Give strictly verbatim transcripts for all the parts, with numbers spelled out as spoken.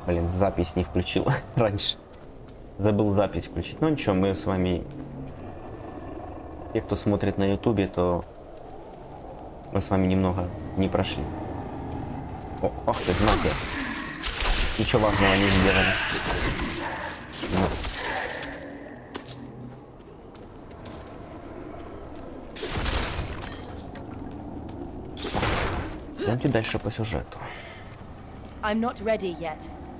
Блин, запись не включил раньше. Забыл запись включить. Ну ничего, мы с вами... Те, кто смотрит на ютубе, то мы с вами немного не прошли. О, ах ты, магия. Ничего важного не сделали. Ну. Идемте дальше по сюжету. I'm not ready yet.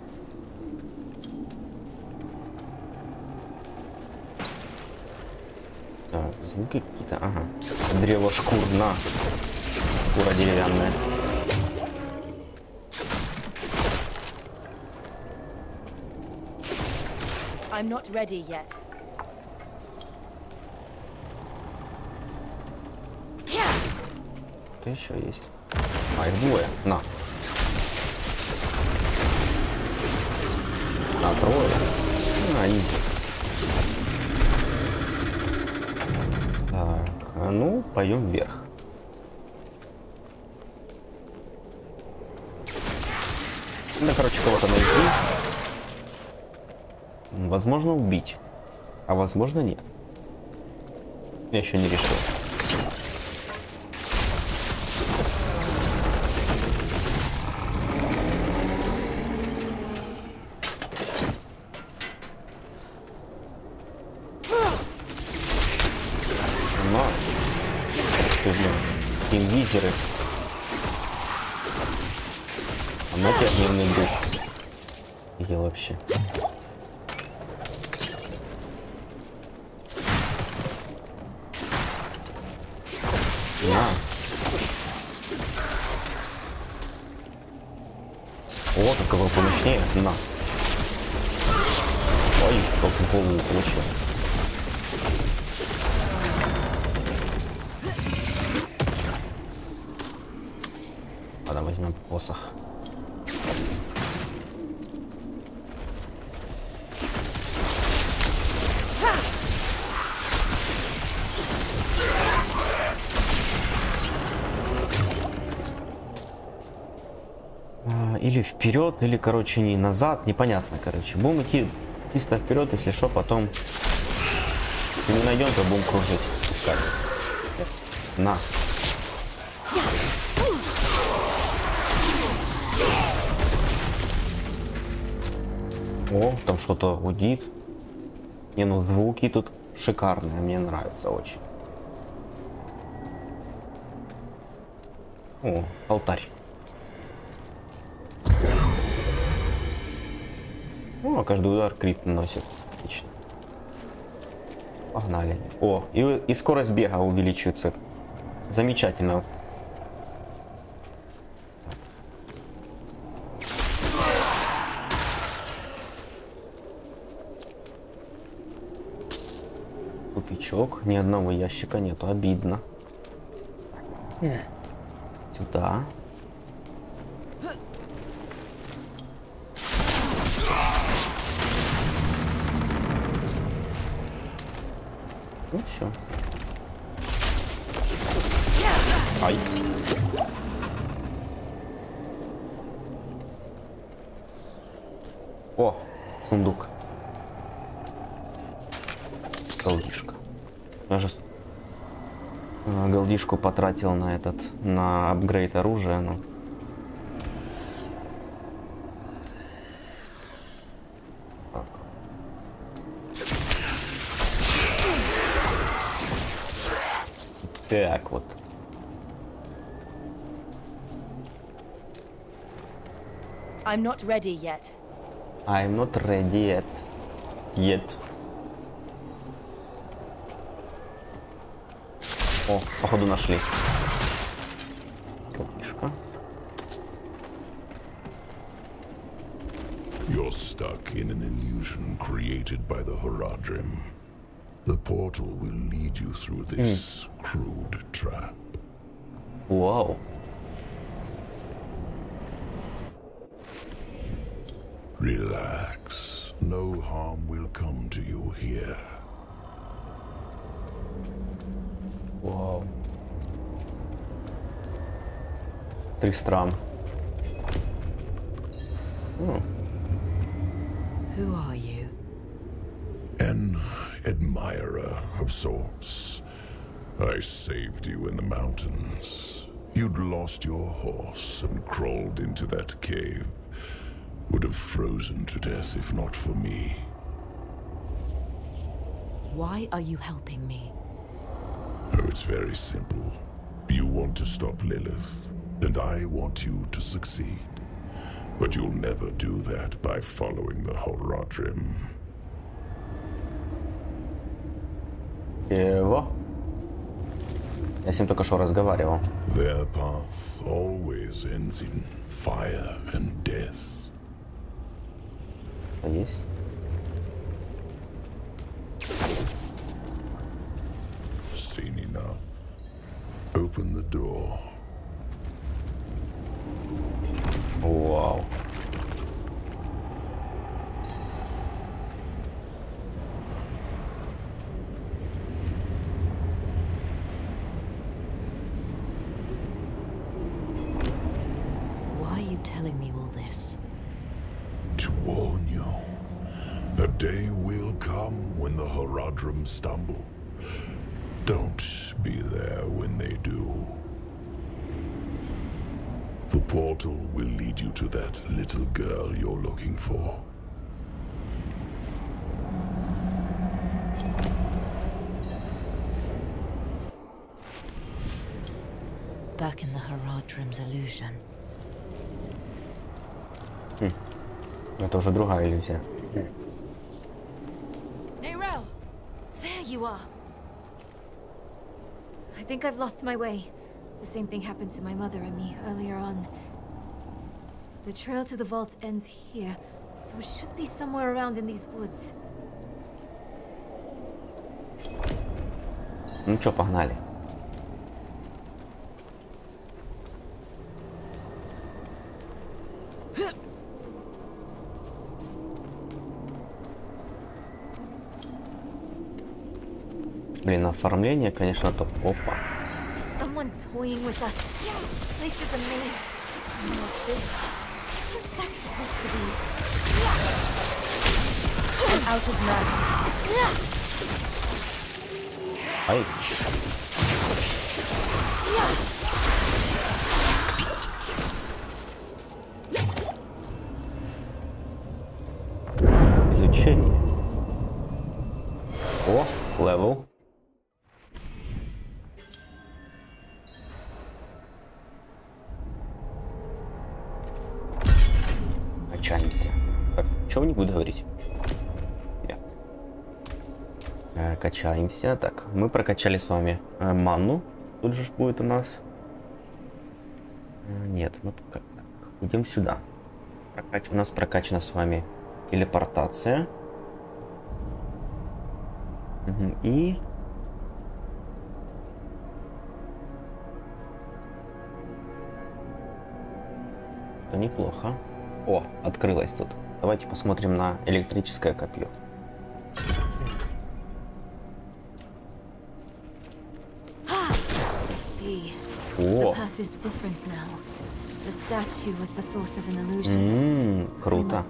Так, звуки какие-то, ага. Древо шкур, на. Шкура деревянная. I'm not ready yet. Что еще есть? А, их двое. На. На, трое. На, изи. Так, а ну, пойдем вверх. Да, короче, кого-то найти. Возможно, убить. А возможно, нет. Я еще не решил. Инвизеры. А на тебя дневный дух. Я вообще. На. Вот у кого помощнее. На. Ой, как голову получил. Возьмем посох. А, или вперед, или, короче, не назад, непонятно, короче. Будем идти чисто вперед, если что, потом, если не найдем, то будем кружить, искать. На. О, там что-то гудит. Не, ну звуки тут шикарные, мне нравится очень. О, алтарь. О, каждый удар крит наносит. Отлично. Погнали. О, и, и скорость бега увеличивается. Замечательно. Тупичок. Ни одного ящика нету. Обидно. Сюда. Ну все. Ай. О, сундук. Голдишка. Я же голдишку потратил на этот, на апгрейд оружия, но... Так. Так вот. I'm not ready yet. I'm not ready yet. Yet. О, походу нашли. Голдишка. You're stuck in an illusion created by the Horadrim. The portal will lead you through this mm. crude trap. Wow. Relax. No harm will come to you here. Wow. Тристрам. Ну. Who are you? An admirer of sorts. I saved you in the mountains. You'd lost your horse and crawled into that cave. Would have frozen to death if not for me. Why are you helping me? Oh, it's very simple. You want to stop Lilith, and I want you to succeed. But you'll never do that by following the Horadrim. Его? Я с ним только что разговаривал. Their path always ends in fire and death. Есть. Seen enough. Open the door. Вау. Why are you telling me all this? To warn you. A day will come when the Horadrim stumble. Don't be there when they do. The portal will lead you to that little girl you're looking for. Back in the Horadrim's illusion. Это уже другая иллюзия. Neyrelle! There you are! I think I've lost my way. The same thing happened to my mother and me earlier on. The trail to the vault ends here, so it should be somewhere around in these woods. Ну чё, погнали. Блин, оформление, конечно, топ. Опа. Someone toying with us. This place is a maze. What's this? What's that supposed to be? I'm out of mana. Ай. Изучение. О, левел. Качаемся. Так, что не буду говорить? Нет. Э, качаемся. Так, мы прокачали с вами э, манну. Тут же ж будет у нас. Э, нет, мы пока... так, идем сюда. Прокач... У нас прокачана с вами телепортация. Угу. И... Это неплохо. О, открылось тут. Давайте посмотрим на электрическое копье. О, Ммм, круто.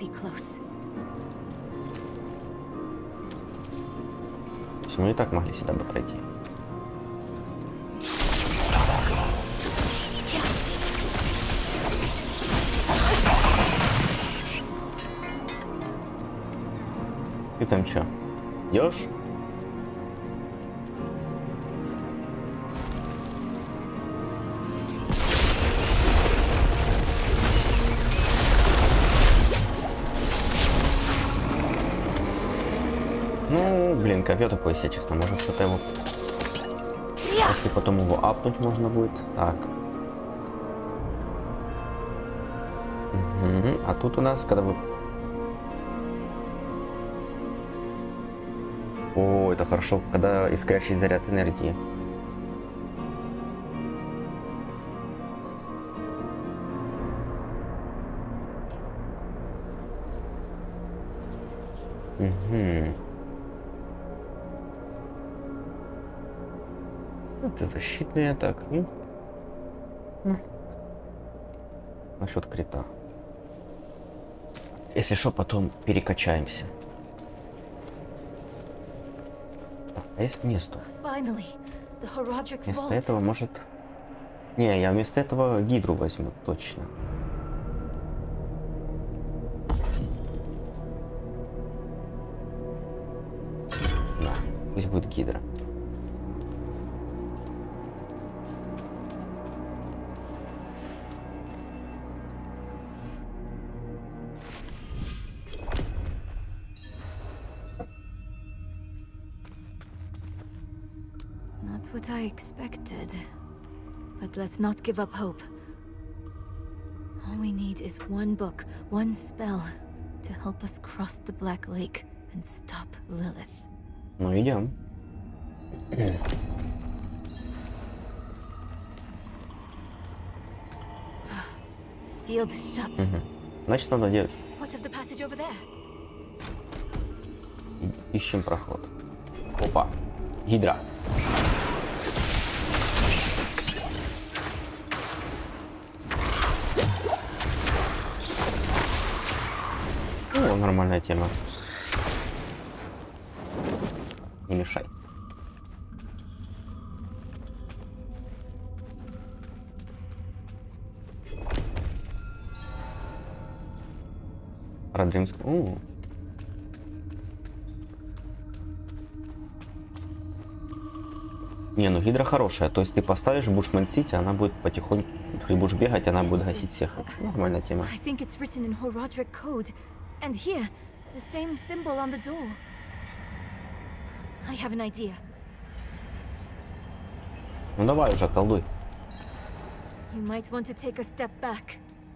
Мы и так могли сюда бы пройти. Ты там чё? Идёшь? Ну, блин, копье такое себе, честно. Может, что-то его... Если потом его апнуть можно будет. Так. Угу. А тут у нас, когда вы... О, это хорошо, когда искрящий заряд энергии. Угу. Это защитные атаки. Насчет крита. Если что, потом перекачаемся. Так, а если место? Finally, the Horadric Вместо Vault. этого, может... Не, я вместо этого гидру возьму, точно. Да, пусть будет гидра. Not what I expected. But let's not give up hope. All we need is one book, one spell, to help us cross the Black Lake and stop Lilith. Ну, идем. Sealed shut. Значит, надо делать. What of the passage over there? И- Ищем проход. Опа. Гидра. О, нормальная тема. Не мешай. Родримск. У. Не, ну гидра хорошая. То есть ты поставишь Бушмен Сити, она будет потихоньку, ты будешь бегать, она будет гасить всех. Нормальная тема. I think it's written in Horadric code. And here, the same symbol on the door. I have an idea. Ну давай уже, колдуй. You might want to take a step back.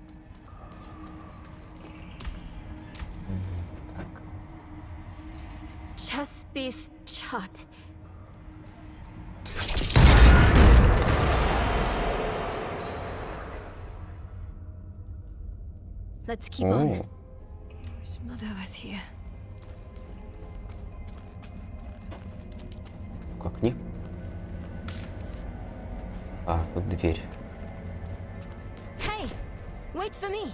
Chespith Chut. Let's keep on. О, Wish Mother was here. как не? А, тут дверь. Hey, wait for me.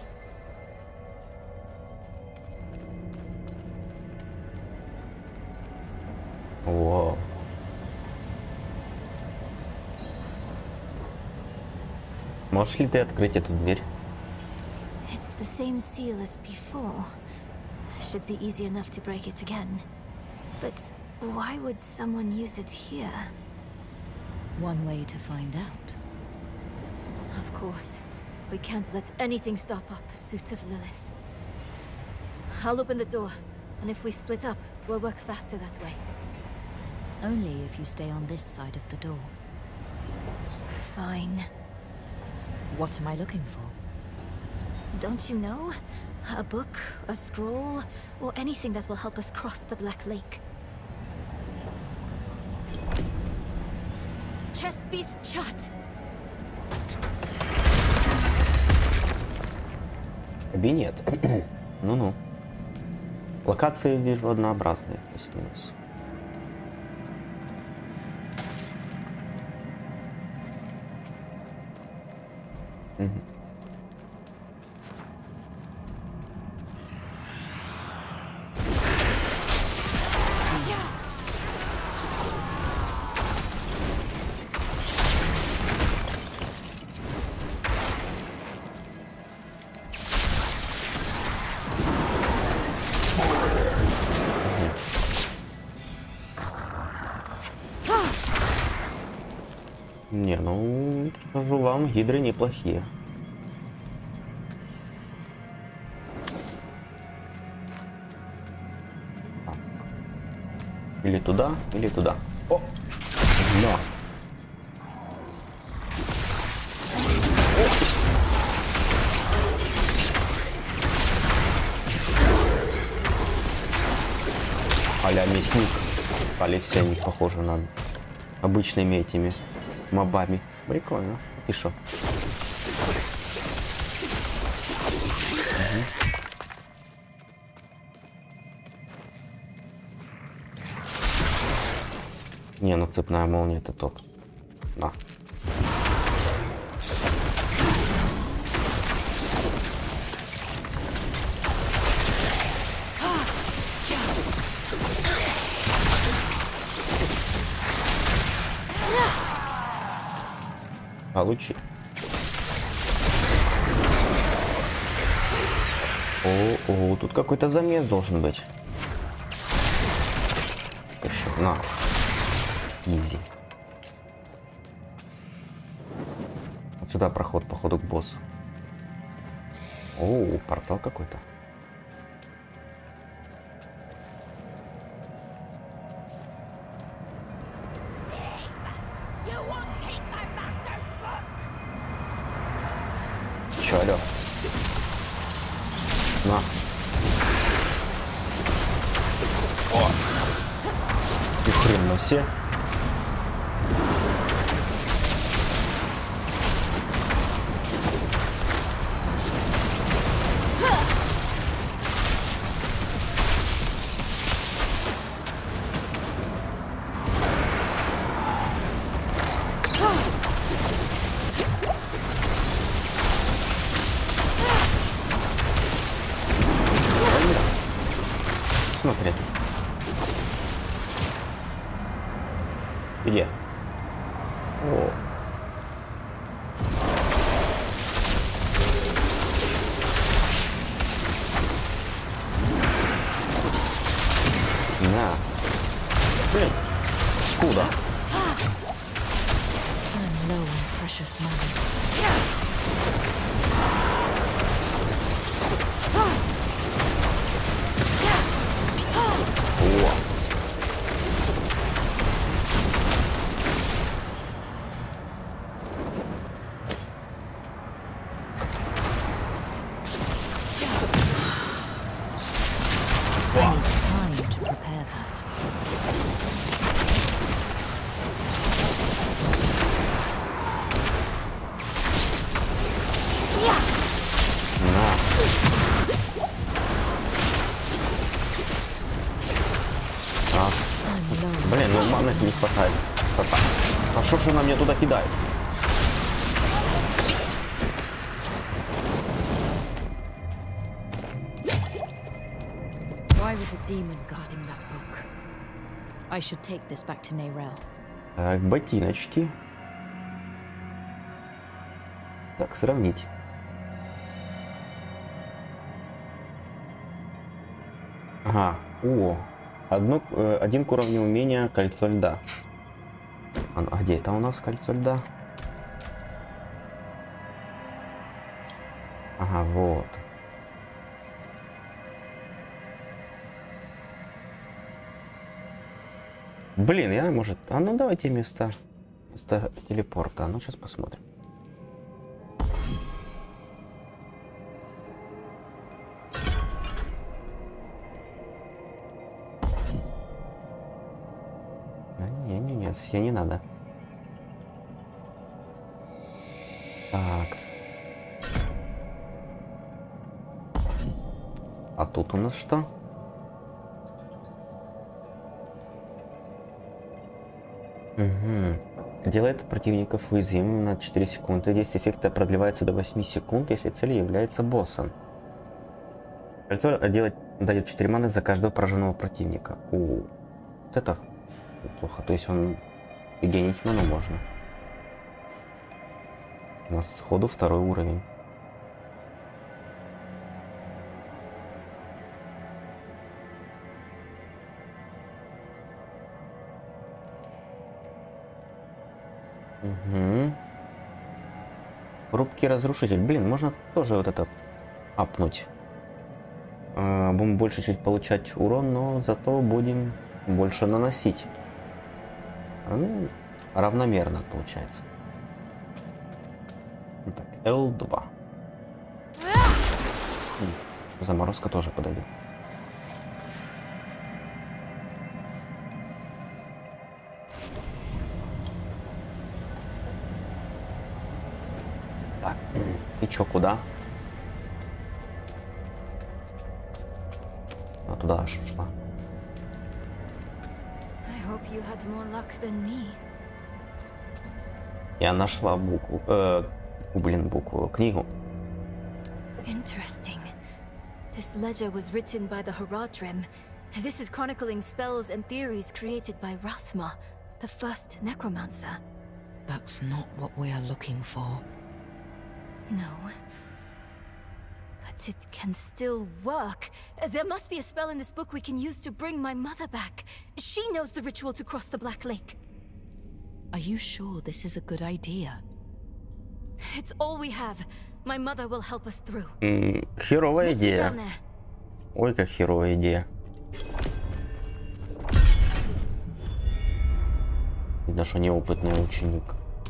О. Можешь ли ты открыть эту дверь? It's the same seal as before. Should be easy enough to break it again. But why would someone use it here? One way to find out. Of course. We can't let anything stop our pursuit of Lilith. I'll open the door, and if we split up, we'll work faster that way. Only if you stay on this side of the door. Fine. What am I looking for? Don't you know? A book, a scroll, or anything that will help us cross the Black Lake. Chespith Chut! Кабинет. Ну-ну. Локации вижу однообразные, плюс-минус. Мгм. Не, ну, скажу вам, гидры неплохие. Так. Или туда, или туда. О! Да. А-ля мясник. А-ля все они похожи на обычными этими мобами. Прикольно. Ты шо? Не, ну цепная молния это топ. Да. Получи. О, о, тут какой-то замес должен быть. Еще, на. Изи. Вот сюда проход, походу, к боссу. О, портал какой-то. Чё, алё? На. О! И хрен на все. Смотри. Где? О. На. Блин. Скуда? I'm low on precious money. О. I need time to prepare that. На. А. I'm low on Блин, ну precious маны не хватает. Папа. А что ж она мне туда кидает? Why was a demon guarding that book? I should take this back to Neyrelle. Так, ботиночки. Так, сравнить. Ага, о, одно, э, один к уровню умения кольцо льда. А, а где это у нас кольцо льда? Ага, вот. Блин, я, может... А ну давайте вместо, вместо телепорта. Ну, сейчас посмотрим. Не-не-не, все не надо. Так. А тут у нас что? Угу. Делает противников уязвимым на четыре секунды. Действие эффекта продлевается до восьми секунд, если цель является боссом. Кольцо делает, дает четыре маны за каждого пораженного противника. У, вот это плохо. То есть он и генить ману можно. У нас сходу второй уровень. Угу. Хрупкий разрушитель. Блин, можно тоже вот это апнуть. А, будем больше чуть получать урон, но зато будем больше наносить. А, ну, равномерно получается. Так, эл два. Заморозка тоже подойдет. Так, и чё, куда? А туда аж шла. Я нашла букву, э, блин, букву, книгу. Interesting. This ledger was written by the Haradrim. This is chronicling spells and theories created by Rathma, the first necromancer. That's not what we are looking for. No. But it can still work. There must be a spell in this book we can use to bring my mother back. She knows the ritual to cross the Black Lake. Are you sure this is a good idea? It's all we have. My mother will help us through. М, херовая Meet me идея. down there. Ой, как херовая идея. Видно, что неопытный ученик.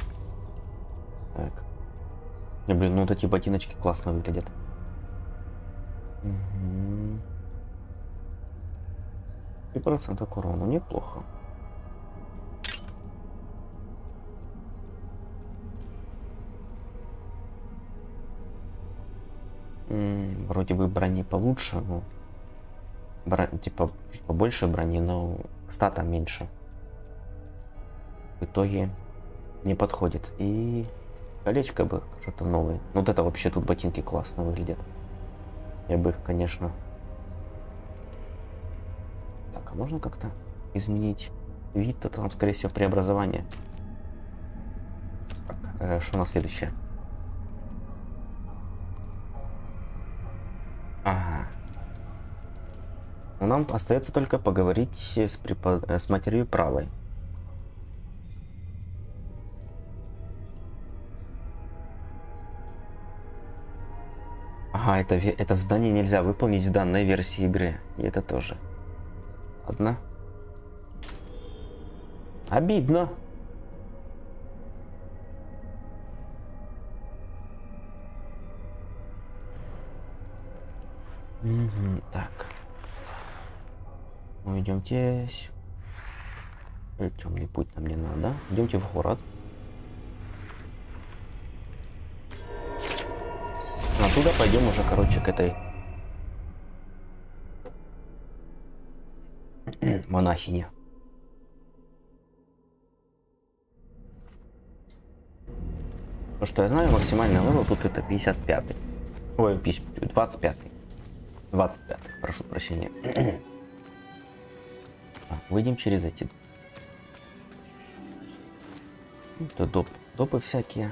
Так. Не, блин, ну вот эти ботиночки классно выглядят. Угу. три процента к урону, неплохо. М, вроде бы брони получше, но бро... типа чуть побольше брони, но стата меньше. В итоге не подходит. И колечко бы что-то новое. Вот это вообще тут ботинки классно выглядят. Я бы их, конечно. Так, а можно как-то изменить вид-то? Там, скорее всего, преобразование. Так, э, что у нас следующее? Ага. Ну, нам остается только поговорить с, препод... с матерью правой. Ага, это, это задание нельзя выполнить в данной версии игры. И это тоже. Ладно. Обидно. Угу, так. Ну, идемте. Темный путь нам не надо. Идемте в город. Оттуда пойдем уже, короче, к этой монахине. То, что я знаю, максимальный левел тут это пятьдесят пятый. Ой, двадцать пятый. двадцать пятый, прошу прощения. Так, выйдем через эти. Это доп, допы всякие.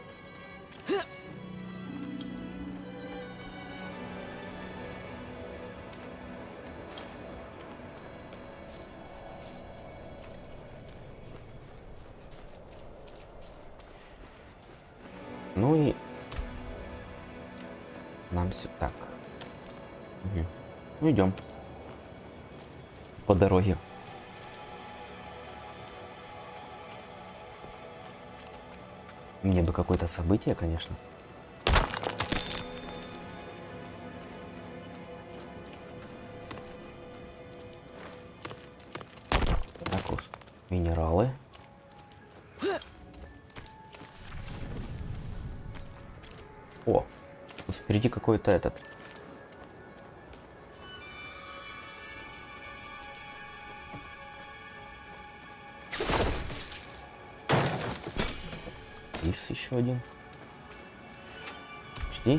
Ну и нам все так. Угу. Ну идем по дороге. Мне бы какое-то событие, конечно. Так, вот. Минералы. О, вот впереди какой-то этот. Есть еще один. Почти.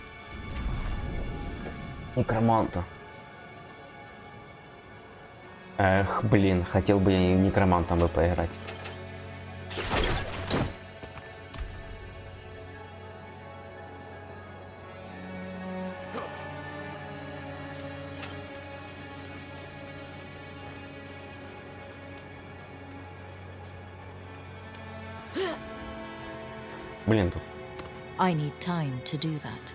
Некроманта. Эх, блин, хотел бы я некромантом бы поиграть. Блин, тут. I need time to do that.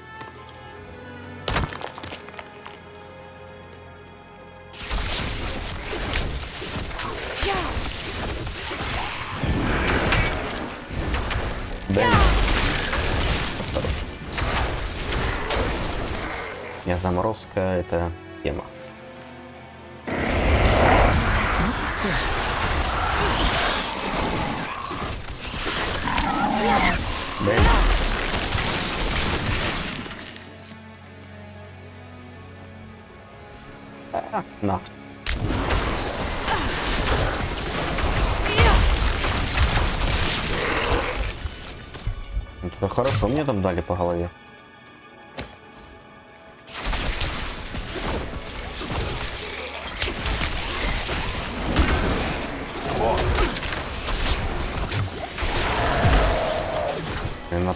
Бэм. Хорош. Я заморозка, это тема. What is this? Бэм. А, на. Это хорошо, мне там дали по голове.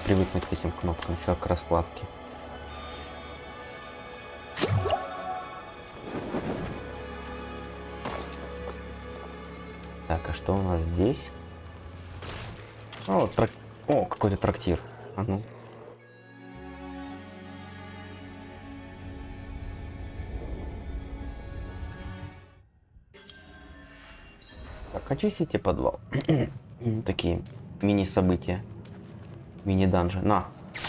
привыкнуть к этим кнопкам, как к раскладке. Так, а что у нас здесь? О, трак... О, какой-то трактир. А ну. Так, очистите подвал. Такие мини-события. Мини-данжи. На.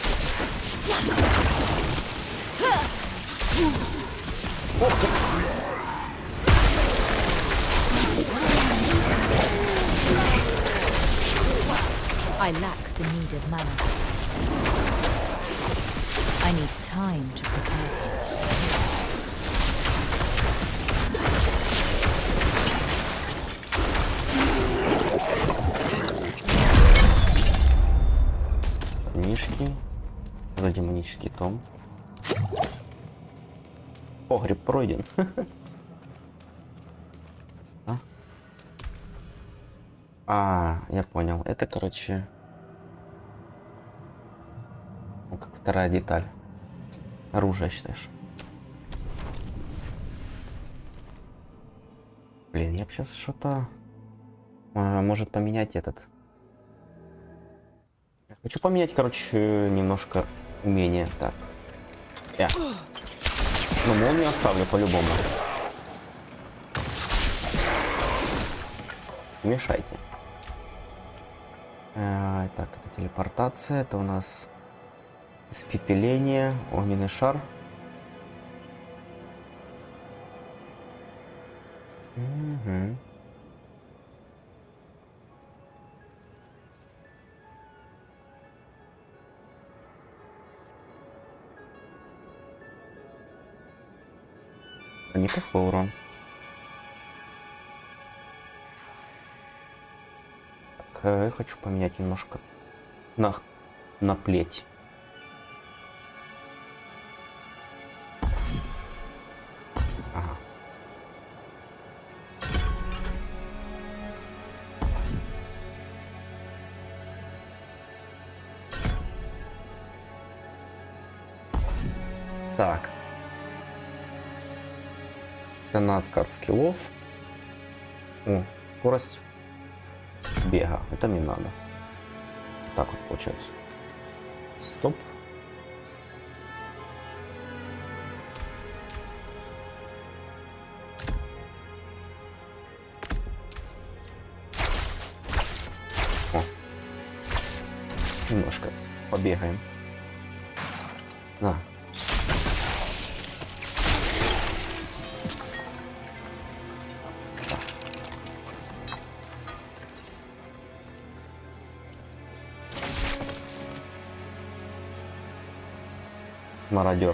I lack the needed mana. I need time to prepare for it. Книжки. За демонический том. Погреб пройден. а? а, я понял. Это, короче, ну, как вторая деталь. Оружие, считаешь? Блин, я бы сейчас что-то а, может поменять этот. Я хочу поменять, короче, немножко умения. Так. Я. Ну, молнию оставлю по-любому. Не мешайте. А, так, это телепортация. Это у нас испепеление, огненный шар. Угу. Неплохой урон. Так, я хочу поменять немножко на, на плеть. Ага. Так. Это на откат скиллов. О, скорость бега. Это мне надо. Так вот получается. Стоп. О. Немножко побегаем. На. Мародер.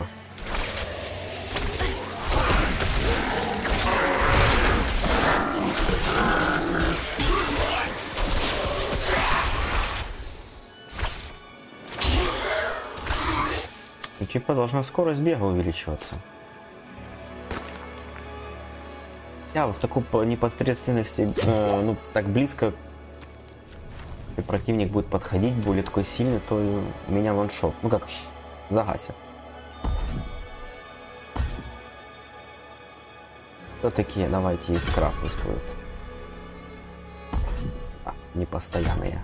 И типа должна скорость бега увеличиваться. Я в такой непосредственности, э, ну так близко, если противник будет подходить, более такой сильный, то меня ваншот. Ну как загасит. Кто такие? Давайте искра пусть будет. А, непостоянные.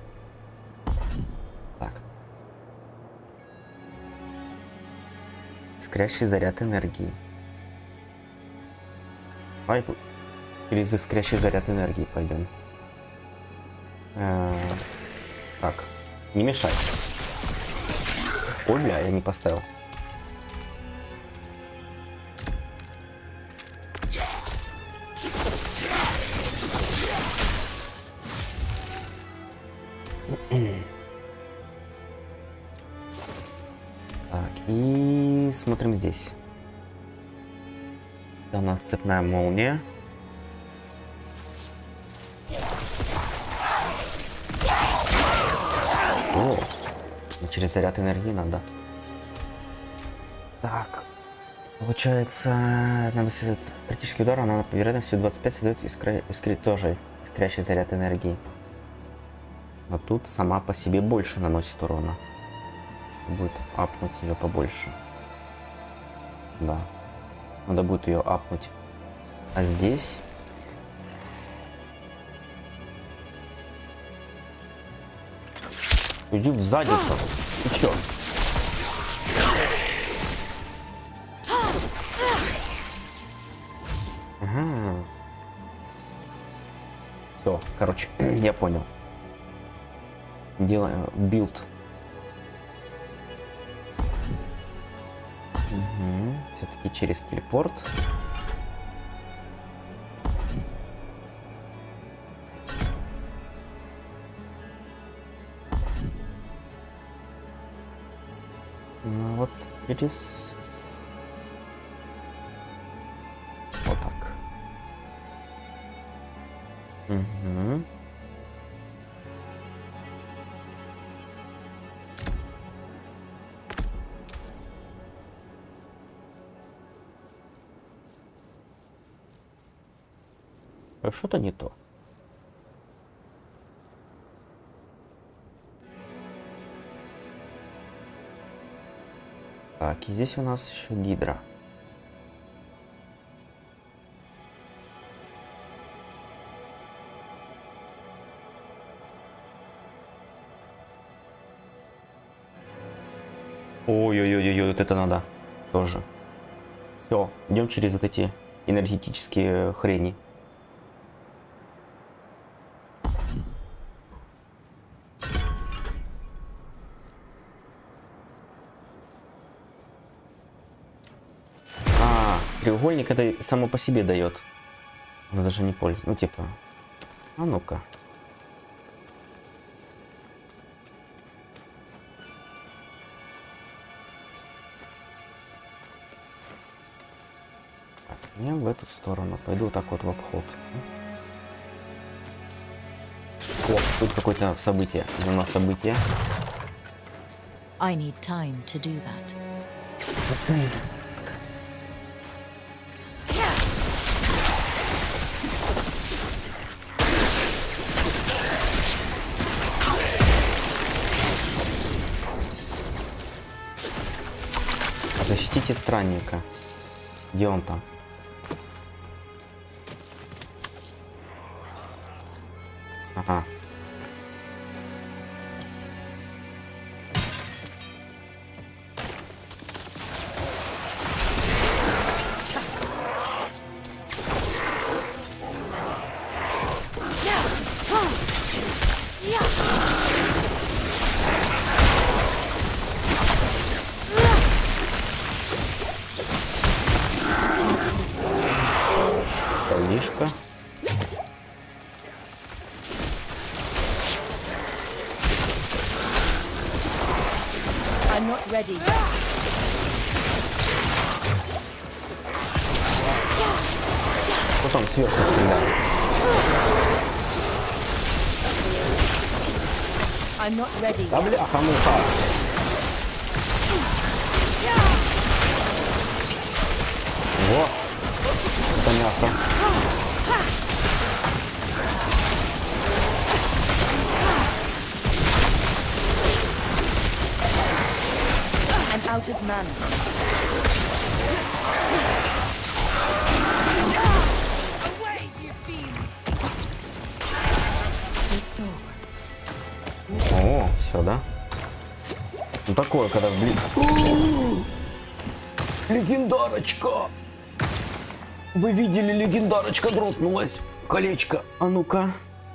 Так. Искрящий заряд энергии. Давай через искрящий заряд энергии пойдем. Э -э так, не мешай. Ой, бля, я не поставил. Так, и смотрим здесь. Это у нас цепная молния. О, через заряд энергии надо. Так, получается, наносит критический удар, она по вероятности двадцать пять создает искра... искри... тоже искрящий заряд энергии. Но тут сама по себе больше наносит урона. будет апнуть ее побольше. Да. Надо будет ее апнуть. А здесь... Иди в задницу. Ты чё? Ага. Все, короче, я понял. Делаю билд. Угу. Все-таки через телепорт. Ну, вот через... Вот так. Угу. А что-то не то. Так, и здесь у нас еще гидра. Ой-ой-ой-ой, вот это надо тоже. Все, идем через вот эти энергетические хрени. А, треугольник это само по себе дает. Он даже не пользуется. Ну типа. А ну-ка. Я в эту сторону пойду так вот в обход. О, тут какое-то событие. У нас событие. I need time to do that. Защитите странника. Где он там? Ага. Полишка. I'm not ready yet. Вот он сверху стреляет. I'm not ready Да yet. бляха-муха. Во. Это мясо. I'm out of mana. О, все, да? Ну такое, когда блин. Легендарочка! Вы видели, легендарочка дропнулась. Колечко. А ну-ка.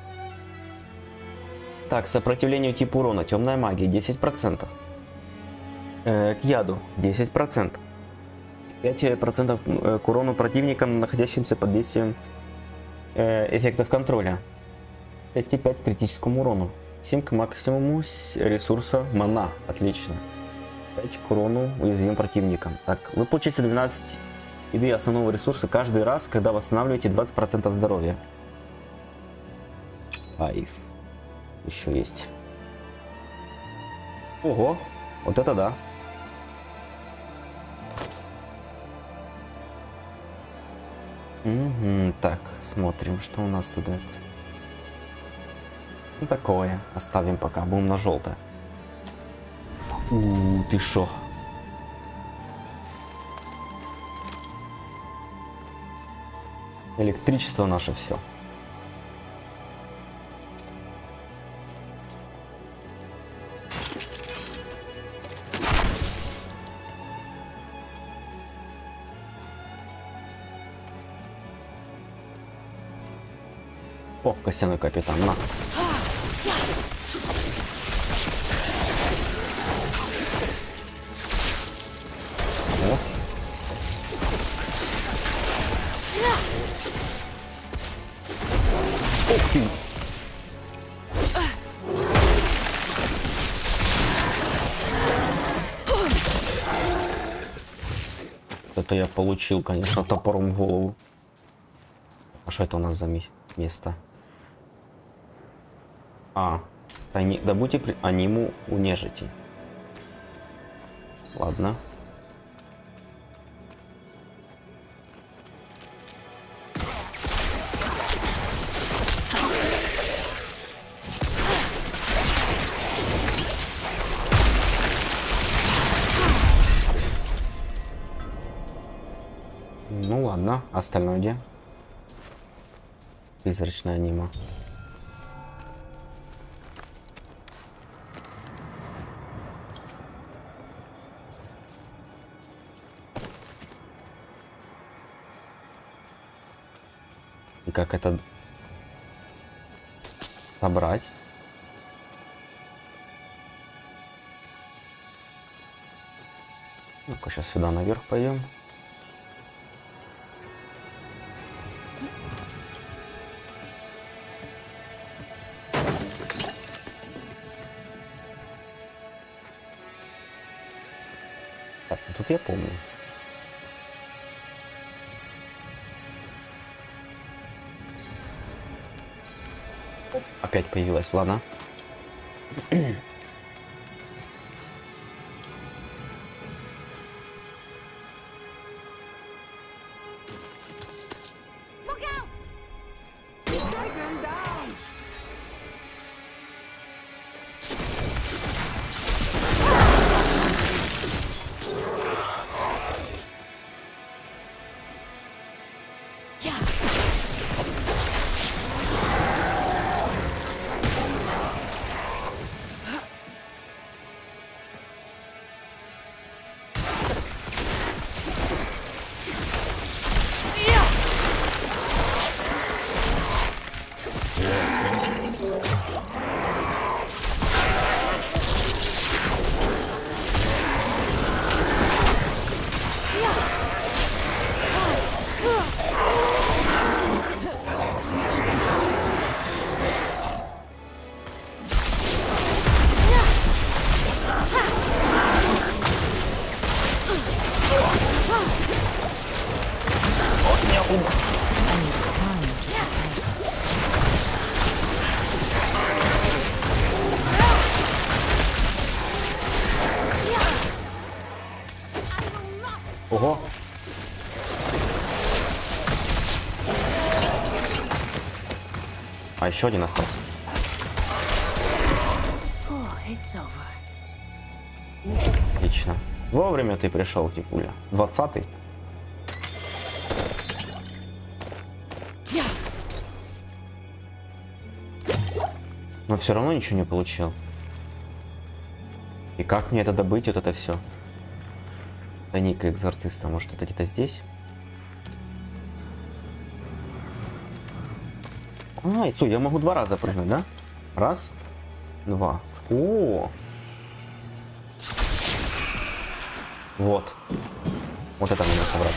Так, сопротивлению типа урона. Темная магия десять процентов. Э, к яду десять процентов. пять процентов к урону противникам, находящимся под действием э, эффектов контроля. шесть и пять к критическому урону. семь к максимуму ресурса мана. Отлично. пять к урону уязвимым противникам. Так, вы получаете двенадцать еды основного ресурса каждый раз, когда восстанавливаете двадцать процентов здоровья. Айф. Еще есть. Ого, вот это да. Угу, так, смотрим, что у нас тут. Ну, такое. Оставим пока, будем на желтое. У, ты шо? Электричество наше все. О, костяной капитан, на. О. Ух ты. Это я получил, конечно, топором в голову. А что это у нас за место? А, тайник. Добудьте при... аниму у нежити. Ладно. Ну ладно, остальное где? Призрачная анима. И как это собрать? Ну-ка, сейчас сюда наверх пойдем. Так, ну тут я помню. Опять появилась, ладно. Ого. А еще один остался. Отлично. Вовремя ты пришел, Типуля. Двадцатый. Но все равно ничего не получил. И как мне это добыть, вот это все? Тайника экзорциста, может это где-то здесь? А, и все, я могу два раза прыгнуть, да? Раз, два. О! Вот. Вот это надо собрать.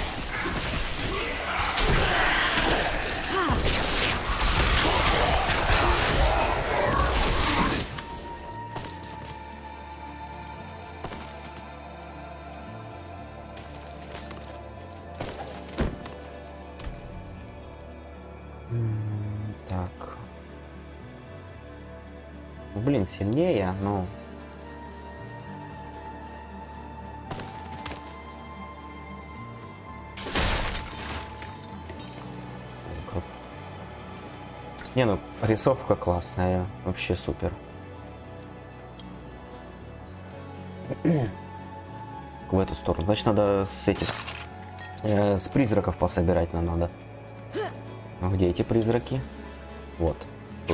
Так. Блин, сильнее, но... Не, ну, рисовка классная. Вообще супер. В эту сторону. Значит, надо с этих... Э, с призраков пособирать нам надо. А где эти призраки? Вот. Тут.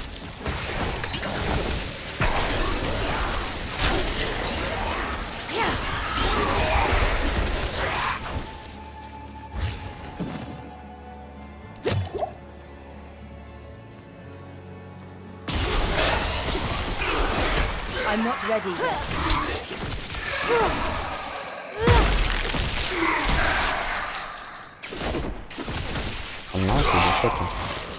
I'm not ready yet. Она тебе что там?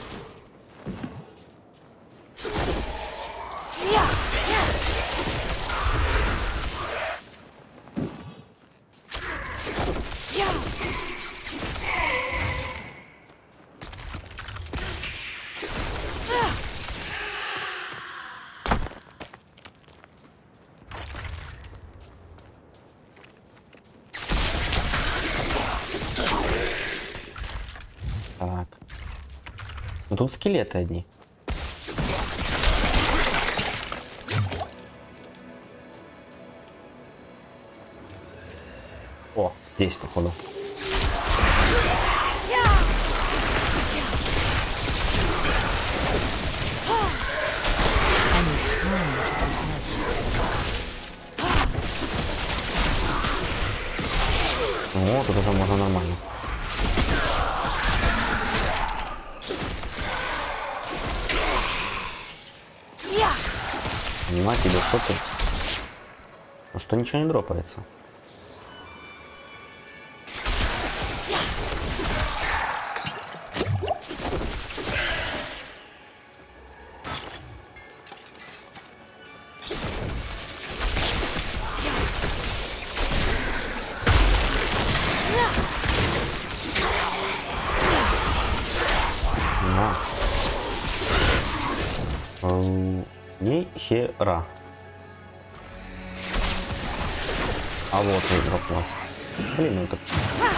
Так. Ну тут скелеты одни. О, здесь, походу. О, тут уже можно нормально. На тебе, что ты? Ну что, ничего не дропается? На. Эм, ни хера. А вот он дропнулась. Блин, ну это...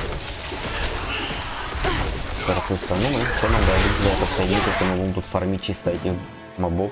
Соответственно, ну, что нам дали для этого тайника, если мы будем тут фармить чисто этих мобов.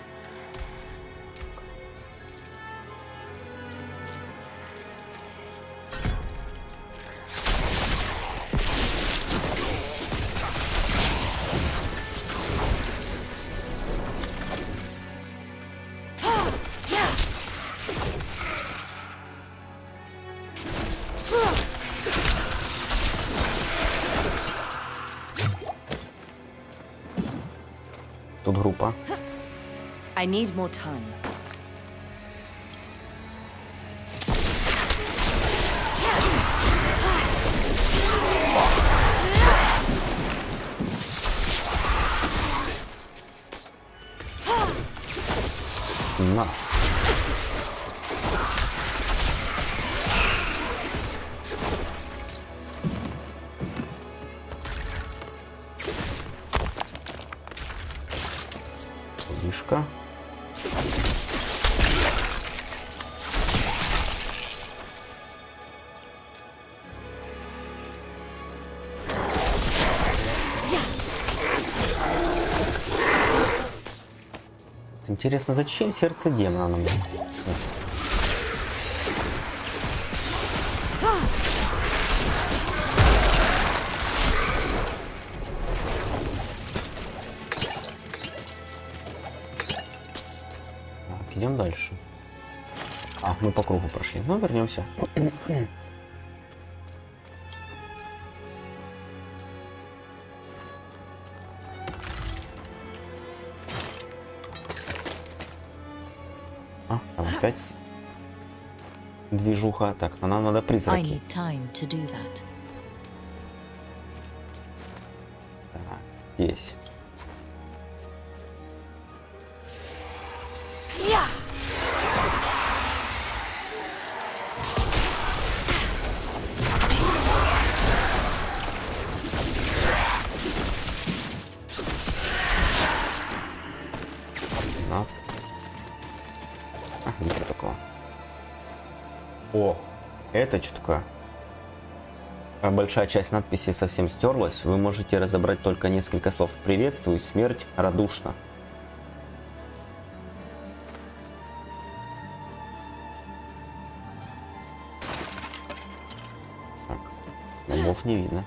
Тут группа. I need more time. На. Мишка. Интересно, зачем сердце демона нам? Так, идем дальше. А, мы по кругу прошли. Ну, вернемся. А, там опять движуха. Так, но нам надо I призраки. need time to do that. Так, есть. На. А, ничего такого. О, это что такое? А большая часть надписи совсем стерлась. Вы можете разобрать только несколько слов. Приветствую, смерть радушно. Мобов не видно.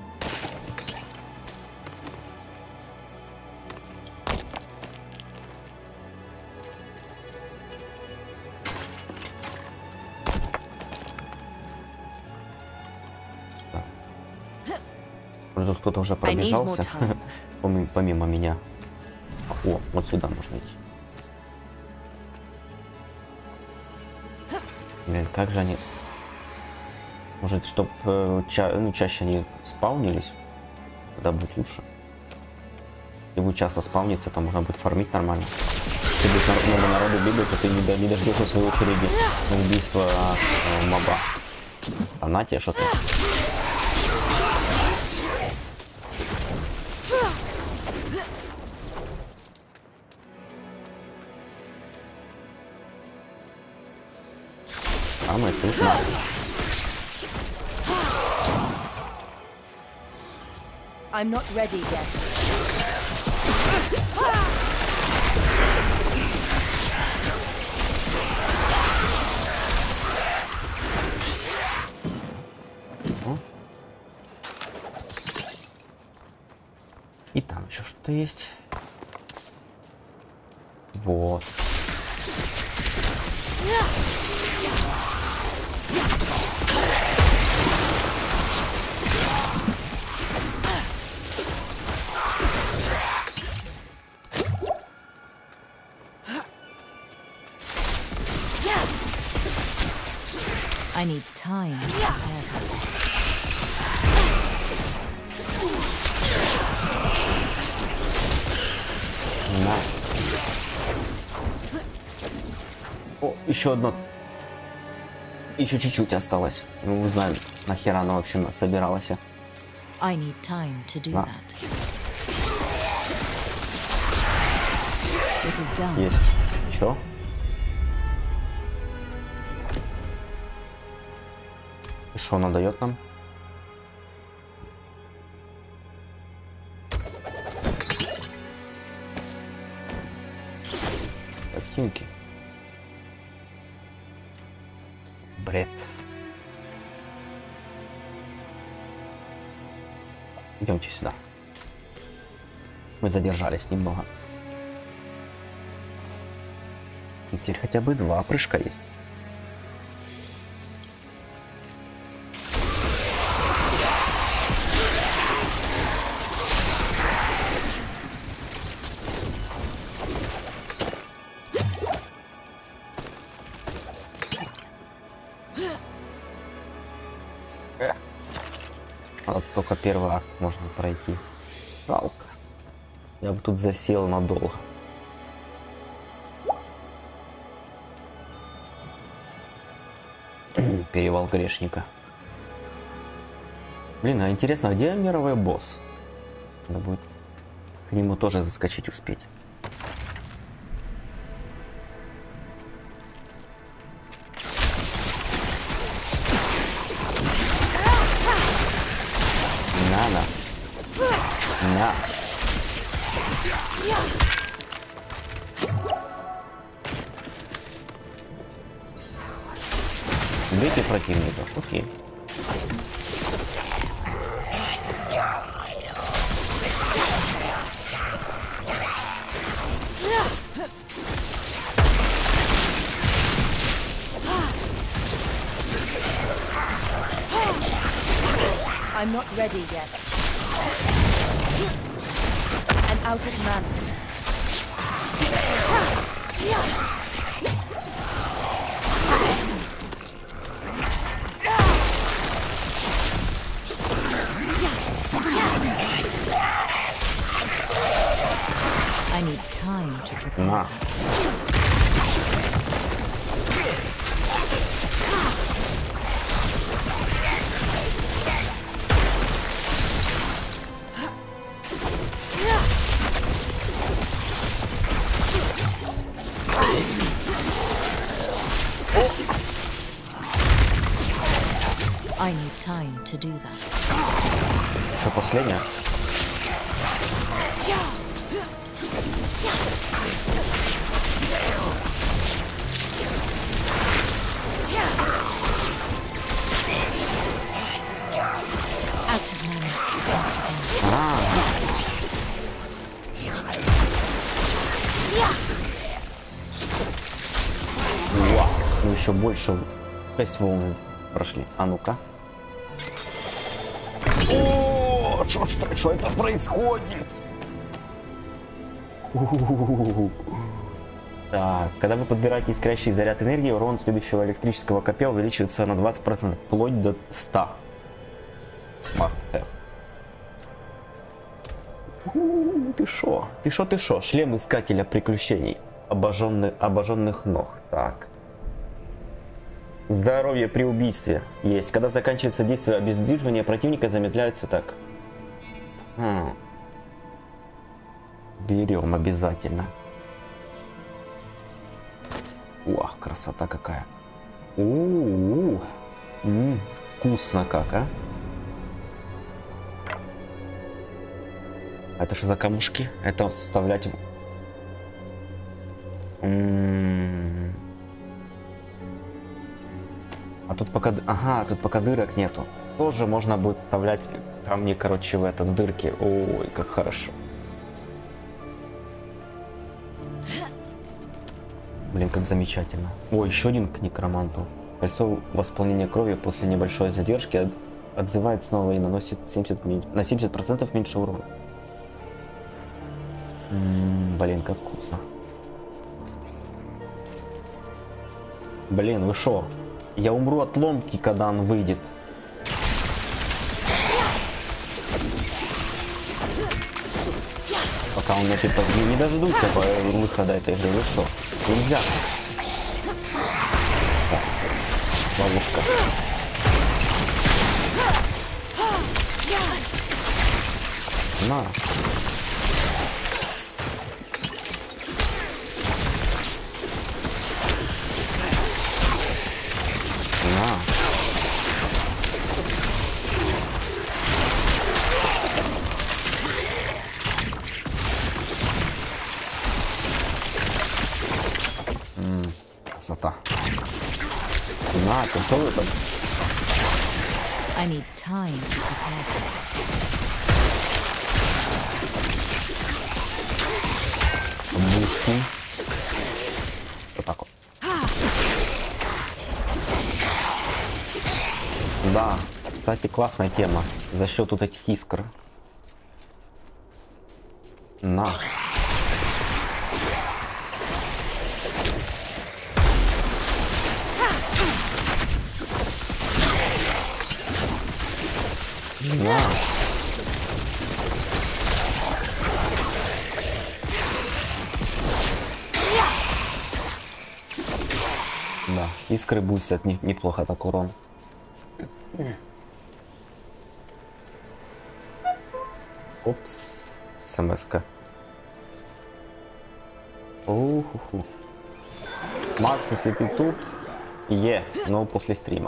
Тут кто-то уже пробежался, помимо, помимо меня. О, вот сюда можно идти. Блин, как же они... Может, чтобы э, ча... ну, чаще они спаунились, тогда будет лучше. Если будет часто спауниться, то можно будет фармить нормально. Если будет много народу бегать, то ты не, не дождешься своей очереди на убийство э, моба. А на тебе что-то. А мы тут надо. I'm not ready yet. И там еще что-то есть. Вот. I need time to prepare for На. О, еще одно. Еще чуть-чуть осталось. Мы узнаем, нахера она вообще собиралась. I need time to do На. that. It is done. Есть. Че? И что она дает нам? Картинки. Бред. Идемте сюда. Мы задержались немного. И теперь хотя бы два прыжка есть. А только первый акт можно пройти. Жалко. Я бы тут засел надолго. Перевал грешника. Блин, а интересно, где мировой босс? Надо будет к нему тоже заскочить успеть. Надо. На. Бейте противников, окей. I'm not ready yet. I'm out of mana. I need time to prepare. На. I need time to do that. Что последнее? А. Вау, ну еще больше. Шесть волн прошли. А ну-ка. О, что, что, что это происходит? У-у-у-у-у. Так, когда вы подбираете искрящий заряд энергии, урон следующего электрического копья увеличивается на двадцать процентов, вплоть до ста. Must have. У-у-у, ты шо? Ты шо, ты шо? Шлем искателя приключений. Обожженный, обожженных ног. Так. Здоровье при убийстве есть. Когда заканчивается действие обездвиживания, противника замедляется так. Хм. Берем обязательно. Уах, красота какая. У-у-у. М-м, вкусно как, а? Это что за камушки? Это вставлять... М-м-м. А тут пока... Ага, тут пока дырок нету. Тоже можно будет вставлять камни, короче, в этот, в дырки. Ой, как хорошо. Блин, как замечательно. О, еще один к некроманту. Кольцо восполнения крови после небольшой задержки от... отзывает снова и наносит семьдесят, на семьдесят процентов меньше урона. М-м, блин, как вкусно. Блин, вы шо? Я умру от ломки, когда он выйдет. Пока он меня типа не, не дождусь по выхода этой игры. Вы шо? Нельзя. Так, ловушка. На. На. М-м, красота. На, ты шо вы там? I need time to prepare. Бустим. Вот так вот. Да, кстати, классная тема. За счет вот этих искр. На. На. Да, искры бустят не, неплохо так урон. Опс, смс-ка. Уху-ху. Макс, если ты тут, е, но после стрима.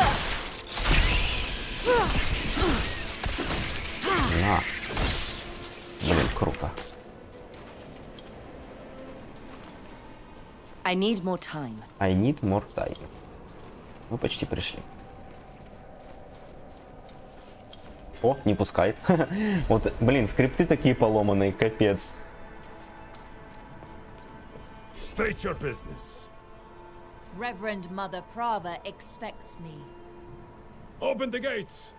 На. Блин, круто. I need more time. I need more time. Мы почти пришли. О, не пускает. Вот, блин, скрипты такие поломанные, капец. State your business. Reverend Mother Prava expects me. Open the gates.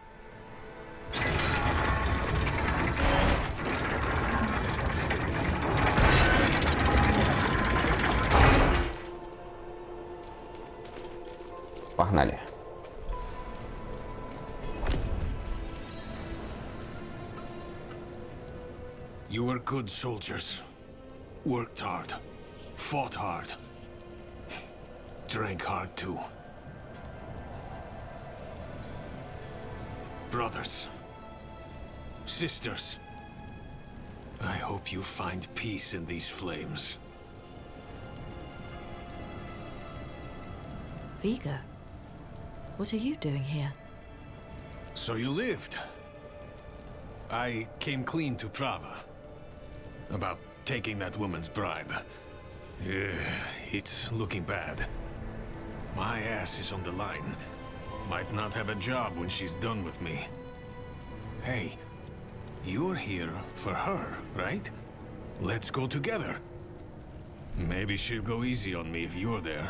Погнали. You were good soldiers. Worked hard. Fought hard. Drank hard too. Brothers. Sisters. I hope you find peace in these flames. Vigo, what are you doing here? So you lived. I came clean to Prava. About taking that woman's bribe. Uh, it's looking bad. My ass is on the line. Might not have a job when she's done with me. Hey, You're here for her, right? Let's go together. Maybe she'll go easy on me if you're there.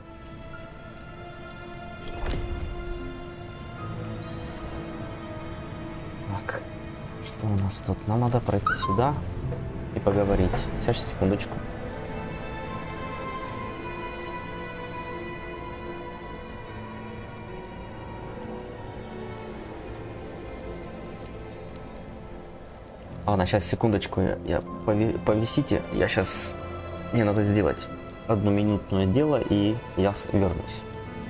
Так, что у нас тут? Нам надо пройти сюда и поговорить. Сейчас, секундочку. Ладно, сейчас, секундочку, я, я пови, повисите. Я сейчас... Мне надо сделать одно минутное дело, и я вернусь.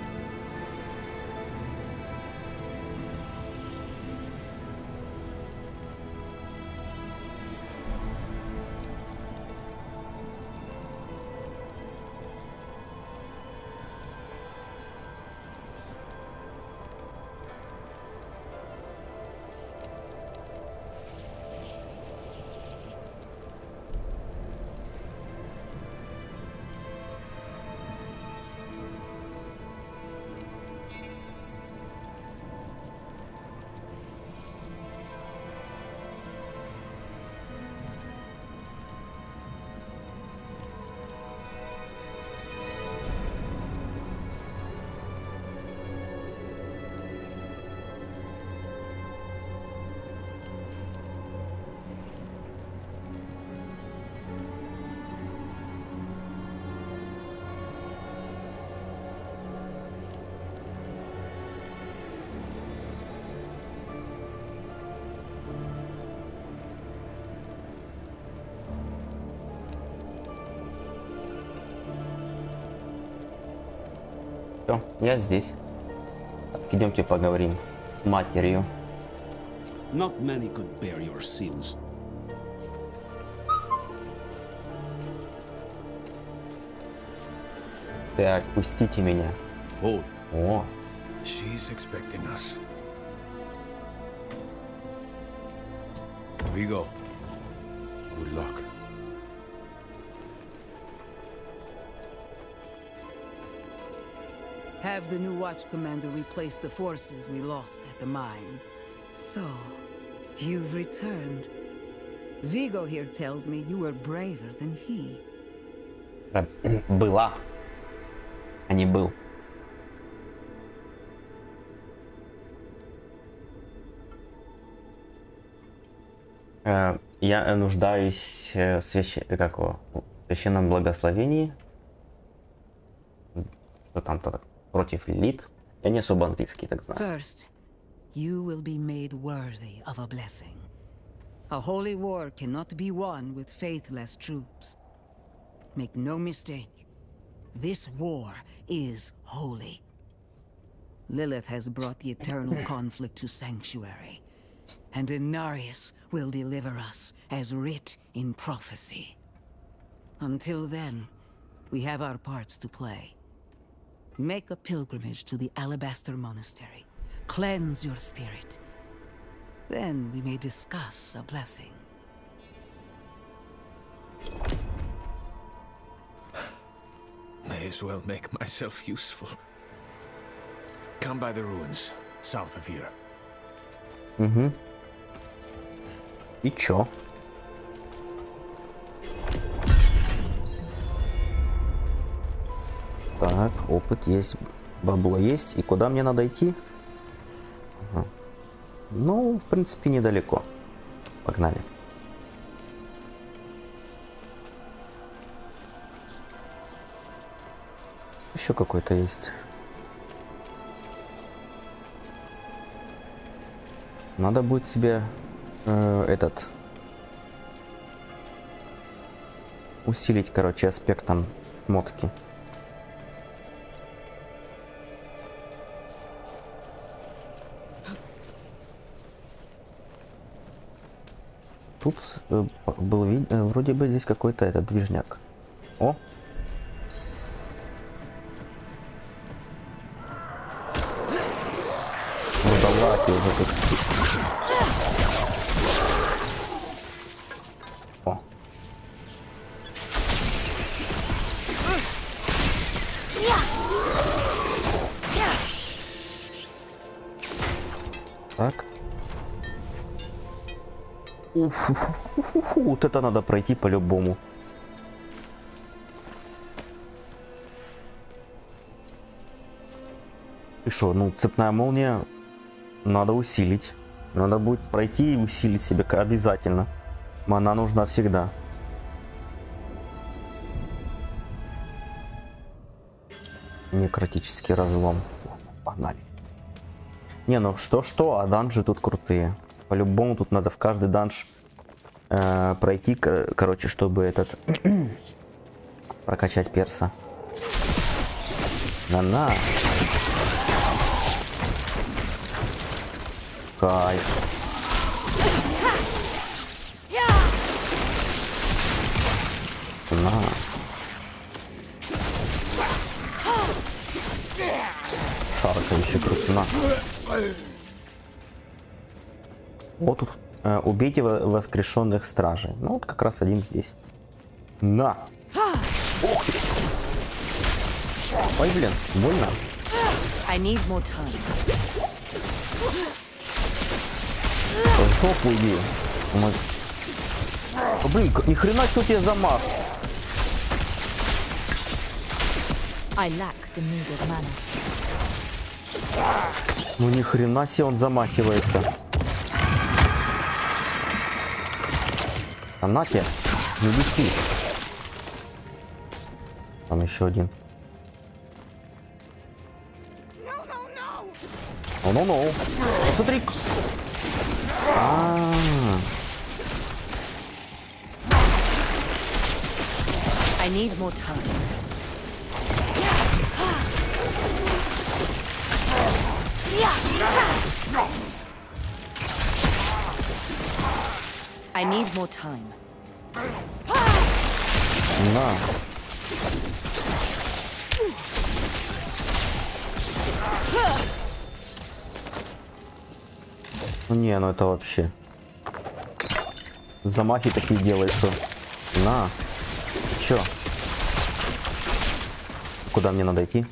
Все, я здесь. Так, идемте поговорим с матерью. Not many could bear your sins. Так, пустите меня. Oh, О, She's expecting us. Vigo, good luck. Have the new watch commander replace the forces we lost at the mine. So, you've returned. Vigo here tells me you were braver than he. была, а не был. Э, Я нуждаюсь в свящ... как его? В священном благословении. Что там-то против Лилит. Я не особо английский, так знаю. First, you will be made worthy of a blessing. A holy war cannot be won with faithless troops. Make no mistake, this war is holy. Lilith has brought the eternal conflict to Sanctuary, and Inarius will deliver us as writ in prophecy. Until then, we have our parts to play. Make a pilgrimage to the Alabaster Monastery. Cleanse your spirit. Then we may discuss a blessing. May as well make myself useful. Come by the ruins, south of here. Угу. И чё? Так, опыт есть, бабло есть. И куда мне надо идти? Ага. Ну, в принципе, недалеко. Погнали. Еще какой-то есть. Надо будет себе э, этот усилить, короче, аспектом шмотки. Тут э, был вид, э, вроде бы здесь какой-то этот движняк. О! Ну давайте уже тут. О! Так. Уф, вот это надо пройти по-любому. И что, ну цепная молния надо усилить. Надо будет пройти и усилить себя обязательно. Мана нужна всегда. Некротический разлом. Погнали. Не, ну что-что, а данжи тут крутые. По-любому тут надо в каждый данж э, пройти, кор короче, чтобы этот прокачать перса. На-на. Кайф. На. Шаркающий крутина. Вот тут э, убейте воскрешенных стражей. Ну вот как раз один здесь. На. Ух ты. Ой, блин, больно. I need more time. В жопу иди. Мы... О, блин, ни хрена себе тебе замах. I lack the needed mana. Ну ни хрена себе он замахивается. А на тебе, не виси. Там еще один. О, ну, ну. Смотри. А-а-а. I need more time. I need more time. На. Ну не, ну это вообще. Замахи такие делаешь, что. На. Чё? Куда мне надо идти?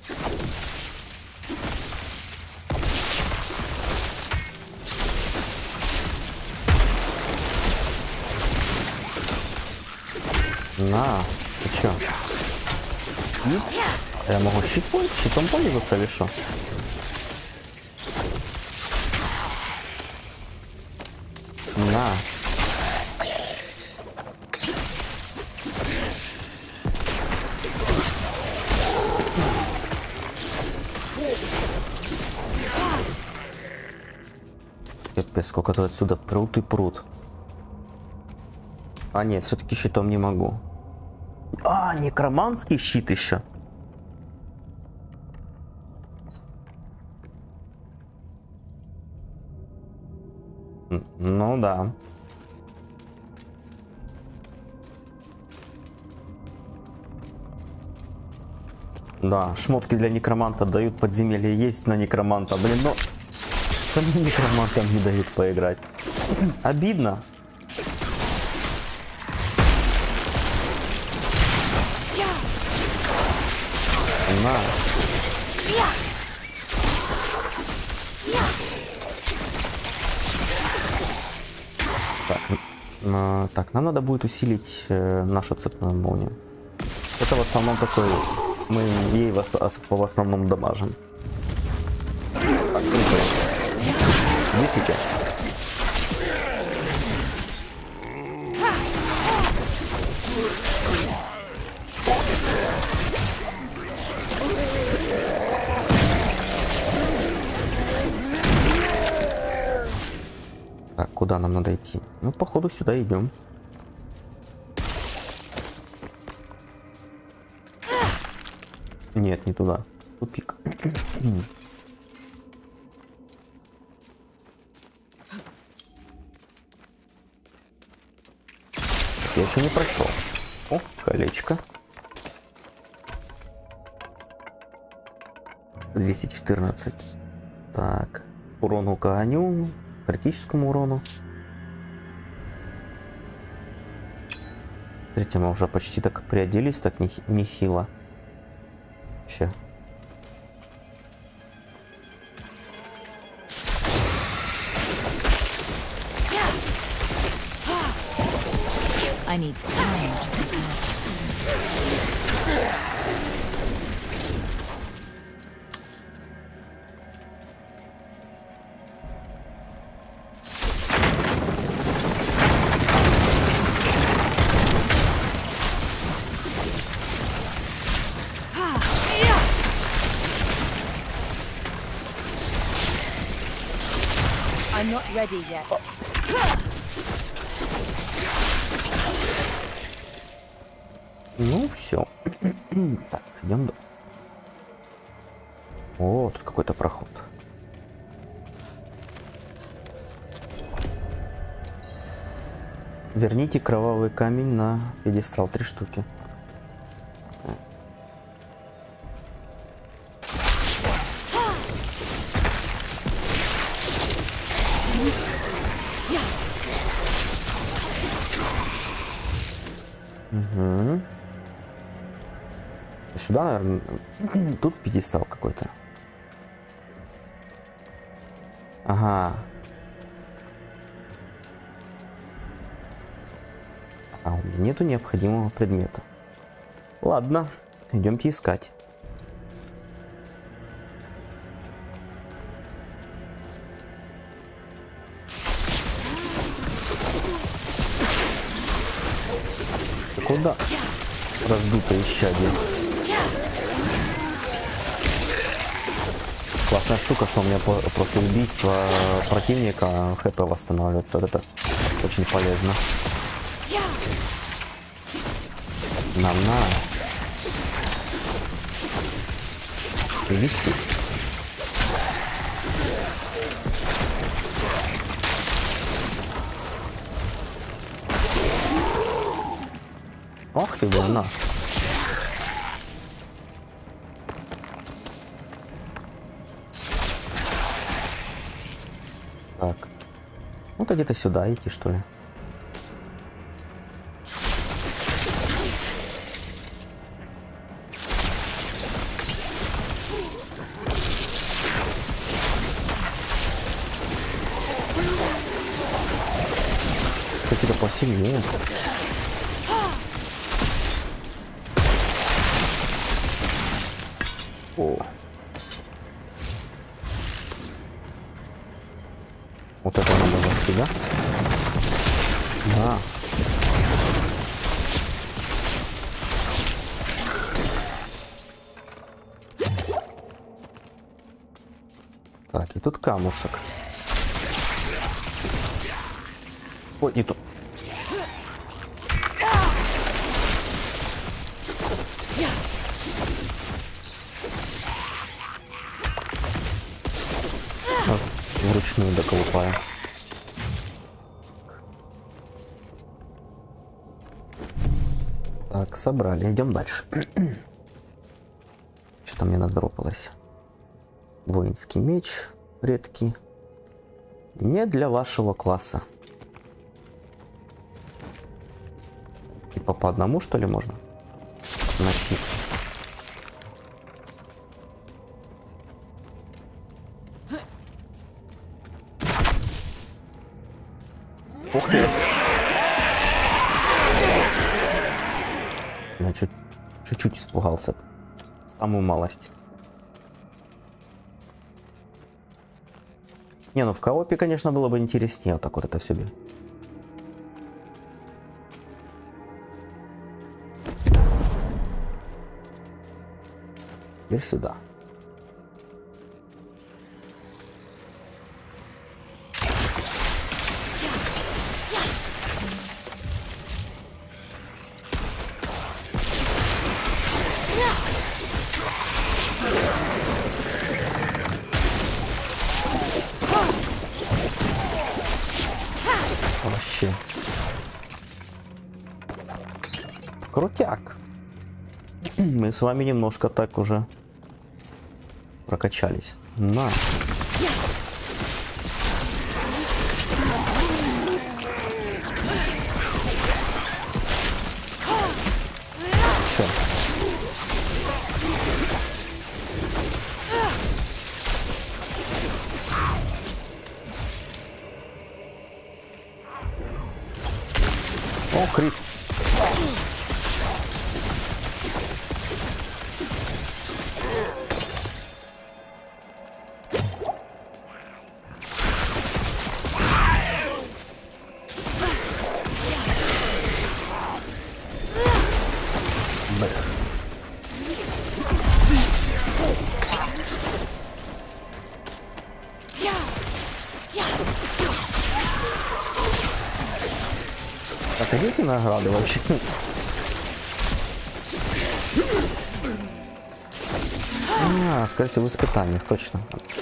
На, ты чё? И? Я могу щит, щитом пользоваться или что? На. Капец, сколько тут отсюда прут и прут. А нет, все-таки щитом не могу. А, некроманский щит еще. Ну да. Да, шмотки для некроманта дают, подземелье есть на некроманта. Блин, но самим некромантам не дают поиграть. Обидно. На. Так, э, так, нам надо будет усилить э, нашу цепную молнию. Это в основном такой, мы ей в, в основном дамажим. Так, висите. Так, куда нам надо идти? Ну, походу, сюда идем. Нет, не туда. Тупик. Я еще не прошел. О, колечко. двести четырнадцать. Так, урону коню. Критическому урону. Смотрите, мы уже почти так приоделись, так нехило. Вообще. I need time to prepare. I'm not ready yet. Ну, все. Так, идем. До... О, тут какой-то проход. Верните кровавый камень на пьедестал. Три штуки. Угу. Сюда, наверное, тут пьедестал какой-то. Ага. А у меня нету необходимого предмета. Ладно, идемте искать. Куда? Раздутое исчадие. Классная штука, что у меня по после убийства противника хп восстанавливается. Вот это очень полезно. На-на. И виси. Ох ты, больна. Так. Ну-то где-то сюда идти, что ли. Какие-то посильнее. О. Вот это надо за себя. Да. Так, и тут камушек. Ой, не тут. Вручную доколупаю. Так, собрали. Идем дальше. Что-то мне надропалось. Воинский меч редкий. Не для вашего класса. Типа по одному, что ли, можно носить? Ух ты! Я чуть-чуть испугался. Самую малость. Не, ну в коопе, конечно, было бы интереснее вот так вот это все. Теперь сюда. Вообще. Крутяк. Мы с вами немножко так уже прокачались. На. Чё? О, крит. Так, а где эти награды вообще? А, скажите, в испытаниях, точно.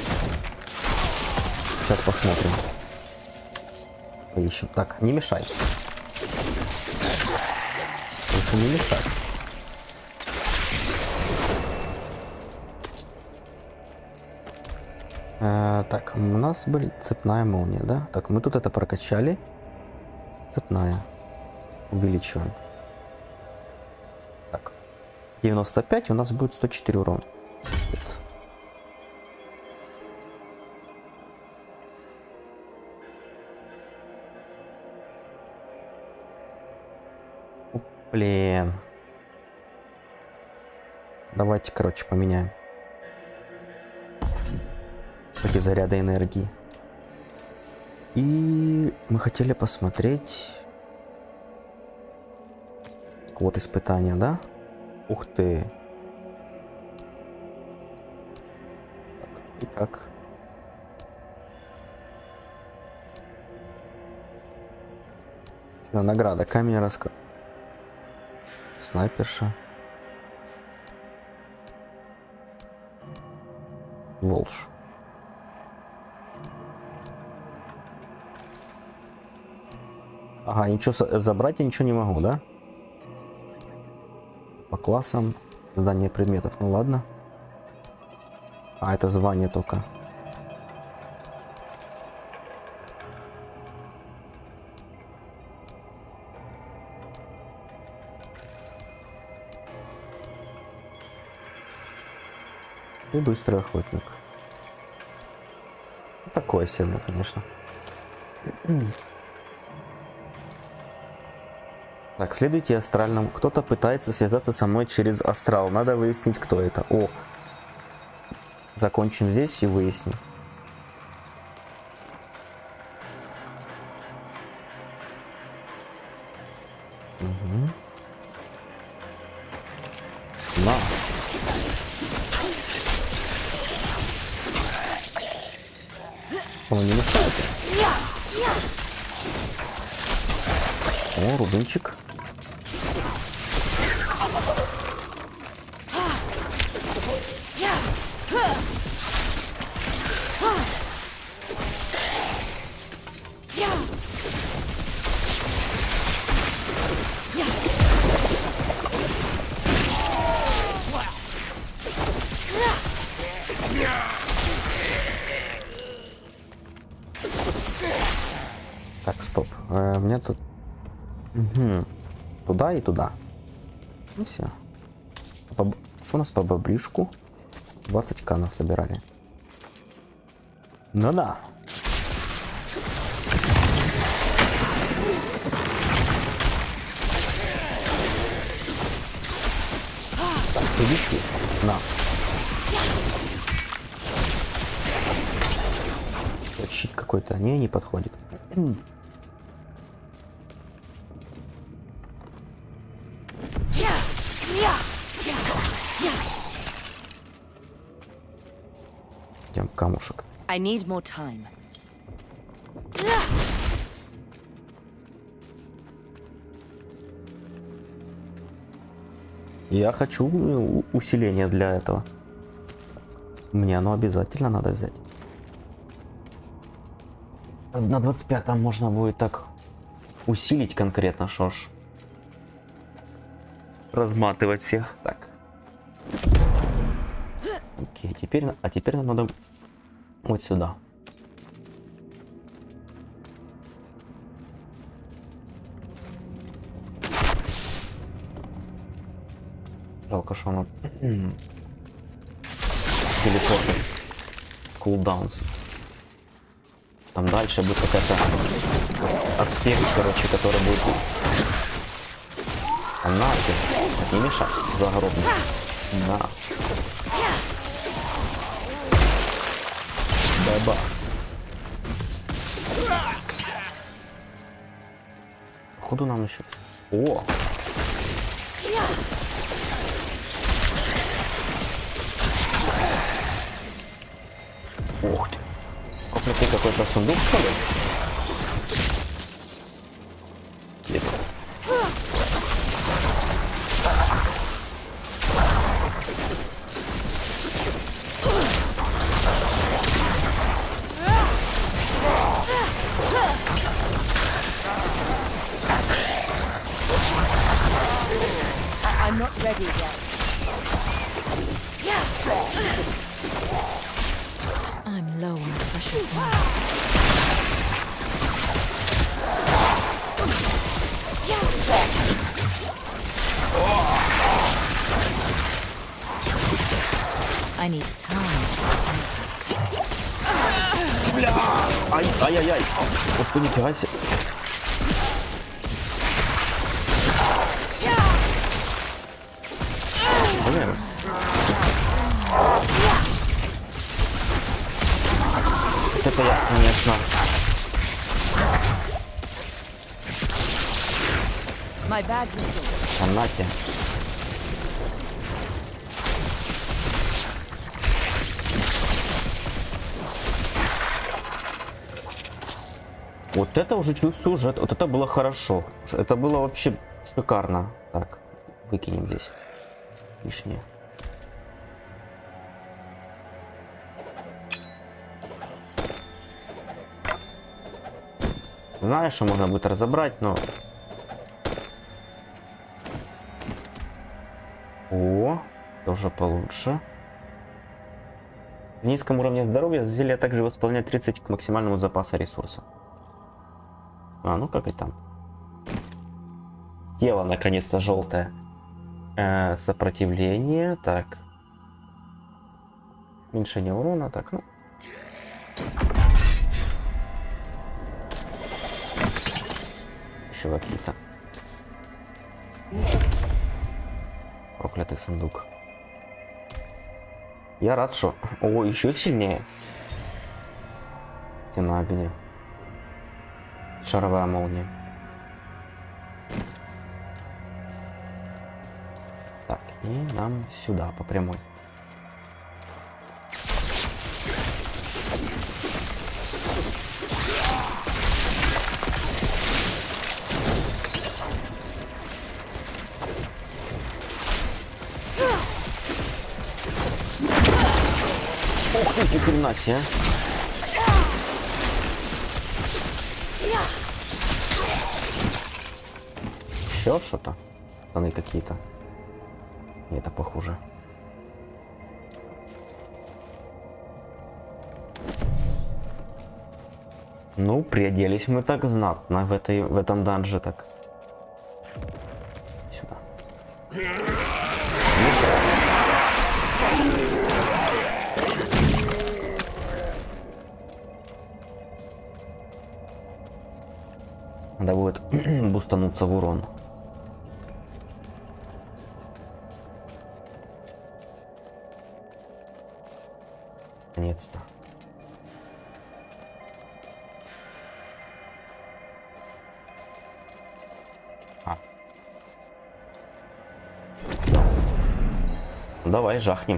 Сейчас посмотрим. Поищем. Так, не мешай. Лучше не мешай. Э, так, у нас были цепная молния, да? Так, мы тут это прокачали. Цепная. Увеличиваем. Так. девяносто пять, у нас будет сто четыре урона. Вот. О, блин. Давайте, короче, поменяем эти заряды энергии. И мы хотели посмотреть... Вот испытания, да? Ух ты. Так, и как? Что, награда. Камень раска... Снайперша. Волш. Ага, ничего забрать я ничего не могу, да? По классам. Создание предметов. Ну ладно. А, это звание только. И быстрый охотник. Такое себе, конечно. Так, следуйте астральному. Кто-то пытается связаться со мной через астрал. Надо выяснить, кто это. О! Закончим здесь и выясним. Угу. На! Он не мешает. О, рубинчик. Так, стоп. Э, у меня тут... Угу. Туда и туда. Ну все. По... Что у нас по баблишку? двадцать ка нас собирали. Ну да. Так, ты виси. На. Вот щит какой-то. Не, не подходит. Идем камушек. I need more time. Я хочу усиление для этого. Мне оно обязательно надо взять. На двадцать пятом можно будет так усилить конкретно, шо ж. Разматывать всех. Так. Окей, теперь, а теперь нам надо вот сюда. Жалко, что оно телепорт кулдаунс. Там дальше будет какая-то аспект, короче, который будет. А на ты, не мешай, загородный. На. Баба. Походу нам еще. О! Ух ты! Проклятый какой-то сундук, что ли? Где-то. I'm not ready yet. I'm low on precious metal. I need time. Бля! Ай, ай-яй-яй! Господи, нифига себе. Блин. Вот это я, конечно. My bag's missing. Фанате. Вот это уже чувствую, уже вот это было хорошо. Это было вообще шикарно. Так, выкинем здесь лишнее. Знаю, что можно будет разобрать, но... О, тоже получше. В низком уровне здоровья зелье также восполняет тридцать к максимальному запаса ресурса. А, ну как и там. Тело наконец-то желтое. Э, сопротивление. Так. Уменьшение урона. Так, ну. Еще какие-то. Проклятый сундук. Я рад, что... О, еще сильнее. Стена огня. Шаровая молния. Так, и нам сюда, по прямой. Ох ты, ни хрена себе. Еще что-то? Штаны какие-то. Не, это похуже. Ну, приоделись мы так знатно в, этой, в этом данже, так. Сюда. Ну что? Надо будет бустануться в урон. Наконец-то. А. Давай жахнем.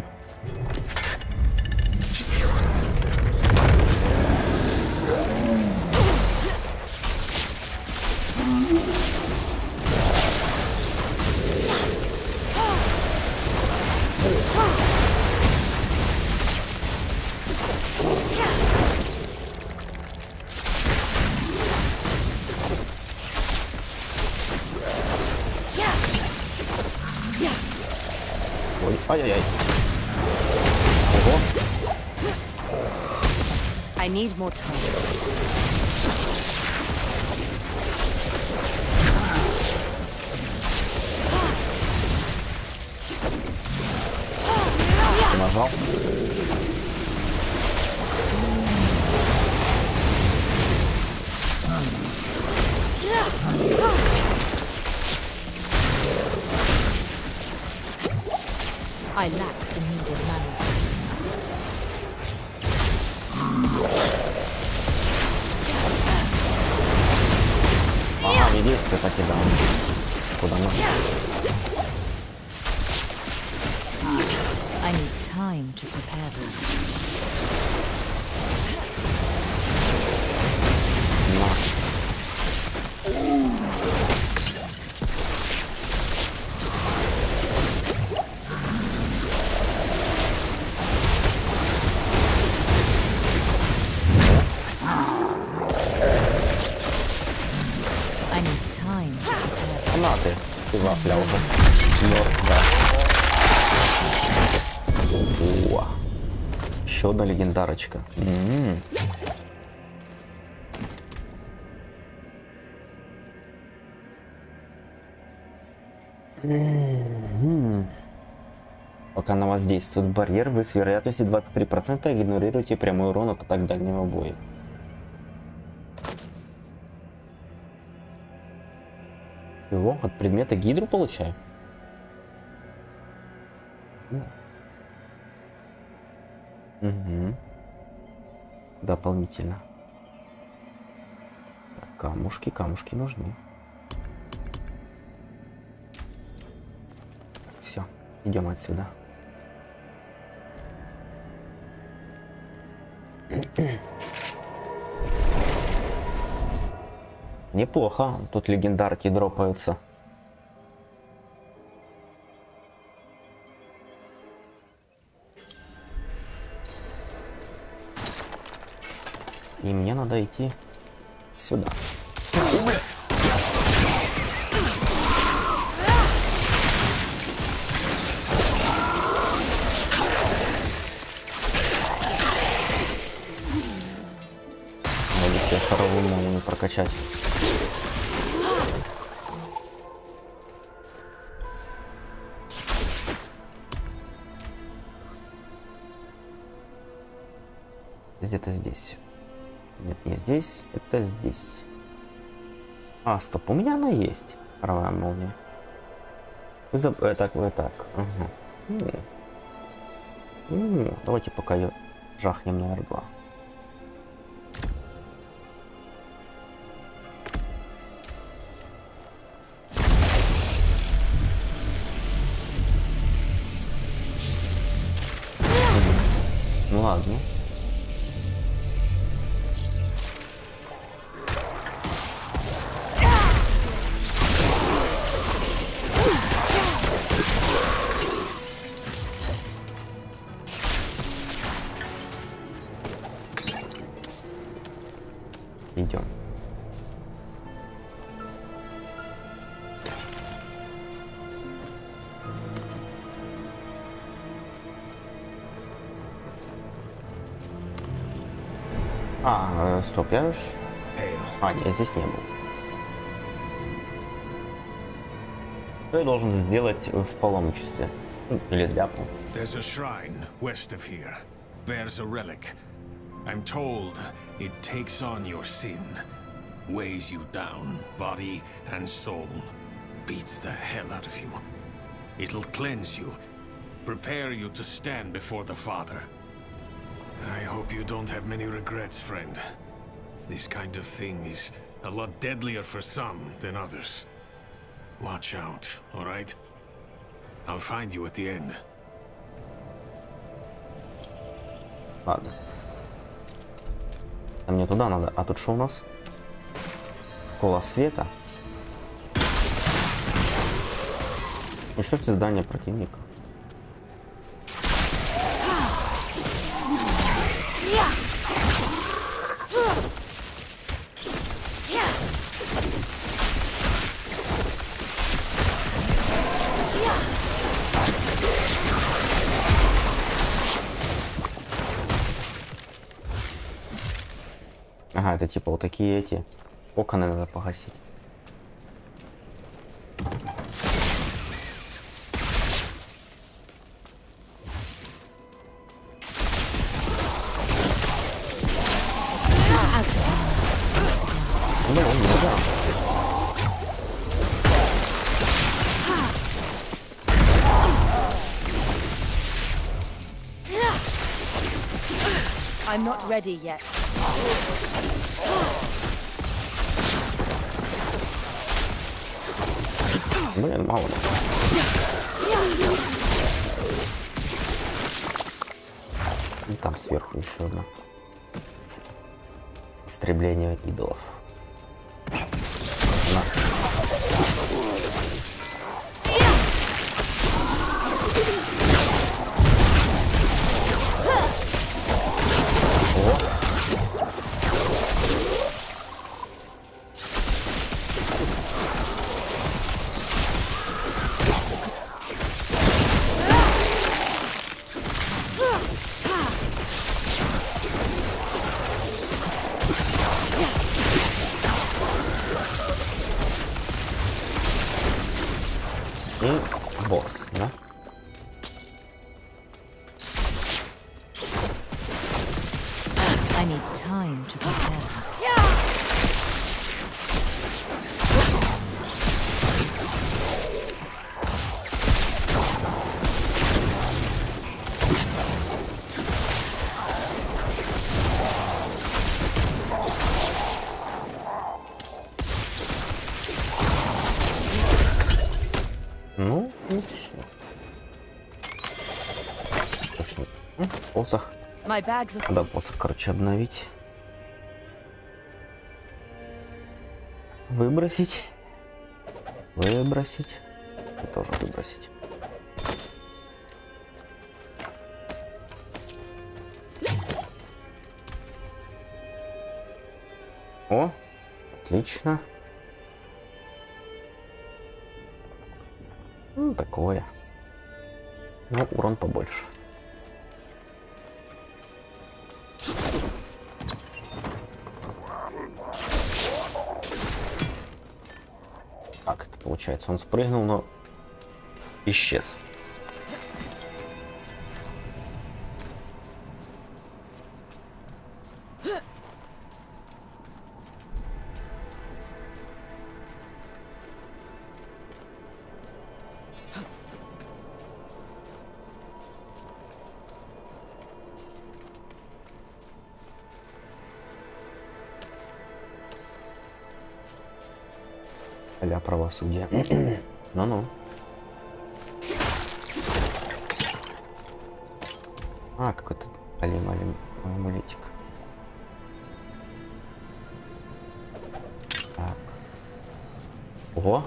Ой, ай-яй-яй. Ого. I need more time. Ты нажал? I lack the needed mana. Ага, не действует, так и да. Куда мы? I need time to prepare them. На. I need time to prepare them. На ты. И вафля уже мертвая. О, еще одна легендарочка. М-м-м. М-м-м. Пока на вас действует барьер, вы с вероятностью двадцать три процента игнорируете прямой урон от атак дальнего боя. Чего? От предмета гидру получаю? Угу. Дополнительно. Так, камушки, камушки нужны. Все, идем отсюда. Неплохо, тут легендарки дропаются. И мне надо идти сюда. Надо себе шаровую молнию прокачать. Где-то здесь. Нет, не здесь, это здесь. А, стоп, у меня она есть. Шаровая молния. Вы заб... э, так, вот так. Ага. М-м. М-м. Давайте пока ее жахнем на эр два. Ну ладно. Идем. А, э, стоп, я уж... А, нет, здесь не был. Что я должен сделать в паломничестве? Или ляпну? There's a shrine west of here. Bears a relic. I'm told it takes on your sin, weighs you down, body and soul, beats the hell out of you. It'll cleanse you, prepare you to stand before the Father. I hope you don't have many regrets, friend. This kind of thing is a lot deadlier for some than others. Watch out, all right? I'll find you at the end. Ладно. А мне туда надо. А тут что у нас? Кола света. Уничтожьте здание противника. Ага, это типа вот такие эти окна надо погасить. Да, ну да. I'm not ready yet. Блин, мало. И там сверху еще одна. Истребление идолов. На. И босс, да? I need time to prepare. Ну, и все. Точно. Ну, посох. My bags are Надо посох, короче, обновить. Выбросить. Выбросить. И тоже выбросить. О, отлично. Ну, такое. Но урон побольше. Как это получается? Он спрыгнул, но исчез. А-ля правосудие. Ну-ну. А, какой-то алим-алим амулетик. Так. Ого.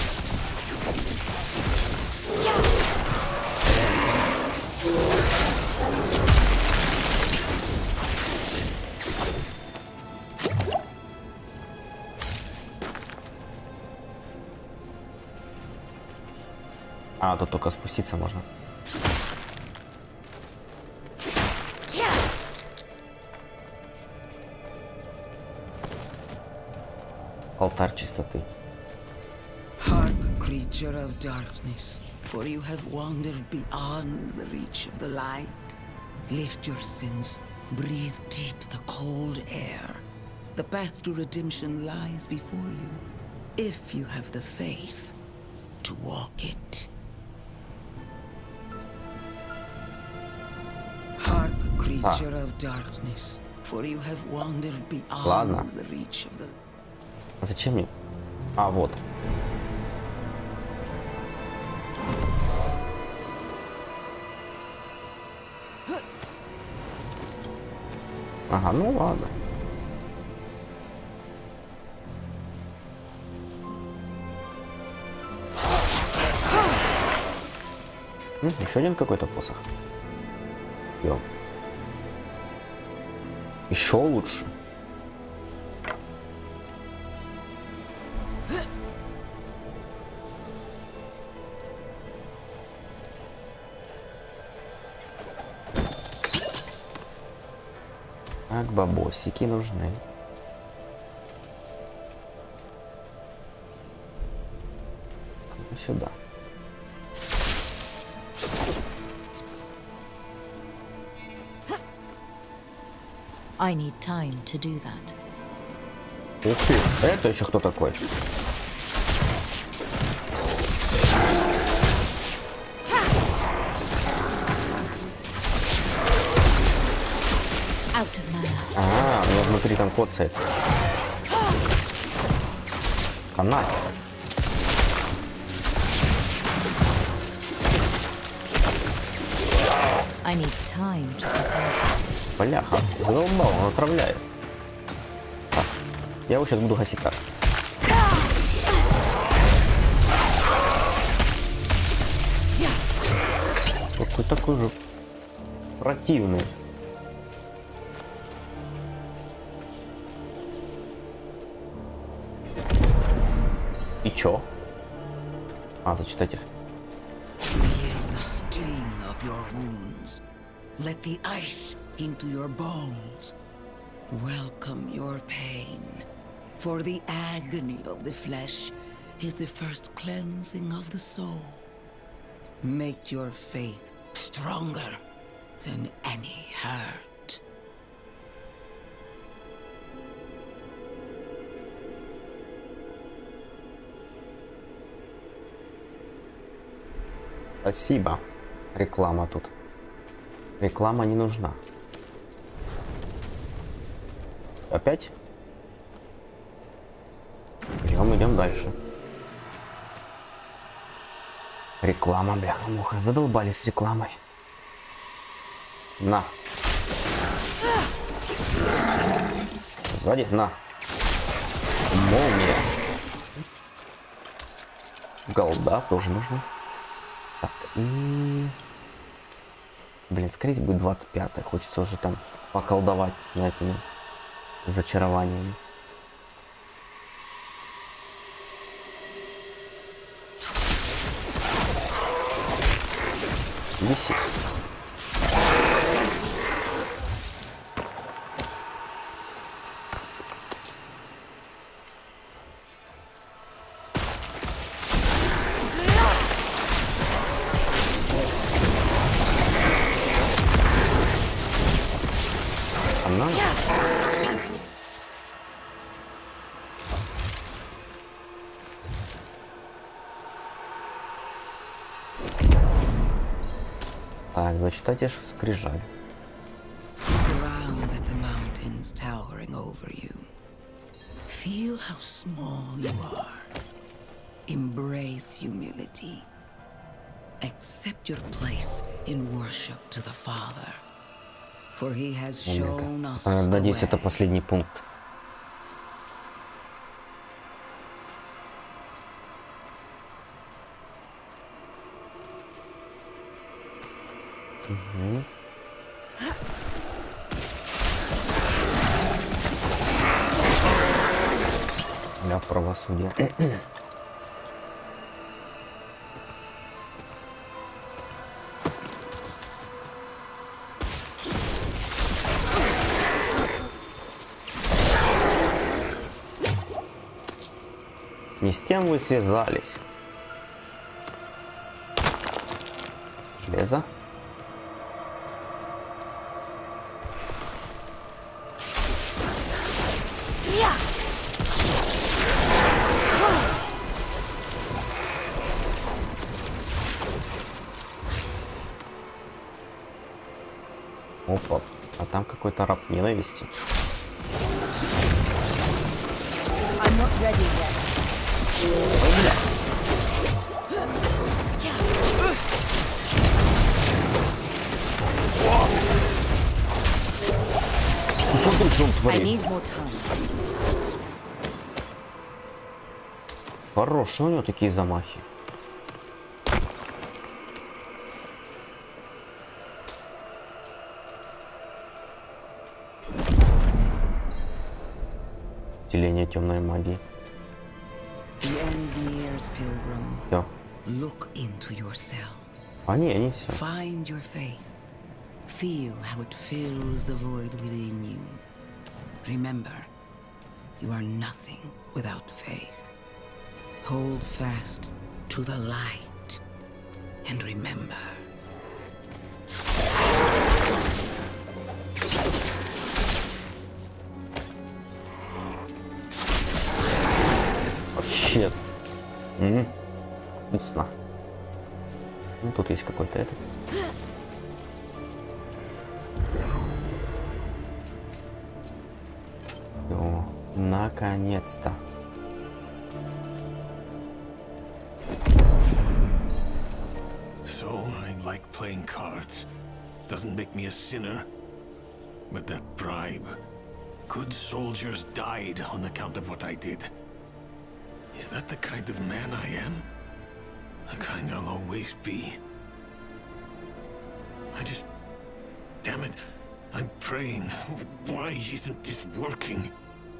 А, тут только спуститься можно. Алтарь чистоты. Hark, creature of darkness, for you have wandered beyond the reach of the light. Lift your sins, breathe deep the cold air. The path to redemption lies before you, if you have the faith to walk it. Hark, creature of darkness, for you have wandered beyond Ладно. the reach of the... А зачем мне? А, вот. Ага, ну ладно. М, еще один какой-то посох. Ё. Еще лучше. Так, бабосики нужны. Сюда. I need time to do that. Ух ты, это еще кто такой? Out of mana. А, у меня внутри там код стоит. Она. I need time to prepare. Бляха, задолбал, он отравляет. Так, я его сейчас буду гасить так. Какой такой же противный. И чё? А, зачитайте. Feel the sting of your wounds. Let the ice into your bones. Welcome your pain. For the agony of the flesh is the first cleansing of the soul. Make your faith stronger than any hurt. Спасибо. Реклама тут. Реклама не нужна. Опять? Идем, идем дальше. Реклама, бляха-муха. Задолбались с рекламой. На. Сзади, на. Молния. Голда тоже нужно. Так. М-м-м. Блин, скорее будет двадцать пятое. Хочется уже там поколдовать на этими зачарованиями. Висит. Она? Так, зачитать аж скрижаль. Ground at the mountains towering over you. Feel how small you are. Embrace humility. Accept your place in worship to the Father. For he has shown us the Надеюсь, это way. последний пункт. Угу. Для правосудия. Не с тем вы связались. Железо. Опа, а там какой-то раб ненависти. I'm not ready yet. Смотри, что он I творит. need more time. Хорошие у него такие замахи. Деление темной магии. The end nears, pilgrim. Все. Look into yourself. Они, они все. Find your faith. Feel how it fills the void within you. Remember, you are nothing without faith. Hold fast to the light. And remember. Вообще. М-м. Вкусно. Ну, тут есть какой-то этот. О, наконец-то. So, I like playing cards. Doesn't make me a sinner. But that bribe. Good soldiers died on account of what I did. Is that the kind of man I am? The kind I'll always be. I just... Damn it. I'm praying. Why isn't this working?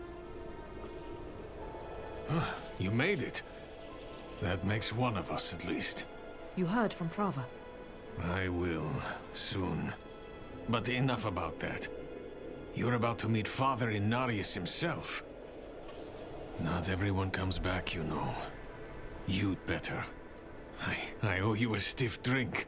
Huh, you made it. That makes one of us at least. You heard from Prava. I will, soon. But enough about that. You're about to meet Father Inarius himself. Not everyone comes back, you know. You'd better. I, I owe you a stiff drink.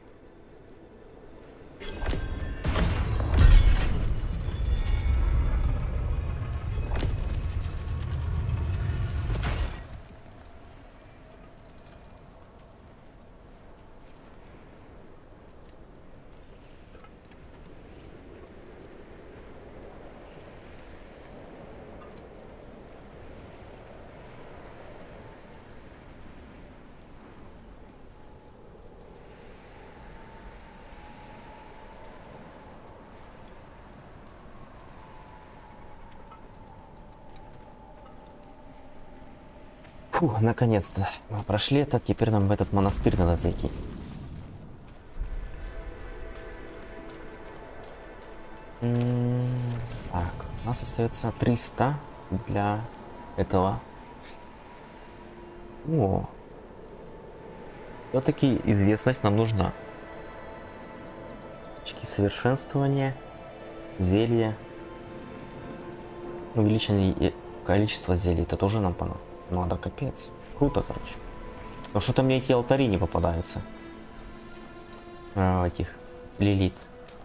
Фу, наконец-то мы прошли это, теперь нам в этот монастырь надо зайти. М-м, так, у нас остается триста для этого. О, все-таки известность нам нужна. Очки совершенствования, зелье, увеличение количества зелий, это тоже нам понадобится. Надо, капец. Круто, короче. Но что-то мне эти алтари не попадаются. А, этих. Лилит.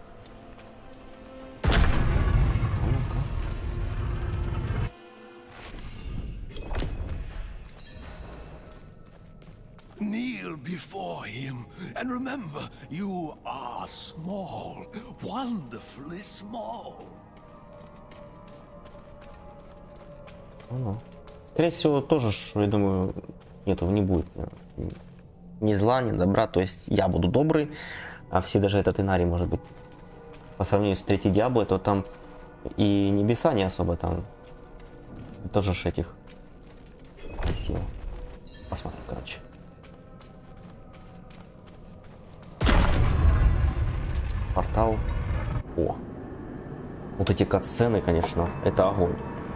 Kneel before him, and remember, you are small, wonderfully small. Ну, скорее всего, тоже, я думаю, нету, не будет ни зла, ни добра. То есть я буду добрый, а все, даже этот Инарий, может быть, по сравнению с третьей Диаблой, то там и небеса не особо там. Тоже ж этих красиво. Посмотрим, короче. Портал. О. Вот эти катсцены, конечно, это огонь.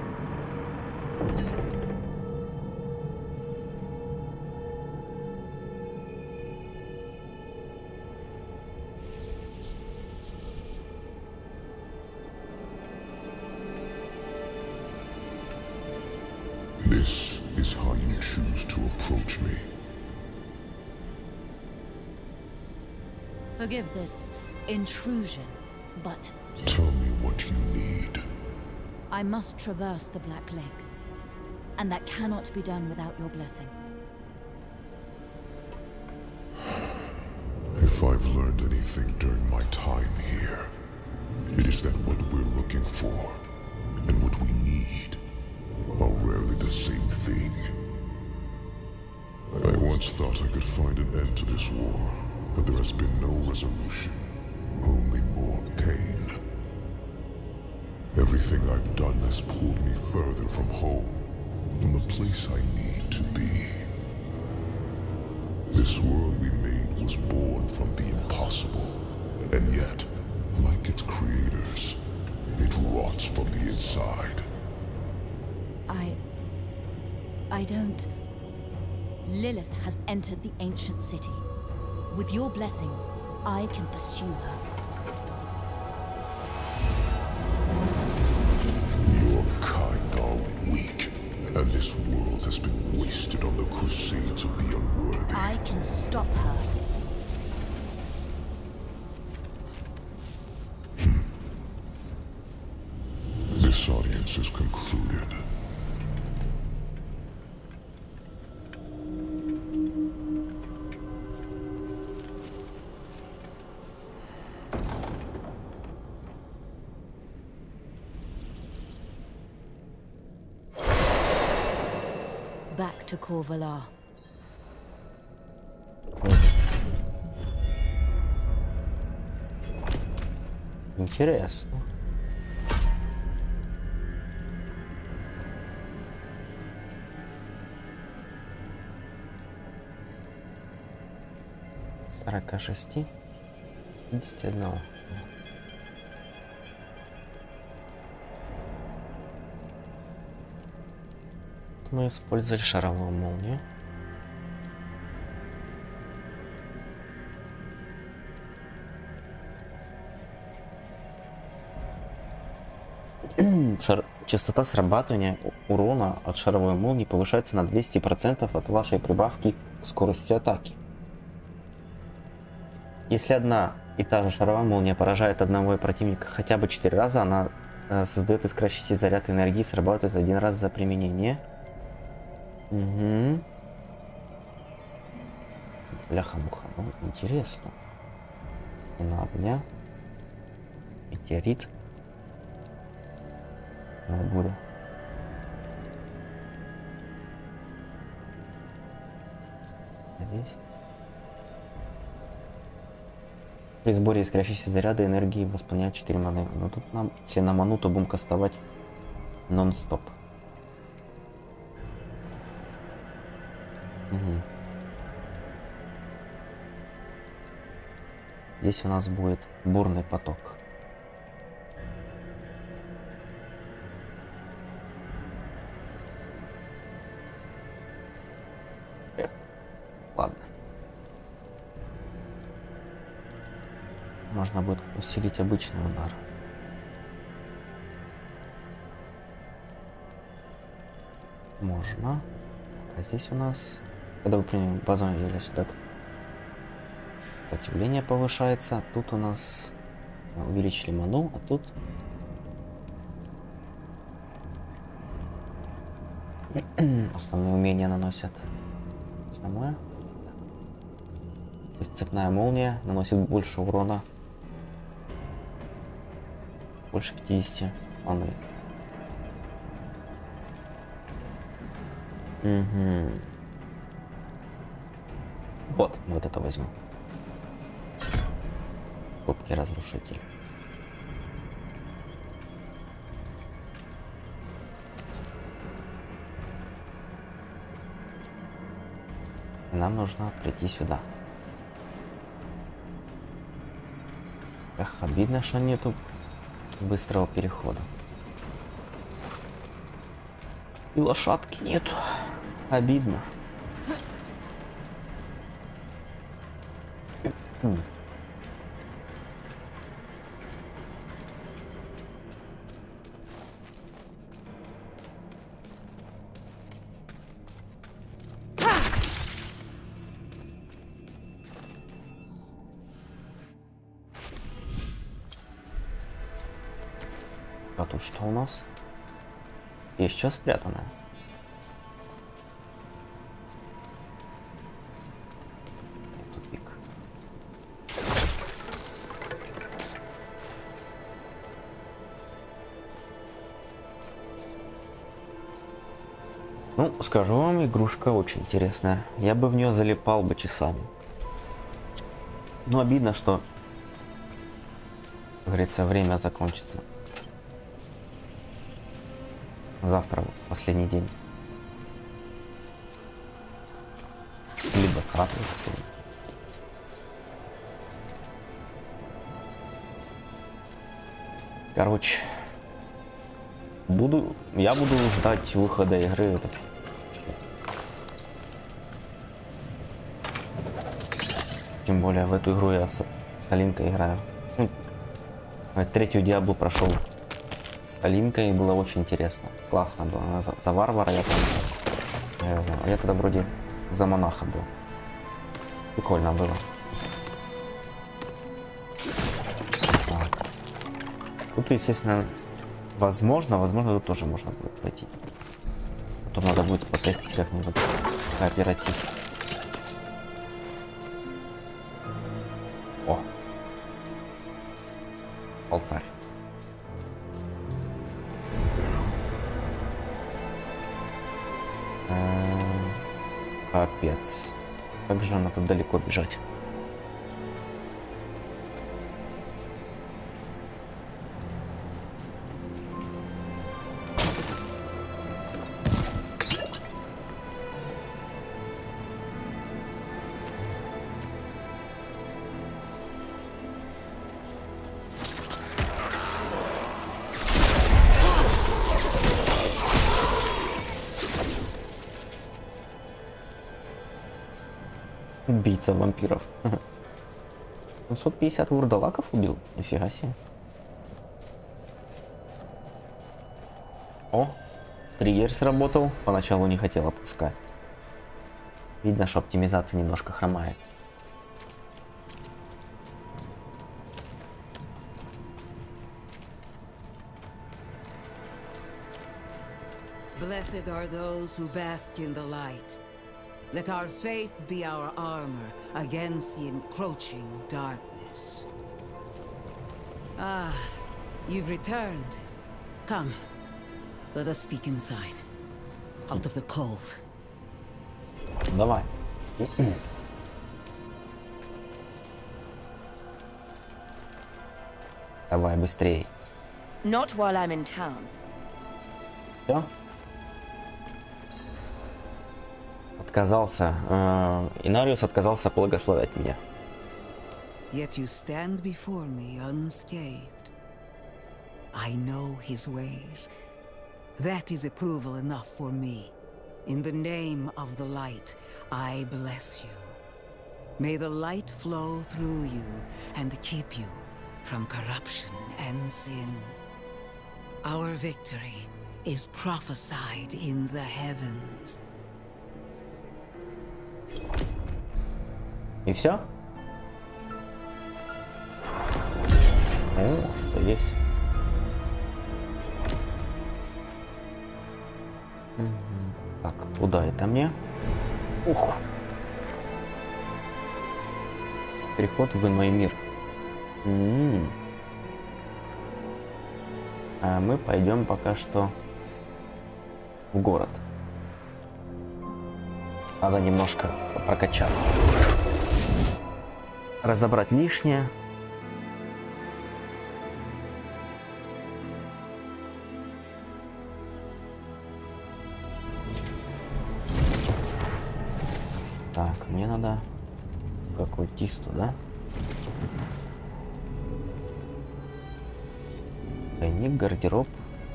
This is how you choose to approach me. Forgive this intrusion, but Tell me what you need. I must traverse the Black Lake, and that cannot be done without your blessing. If I've learned anything during my time here, it is that what we're looking for and what we need are rarely the same thing. I once thought I could find an end to this war, but there has been no resolution, only more pain. Everything I've done has pulled me further from home, from the place I need to be. This world we made was born from the impossible, and yet, like its creators, it rots from the inside. I... I don't... Lilith has entered the ancient city. With your blessing, I can pursue her. Your kind are weak, and this world has been wasted on the crusades of the unworthy. I can stop her. This audience is concluded. Back to Corvalar. Интересно. сорока шести, пятидесяти одного. Мы использовали шаровую молнию. Шар... Частота срабатывания урона от шаровой молнии повышается на двести процентов от вашей прибавки к скорости атаки. Если одна и та же шаровая молния поражает одного противника хотя бы четыре раза, она э, создает искрящийся заряд энергии, срабатывает один раз за применение. Угу. Бляха-муха, ну интересно. На огня. Метеорит. На бурю. Здесь. При сборе искрящейся заряда энергии восполняет четыре маны. Но тут нам, если на ману, то будем кастовать нон-стоп. Угу. Здесь у нас будет бурный поток. Эх, ладно. Можно будет усилить обычный удар. Можно. А здесь у нас, когда вы приняли базовое зелье, сюда сопротивление повышается. Тут у нас увеличили ману, а тут основные умения наносят. Основное. То есть цепная молния наносит больше урона. Больше пятидесяти маны. Угу. Вот, я вот это возьму. Кубки разрушитель. Нам нужно прийти сюда. Эх, обидно, что нету быстрого перехода. И лошадки нету. Обидно. А тут что у нас? Есть что спрятанное? Тупик. Ну, скажу вам, игрушка очень интересная. Я бы в нее залипал бы часами. Но обидно, что, как говорится, время закончится. Завтра последний день. Или двадцатый последний. Короче, буду, я буду ждать выхода игры. Это... Тем более в эту игру я с, с Алинкой играю. Ну, третью Диаблу прошел с Алинкой, было очень интересно. Классно было. Она за, за варвара, я помню. Э, я тогда вроде за монаха был. Прикольно было. Так. Тут, естественно, возможно, возможно, тут тоже можно будет пройти. Потом надо будет потестить как-нибудь кооператив. О! Алтарь. Капец. Как же она тут далеко бежать? Убийца вампиров. семьсот пятьдесят вурдалаков убил? Нифига себе. О, триггер сработал. Поначалу не хотел опускать. Видно, что оптимизация немножко хромает. Blessed are those who bask in the light. Let our faith be our armor against the encroaching darkness. Ah, you've returned. Come, let us speak inside, out of the cold. Давай. Давай быстрее. Not while I'm in town. Все? Отказался. Э, Инариус отказался благословлять меня. Yet you stand before me unscathed. I know his ways. That is approval enough for me. In the name of the light, I bless you. May the light flow through you and keep you from corruption and sin. Our victory is prophesied in the heavens. И все? О, что есть? Мгм. Так, куда это мне? Ух! Переход в иной мир. М-м-м. А мы пойдем пока что в город. Надо немножко прокачаться. Разобрать лишнее. Так, мне надо как культисту, да? Тайник, гардероб.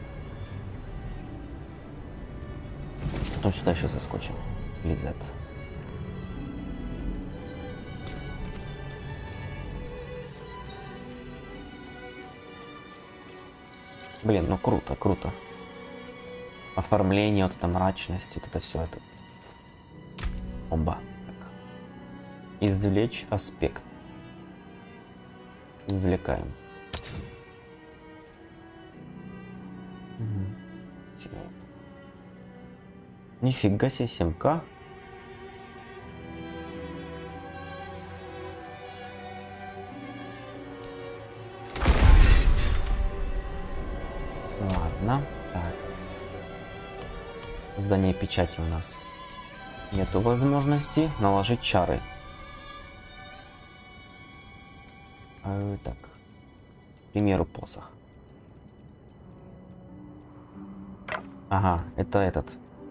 Потом сюда еще заскочим. Лизет. Блин, ну круто, круто. Оформление, вот эта мрачность, вот это все это. Бомба. Так. Извлечь аспект. Извлекаем. Угу. Нифига себе, семь ка. Ладно. Так. Создание печати у нас нету возможности. Наложить чары. А, так. К примеру, посох. Ага, это этот.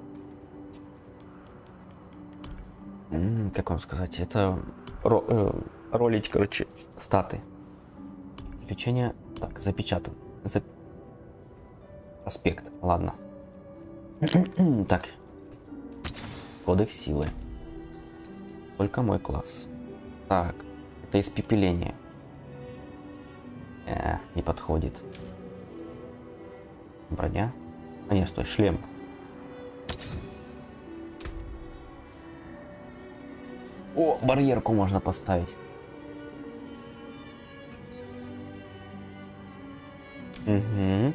М-м, как вам сказать? Это ро э, ролить, короче, статы. Исключение. Так, запечатан. Зап... Аспект. Ладно. Так. Кодекс силы. Только мой класс. Так. Это испепеление. Э, не подходит. Броня. А нет, стой, шлем. О, барьерку можно поставить. Угу.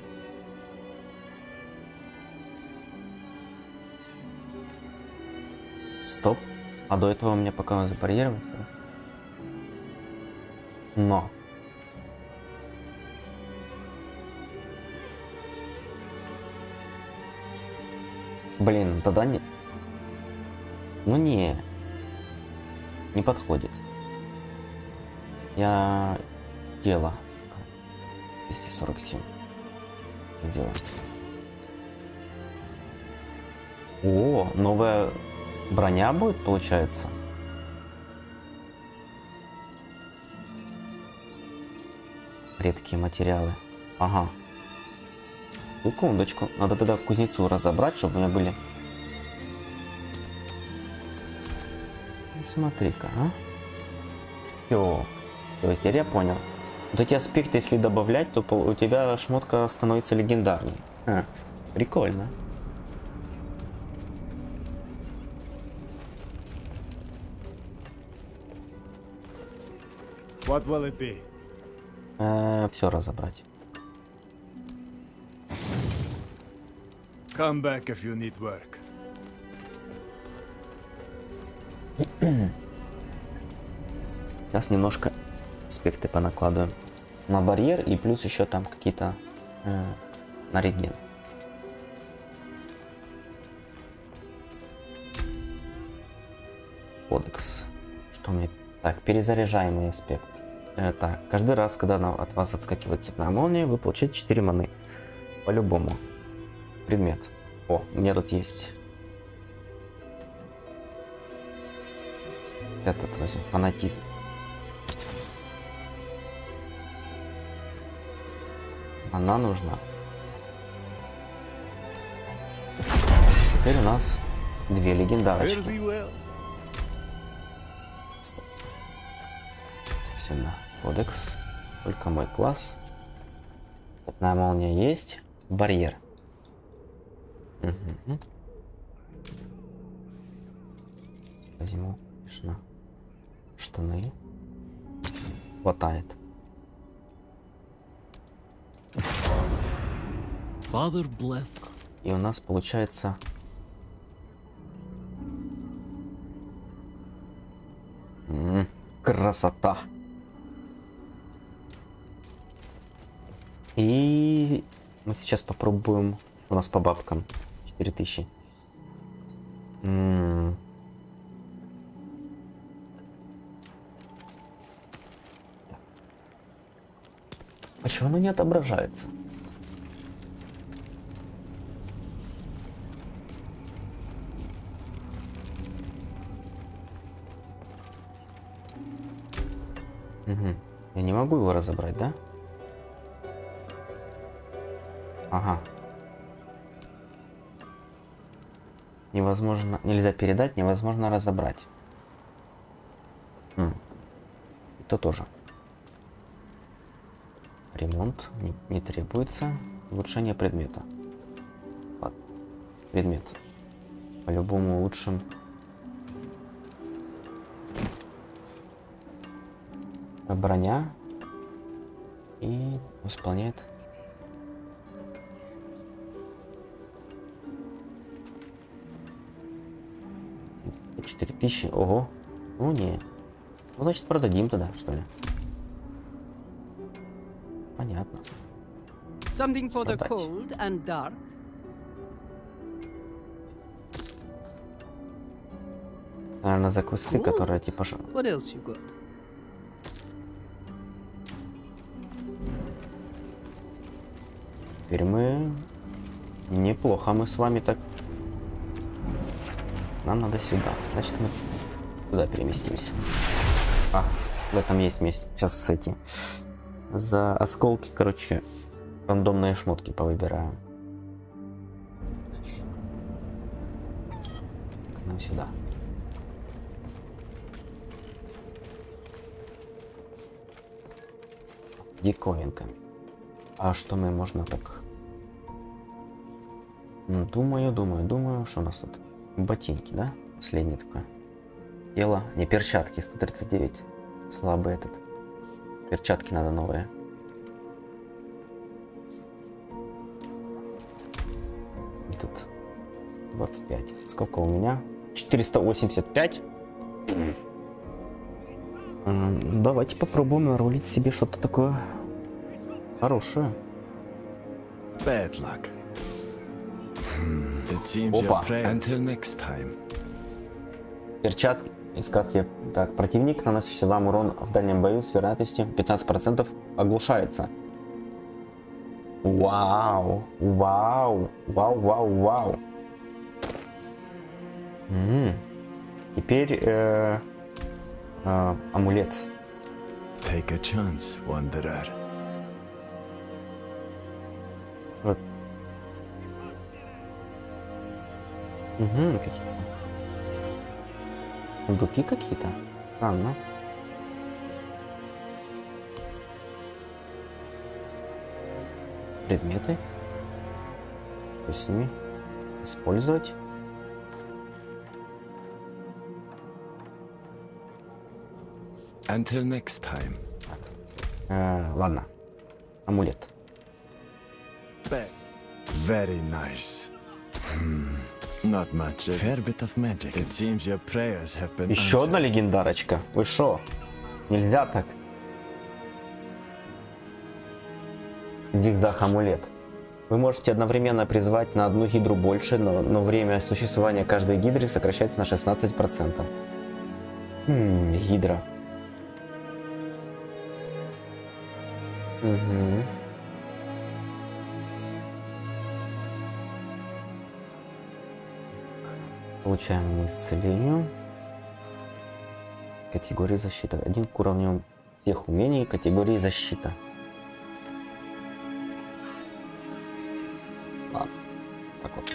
Стоп. А до этого у меня пока забарьерировался. Но. Блин, тогда не... Ну не... Не подходит. Я... Дело. двести сорок семь. Сделаем. О, новая броня будет, получается? Редкие материалы. Ага. Секундочку. Надо тогда кузнецу разобрать, чтобы у меня были... Смотри-ка, а? Все. Теперь я понял. Вот эти аспекты, если добавлять, то у тебя шмотка становится легендарной. А, прикольно. What will it be? Э, все разобрать. Come back if you need work. Сейчас немножко аспекты понакладываем на барьер и плюс еще там какие-то э, на реген. Кодекс. Что мне? Так, перезаряжаемый аспект. Э, так, каждый раз, когда на, от вас отскакивает цепная молния, вы получаете четыре маны. По-любому. Предмет. О, у меня тут есть. Этот возьмем. Фанатизм. Она нужна. Теперь у нас две легендарочки. Стоп. Сюда. Кодекс. Только мой класс. Цепная молния есть. Барьер. Угу. Возьму, конечно, штаны. Хватает. Father bless. И у нас получается М-м, красота. И мы сейчас попробуем. У нас по бабкам четыре тысячи. М-м. Почему оно не отображается? Угу. Я не могу его разобрать, да? Ага. Невозможно, нельзя передать, невозможно разобрать. М. Это тоже. Ремонт не, не требуется. Улучшение предмета. Ладно. Предмет. По-любому улучшим. Броня. И исполняет. четыре тысячи. Ого. Ну не. Ну значит продадим тогда, что ли. Понятно. Something for the Продать. cold and dark. Наверное, за кусты, Cool. которые типа... ш- What else you got? Теперь мы... Неплохо мы с вами так... Нам надо сюда. Значит, мы туда переместимся. А, в этом есть место. Сейчас эти... За осколки, короче, рандомные шмотки повыбираем. Нам сюда. Диковинками. А что мы можно так? Ну, думаю, думаю, думаю, что у нас тут? Ботинки, да? Последний такой. Тело. Не, перчатки. сто тридцать девять. Слабый этот. Перчатки надо новые. И тут двадцать пять. Сколько у меня? четыреста восемьдесят пять. М, Давайте попробуем нарулить себе что-то такое хорошее. Bad luck. Hmm, it seems you're Опа. praying. Until next time. Перчатки. Искать. Так, противник, наносящий вам урон в дальнем бою с вероятностью пятнадцать процентов оглушается. Вау, вау, вау, вау, вау. М-м. Теперь э, э, амулет. Take a chance, wanderer. Вот. Угу, какие-то. Сундуки какие-то. Странно. Предметы. Что с ними? Использовать. Until next time. Э, ладно. Амулет. Very nice. Not much. A fair bit of magic. It seems your prayers have been Еще answered. одна легендарочка. Вы шо? Нельзя так. Зигзаг амулет. Вы можете одновременно призвать на одну гидру больше, но, но время существования каждой гидры сокращается на шестнадцать процентов. Хм, гидра. Угу. Получаем исцелению. Категории защиты. Один к уровню всех умений категории защита. Ладно. Так вот.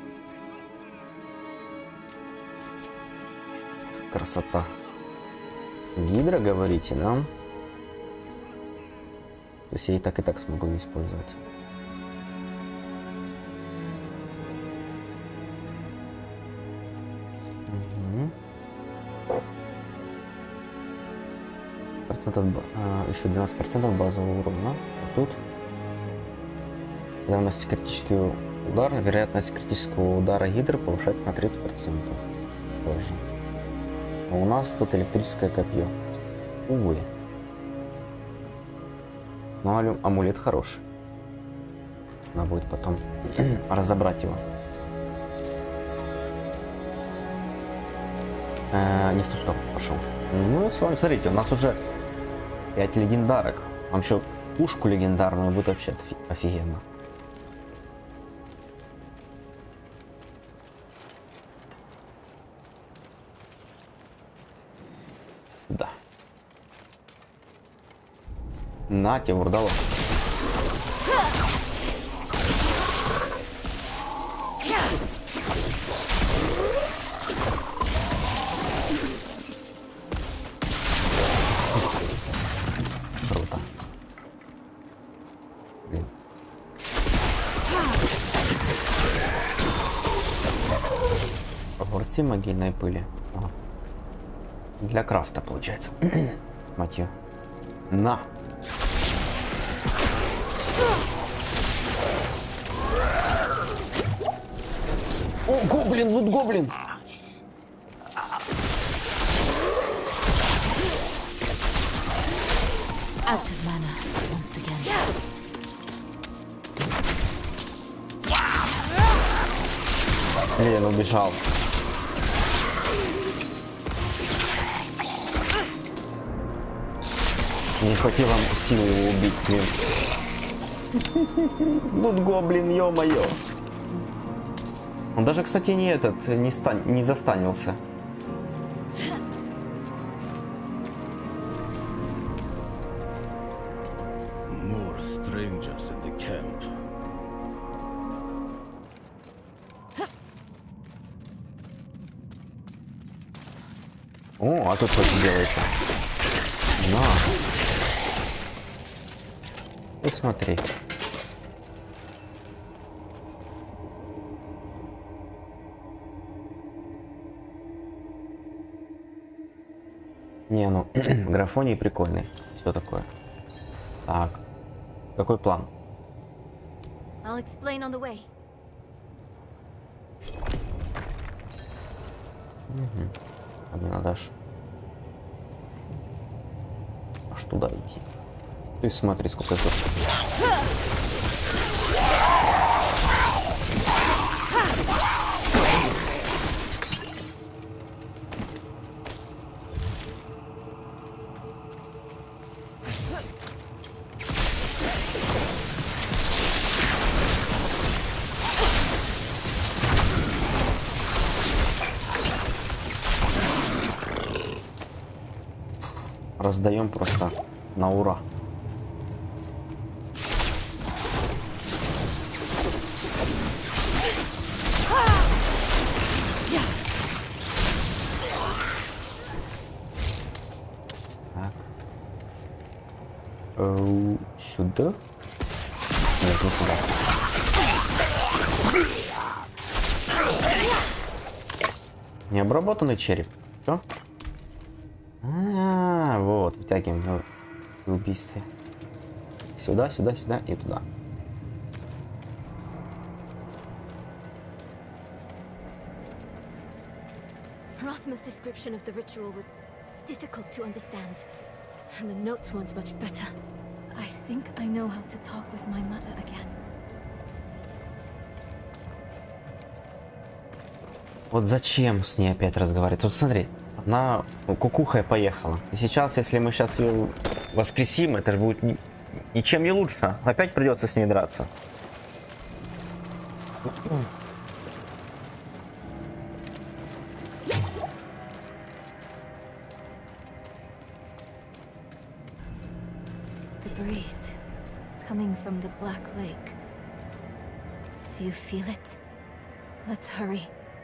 Красота. Гидра, говорите, да? То есть я и так, и так смогу ее использовать. Процентов, а, еще двенадцать процентов базового урона. А тут, когда у нас критический удар, вероятность критического удара гидры повышается на тридцать процентов. Тоже. А у нас тут электрическое копье. Увы. Но амулет хороший. Надо будет потом разобрать его. Э, не в ту сторону пошел. Ну, с вами, смотрите, у нас уже пять легендарок. Вам еще пушку легендарную будет вообще офигенно. Да. Нате, вурдало. Круто. Блин. Огурцы могильной пыли. Ага. Для крафта получается. Мать её. На! О, гоблин, лут гоблин! Out of mana once again. Блин, убежал. Не хватило силы его убить, блин. Лут гоблин, ё-моё. Он даже, кстати, не этот, не, стан, не застанился. More strangers in the camp. О, а тут что ты делаешь? На. И смотри. Не, ну, графоний прикольный. Все такое. Так. Какой план? I'll explain on the way. Угу. А мне надо аж... аж туда идти. Ты смотри, сколько это. Раздаем просто на ура. Так. Э, сюда? Нет, не сюда. Необработанный череп. Что? А, вот, вытягиваем его в убийстве. Сюда, сюда, сюда и туда. Rosma's description of the ritual was difficult to understand, and the notes weren't much better. I think I know how to talk with my mother again. Вот зачем с ней опять разговаривать? Вот смотри, она кукухой поехала. И сейчас, если мы сейчас ее воскресим, это же будет ни, ничем не лучше. Опять придется с ней драться. The breeze coming from the Black Lake. Do you feel it? Let's hurry.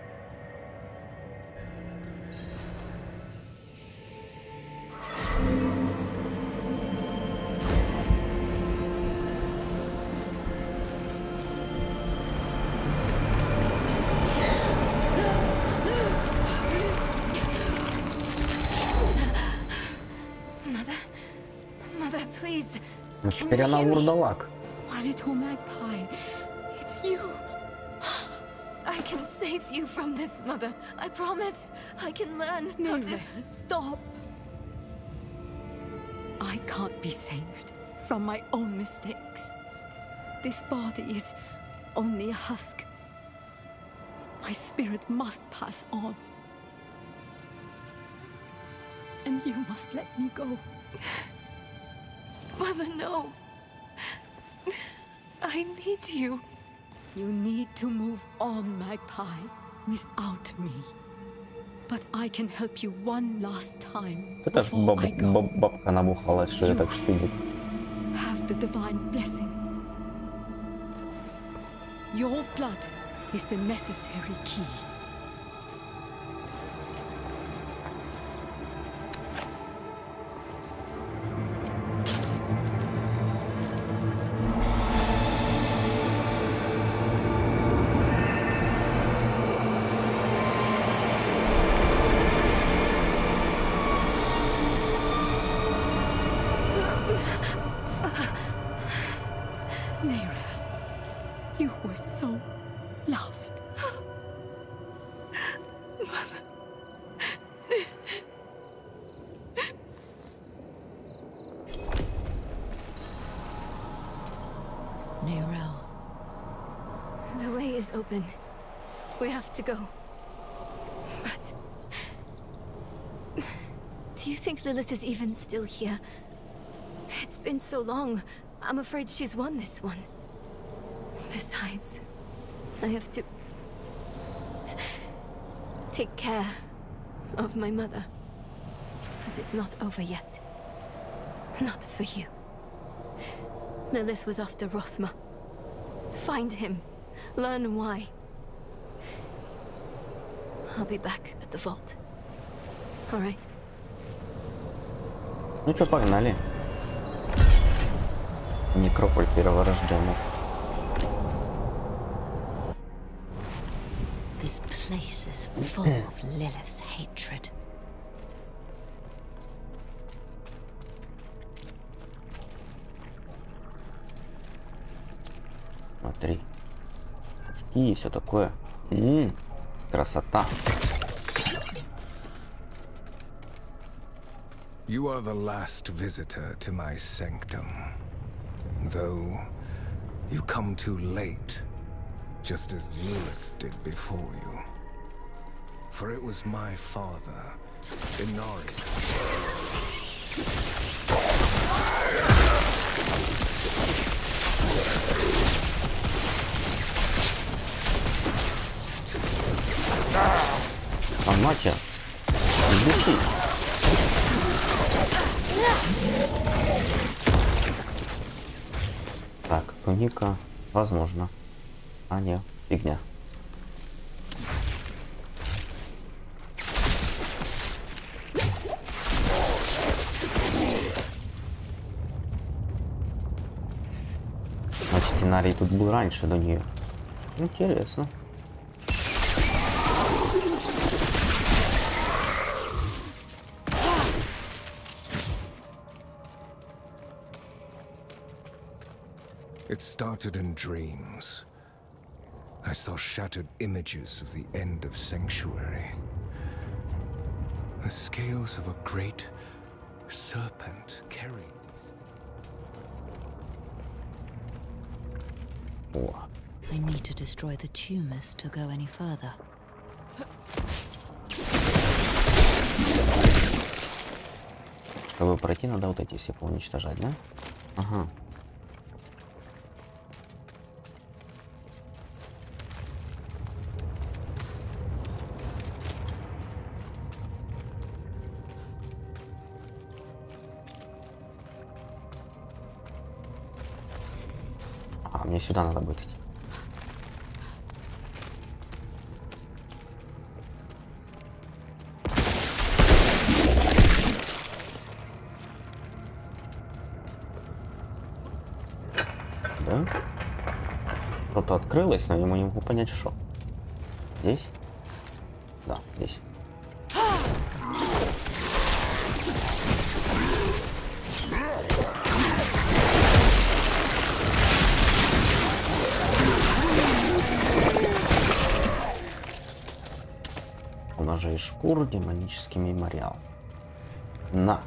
Ну теперь она вурдалак. My little magpie, it's you. I can save you from this, Mother. I promise. I can learn how to... Stop. I can't be saved from my own mistakes. This body is only a husk. My spirit must pass on. And you must let me go. Mother, no. I need you. You need to move on, Magpie, without me. But I can help you one last time. Это ж баб, баб, бабка набухалась, что я так штугу. Have the divine blessing. Your blood is the necessary key. You were so loved. Mother. Neyrelle. The way is open. We have to go. But... do you think Lilith is even still here? It's been so long. I'm afraid she's won this one. Besides, I have to... take care of my mother. But it's not over yet. Not for you. Lilith was after Rosma. Find him. Learn why. I'll be back at the vault. All right? Ну чё, погнали. Некрополь перворожденных. This place is full of Lilith's hatred. Смотри. И все такое. М-м, красота. You are the last visitor to my sanctum. Though you come too late, just as Lilith did before you. For it was my father, Inari. А мать, беси. Так, туника, возможно. А, нет, фигня. Значит, Инарий тут был раньше до нее. Интересно. It started in dreams. I saw shattered images of the end of Sanctuary. The scales of a great serpent carried. I need to destroy the tumors to go any further. Чтобы пройти, надо вот эти все поуничтожать, да? Ага. А, мне сюда надо будет идти. Да? Что-то открылось, но я не могу понять, что. Здесь? Да, здесь. У нас же и шкур, демонический мемориал. На.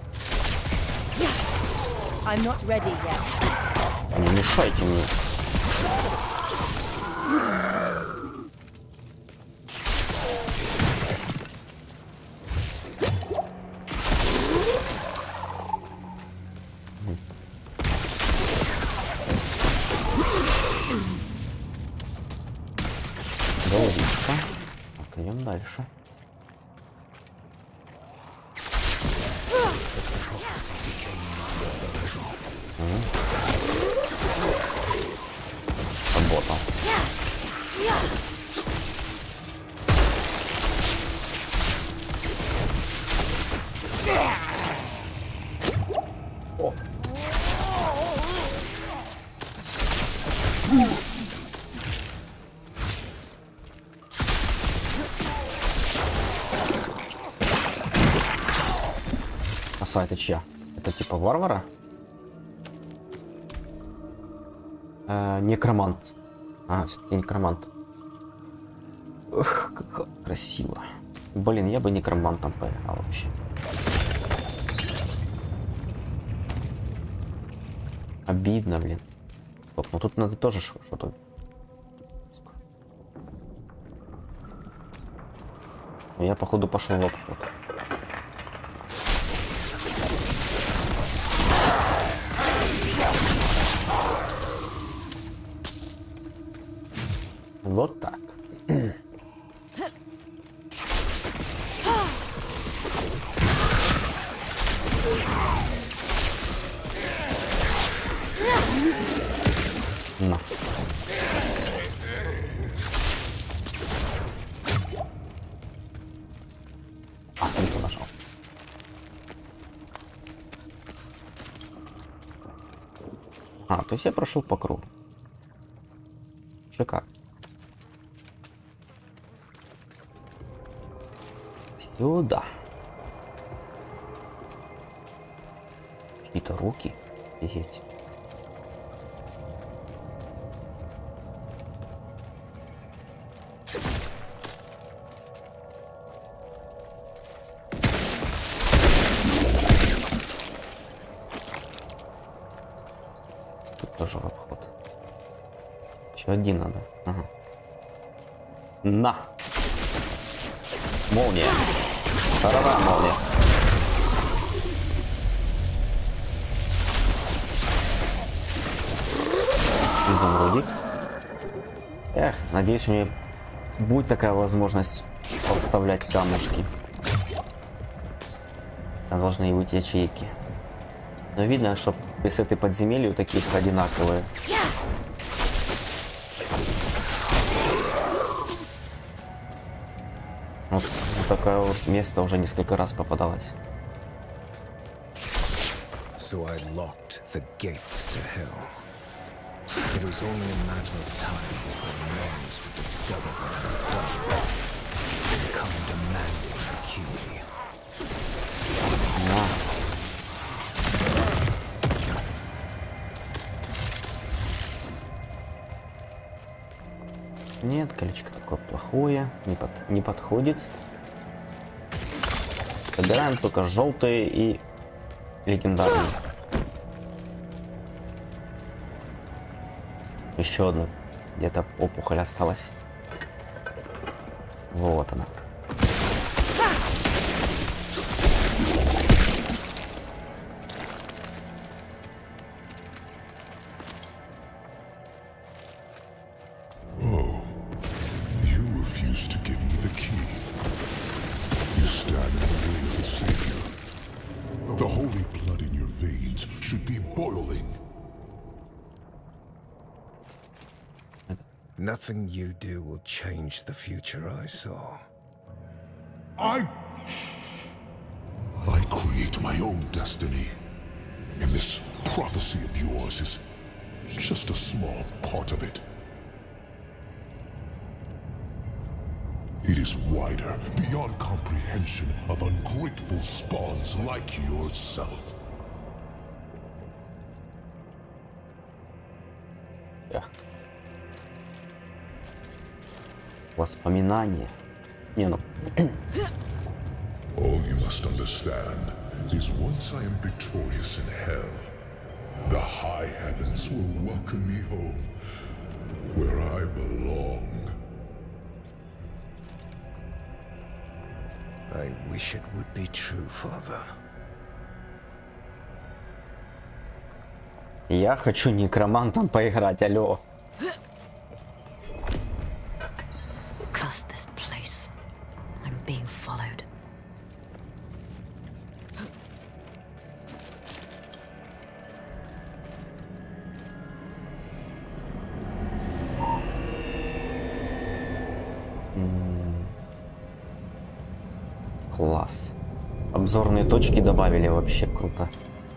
I'm not ready yet. Не мешайте мне. Головишка. Так, идем дальше. Работал. О. Оса, это чья? Это типа варвара? Э, некромант. А, все-таки некромант. Эх, как красиво. Блин, я бы некромантом поиграл вообще. Обидно, блин. Вот, ну тут надо тоже что-то. Я походу пошел в обход. Вот так. На. А, фунту нашел. А, то есть я прошел по кругу. Шикарно. Сюда. Чьи-то руки. Офигеть. Тут тоже в обход. Еще один надо. Ага. На! Молния. Шаровая молния. Изумрудик. Эх, надеюсь, у меня будет такая возможность подставлять камушки. Там должны быть ячейки. Но видно, что с этой подземелью такие одинаковые. Вот, вот такое вот место уже несколько раз попадалось. So I locked the gates to hell. It was only a matter of time before the nuns would discover what I had done and come demanding the key. На. Нет, колечко такое плохое, не, под, не подходит. Собираем только желтые и легендарные. Еще одна. Где-то опухоль осталась. Вот она. Nothing you do will change the future I saw. I... I create my own destiny. And this prophecy of yours is just a small part of it. It is wider, beyond comprehension of ungrateful spawns like yourself. Yeah. Воспоминания. Не, ну. All you must understand is once I am victorious in hell, the high heavens will welcome me home, where I belong. I wish it would be true, Father. Я хочу некромантом поиграть, алло. Curse this place. I'm being followed. Класс. Обзорные точки добавили, вообще круто.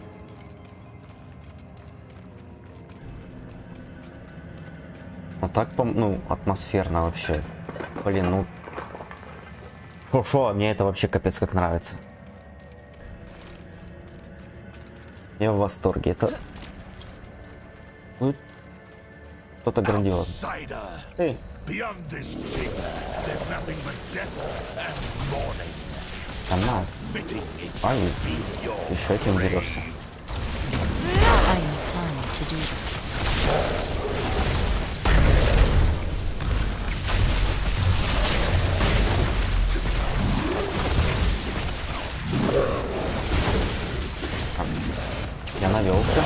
Ну так, ну, атмосферно вообще. Блин, ну... Шо-шо, мне это вообще капец как нравится. Я в восторге. Это... Что-то грандиозное. Эй. Она. Ай, еще этим берешься. Я навелся.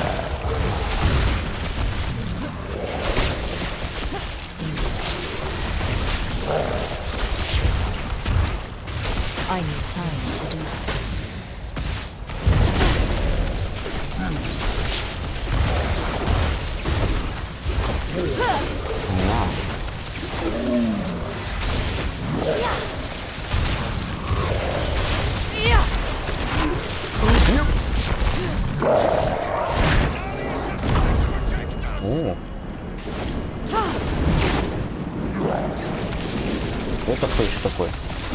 I need time to do that. О. Это кто еще такой?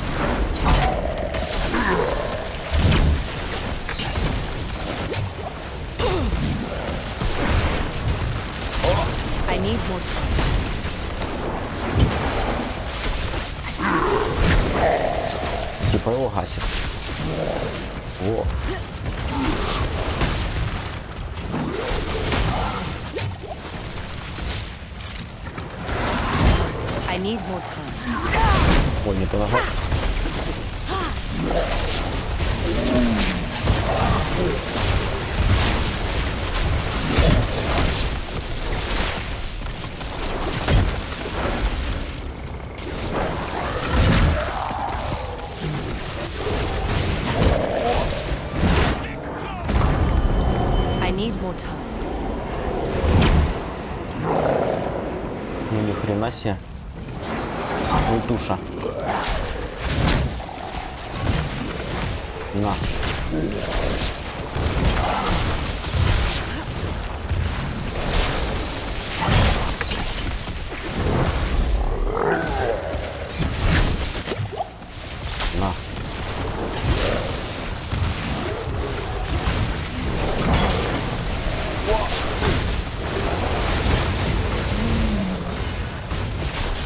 I need more time. Типа его гасит. О. I need more time. Ой, не положил. I need more time. Ну ни хрена себе. Ой, туша. На. На.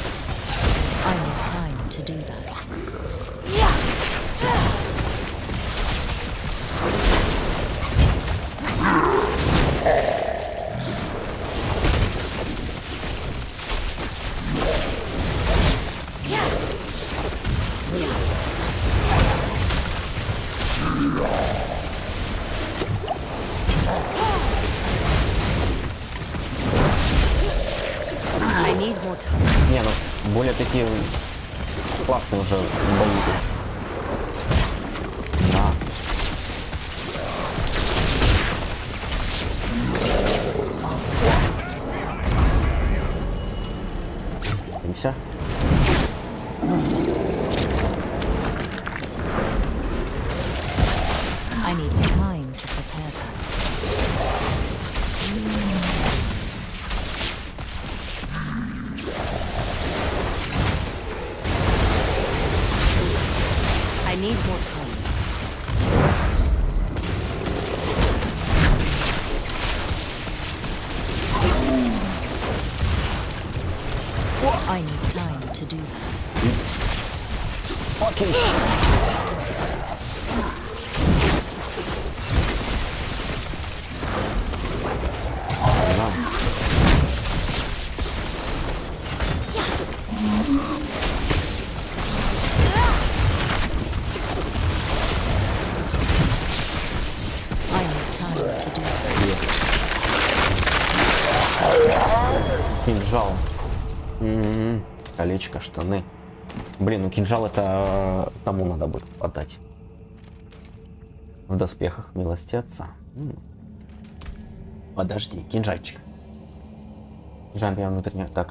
I need time to do that. Не, ну более такие классные уже бои. Да. Все. I need time to prepare that. I need more time. I need time to do that. Fucking shit. Кинжал. М-м-м. Колечко, штаны. Блин, ну кинжал это тому надо будет отдать. В доспехах милости отца. М-м. Подожди, кинжальчик. Кинжал прямо внутренне. Так.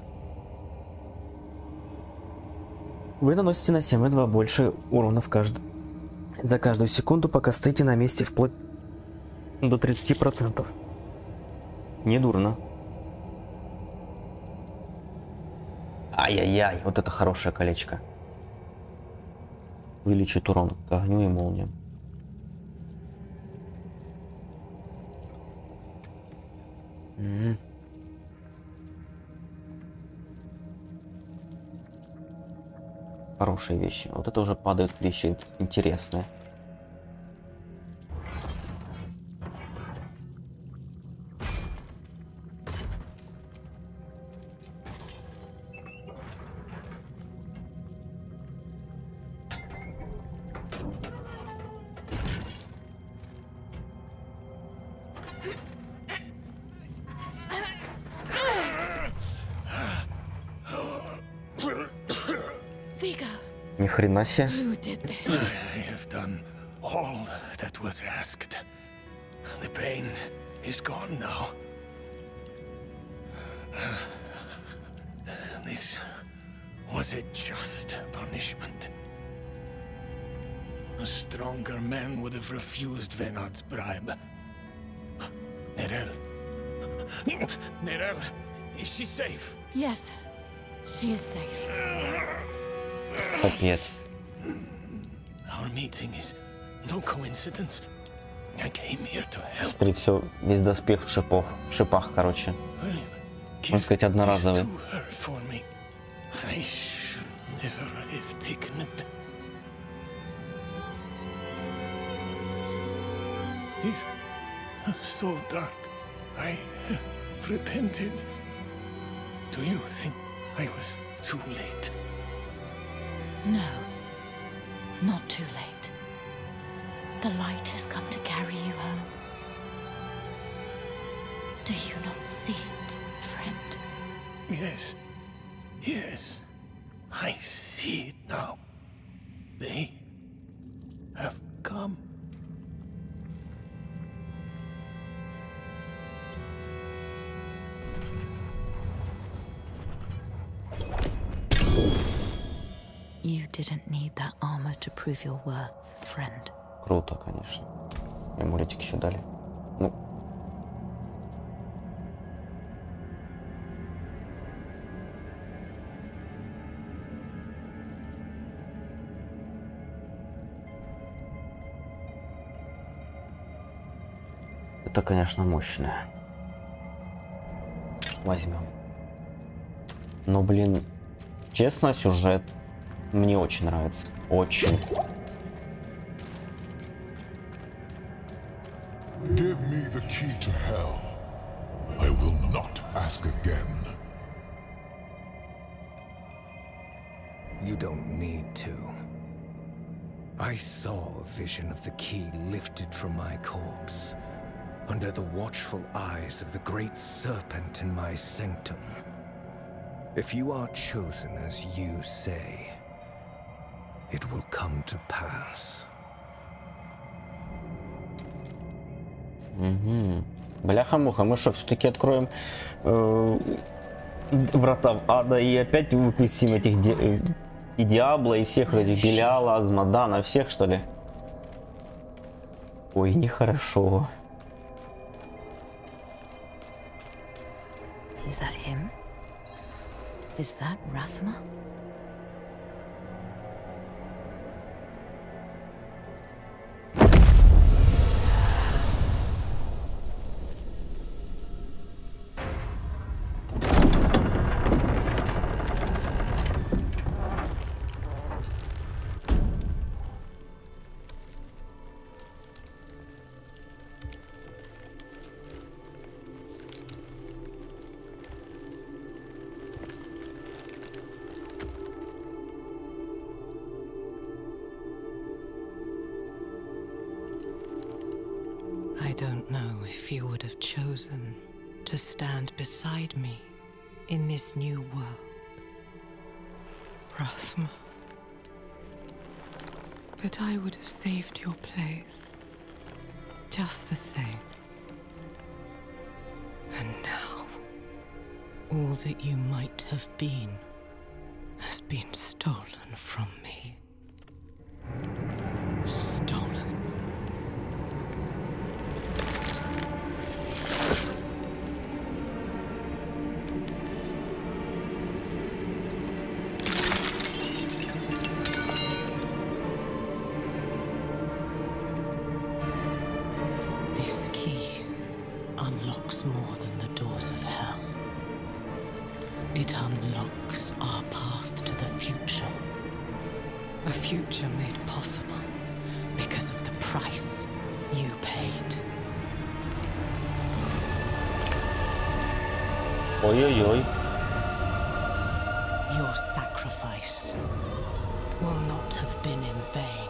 Вы наносите на семь и два больше урона в каждую. За каждую секунду, пока стоите на месте, вплоть до тридцати процентов. Недурно. Ай-яй-яй, вот это хорошее колечко. Увеличит урон к огню и молниям. М-м. Хорошие вещи. Вот это уже падают вещи интересные. Ни хрена себе. I have done all that was asked. The pain is gone now. This was a just punishment. A stronger man would have refused Venard's bribe. Nerel. Nerel, is she safe? Yes, she is safe. Капец. Our meeting is no coincidence. I came here to help. Смотри, все, весь доспех в шипах, в шипах, короче. Можно сказать, одноразовый. I should never have taken it. It's so dark. I have repented. Do you think I was too late? No, not too late. The light has come to carry you home. Do you not see it, friend? Yes, yes, I see it now. They have come. You didn't need that armor to prove your worth, friend. Круто, конечно. Амулетик еще дали. Ну. Это, конечно, мощное. Возьмем. Но, блин, честно, сюжет мне очень нравится. Очень. Give me the key to hell. I will not ask again. You don't need to. I saw a vision of the key lifted from my corpse, under the watchful eyes of the great serpent in my sanctum. If you are chosen as you say, it will come to pass. Угу. Бляха-муха, мы что, все-таки откроем э, врата в ада и опять выпустим этих ди и Диабло, и всех этих Белиала, Азмодана, всех, что ли? Ой, нехорошо. Is that him? Is that Rathma? I don't know if you would have chosen to stand beside me in this new world, Rathma. But I would have saved your place, just the same. And now, all that you might have been has been stolen from me. Stolen. This key unlocks more than the doors of hell. It unlocks our path to the future. A future made possible because of the price you paid. Ой-ой-ой. Your sacrifice will not have been in vain.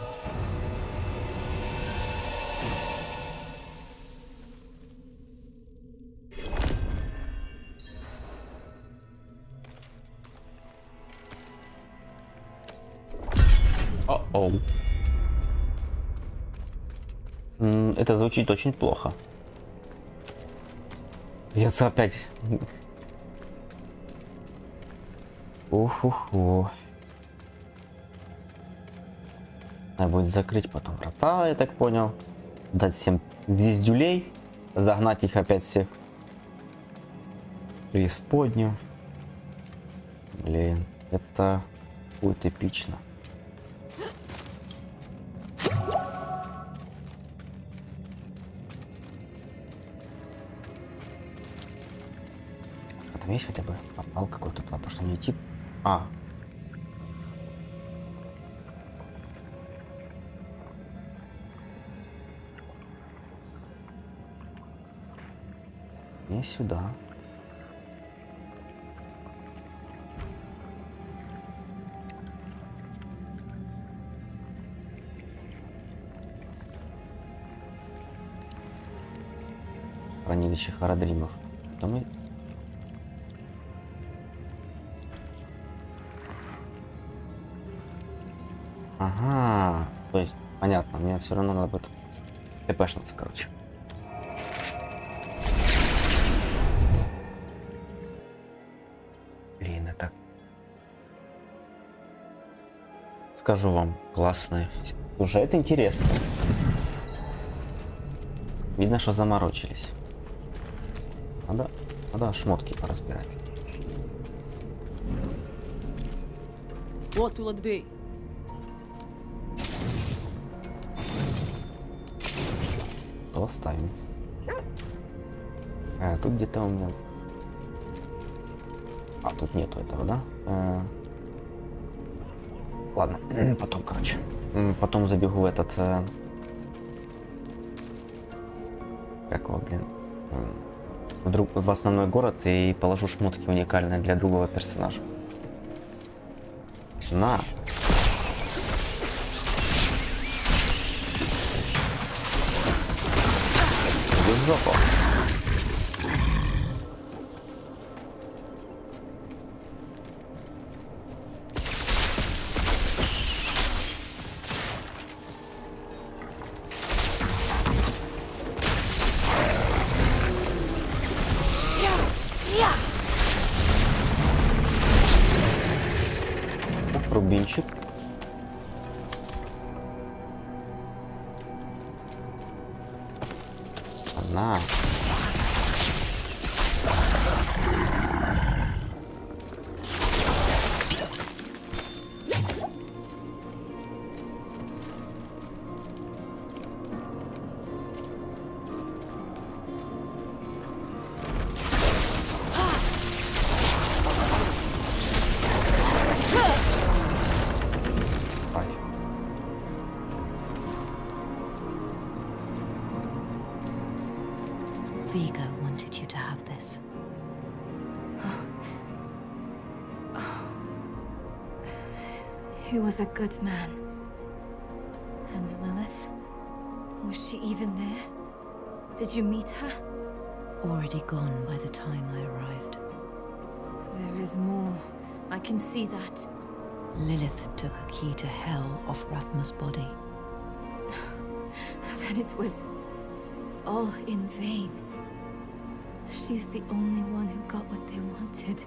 О-оу. Это звучит очень плохо. Придется опять. Ух-ух-ух. Надо будет закрыть потом врата, я так понял. Дать всем звездюлей. Загнать их опять всех в преисподнюю. Блин, это будет эпично. Там есть хотя бы портал какой-то туда, потому что мне идти... А. Не сюда. Хранилище Харадримов. Потом мы... Ага, то есть, понятно, мне все равно надо будет тпшнуться, короче. Блин, это... Скажу вам, классное. Уже это интересно. Видно, что заморочились. Надо, надо шмотки поразбирать. What will it be? То ставим. А, тут где-то у меня... А, тут нету этого, да? А... Ладно, потом, короче. Потом забегу в этот... Как его, блин? В, друг... в основной город и положу шмотки уникальные для другого персонажа. На! Иди в жопу. Рубинчик. На. Vigo wanted you to have this. He was a good man. And Lilith? Was she even there? Did you meet her? Already gone by the time I arrived. There is more. I can see that. Lilith took a key to hell off Rathma's body. Then it was all in vain. She's the only one who got what they wanted.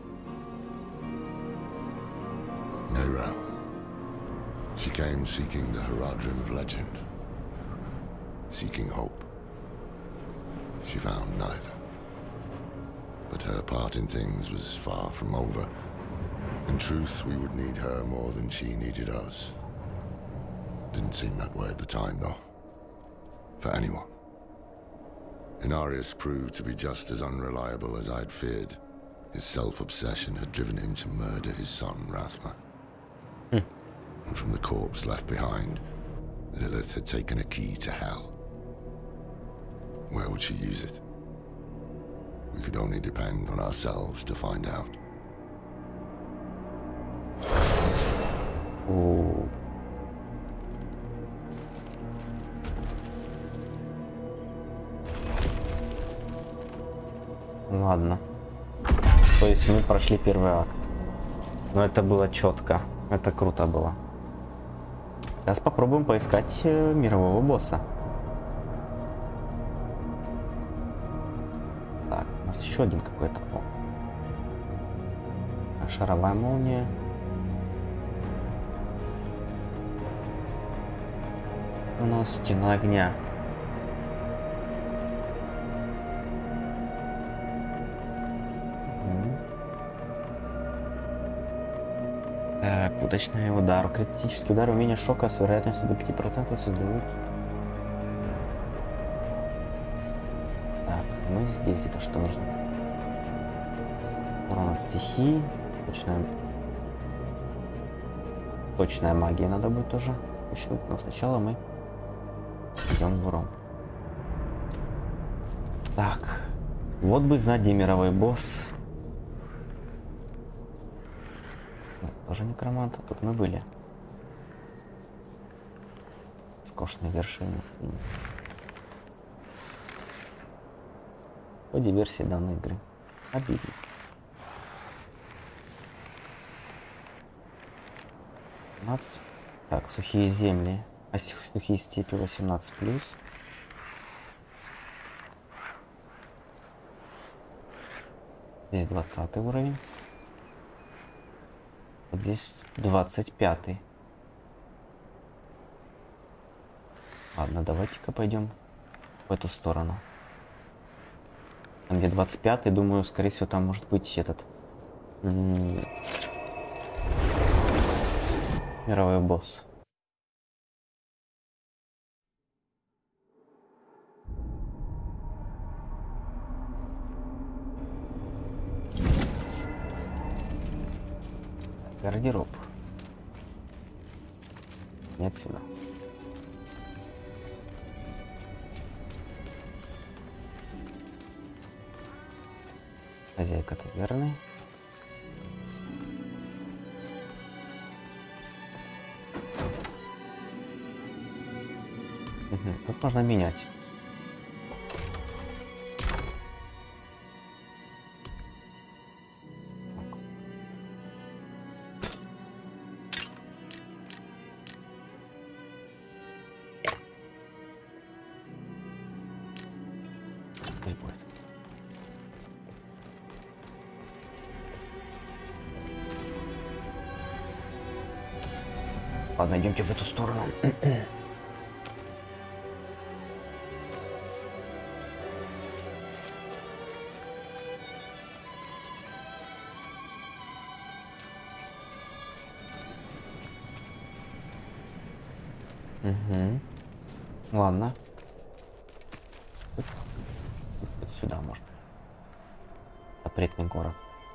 Neyrelle. She came seeking the Haradrim of legend. Seeking hope. She found neither. But her part in things was far from over. In truth, we would need her more than she needed us. Didn't seem that way at the time, though. For anyone. Inarius proved to be just as unreliable as I'd feared. His self-obsession had driven him to murder his son, Rathma. Hmm. And from the corpse left behind, Lilith had taken a key to hell. Where would she use it? We could only depend on ourselves to find out. Ooh. Ладно. То есть мы прошли первый акт. Но это было четко. Это круто было. Сейчас попробуем поискать мирового босса. Так, у нас еще один какой-то. Шаровая молния. У нас стена огня. Так, удачный удар. Критический удар, умение шока с вероятностью до пяти процентов создают. Так, мы здесь. Это что нужно? Урон от стихии. Точная... Точная магия надо будет тоже учтуть. Но сначала мы идем в урон. Так. Вот бы знать, где мировой босс. Тоже некромант. Тут мы были. Скошенные вершины. По диверсии данной игры. Обидно. семнадцать. Так, сухие земли. А сухие степи восемнадцать плюс. Здесь двадцатый уровень. Вот здесь двадцать пятый. Ладно, давайте-ка пойдем в эту сторону. Там где двадцать пятый, думаю, скорее всего, там может быть этот м-м, мировой босс. Гардероб. Не отсюда. Хозяйка таверны. Угу. Тут можно менять. Пусть будет. Ладно, идемте в эту сторону. Угу. Ладно. Вот сюда можно. Запретный город.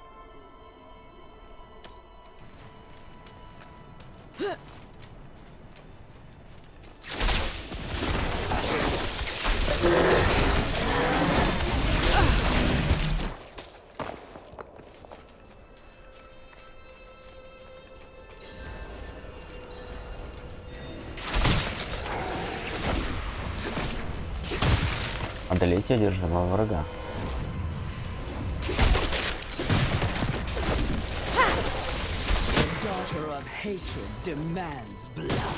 Одолейте одержимого врага. Daughter of hatred demands blood.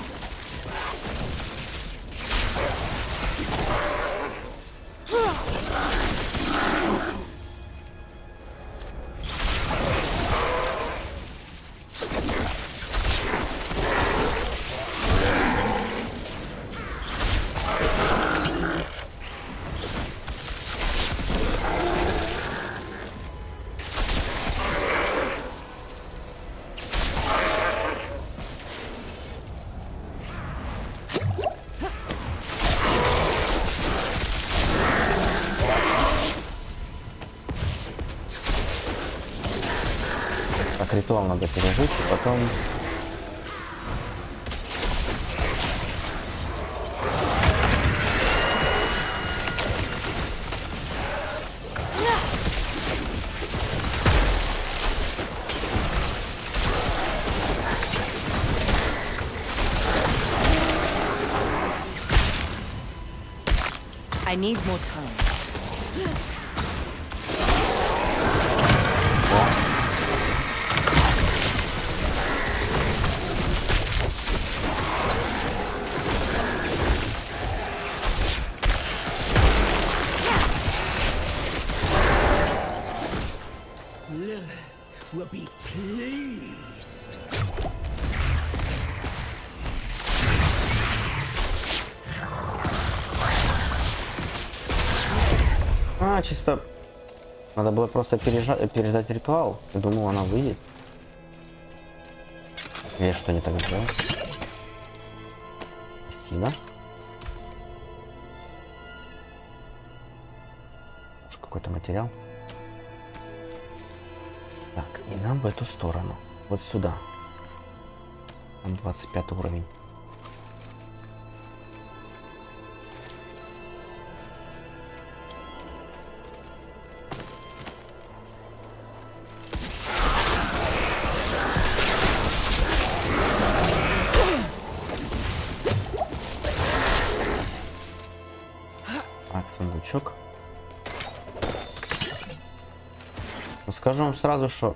Ритуал надо пережить, и потом... I need more time. Will be pleased. А, чисто надо было просто пережать, переждать ритуал. Я думал, она выйдет. Я что не так сделал? Стина. Может, какой-то материал. Так, и нам в эту сторону. Вот сюда. Там двадцать пятый уровень. Так, сундучок. Скажу вам сразу, что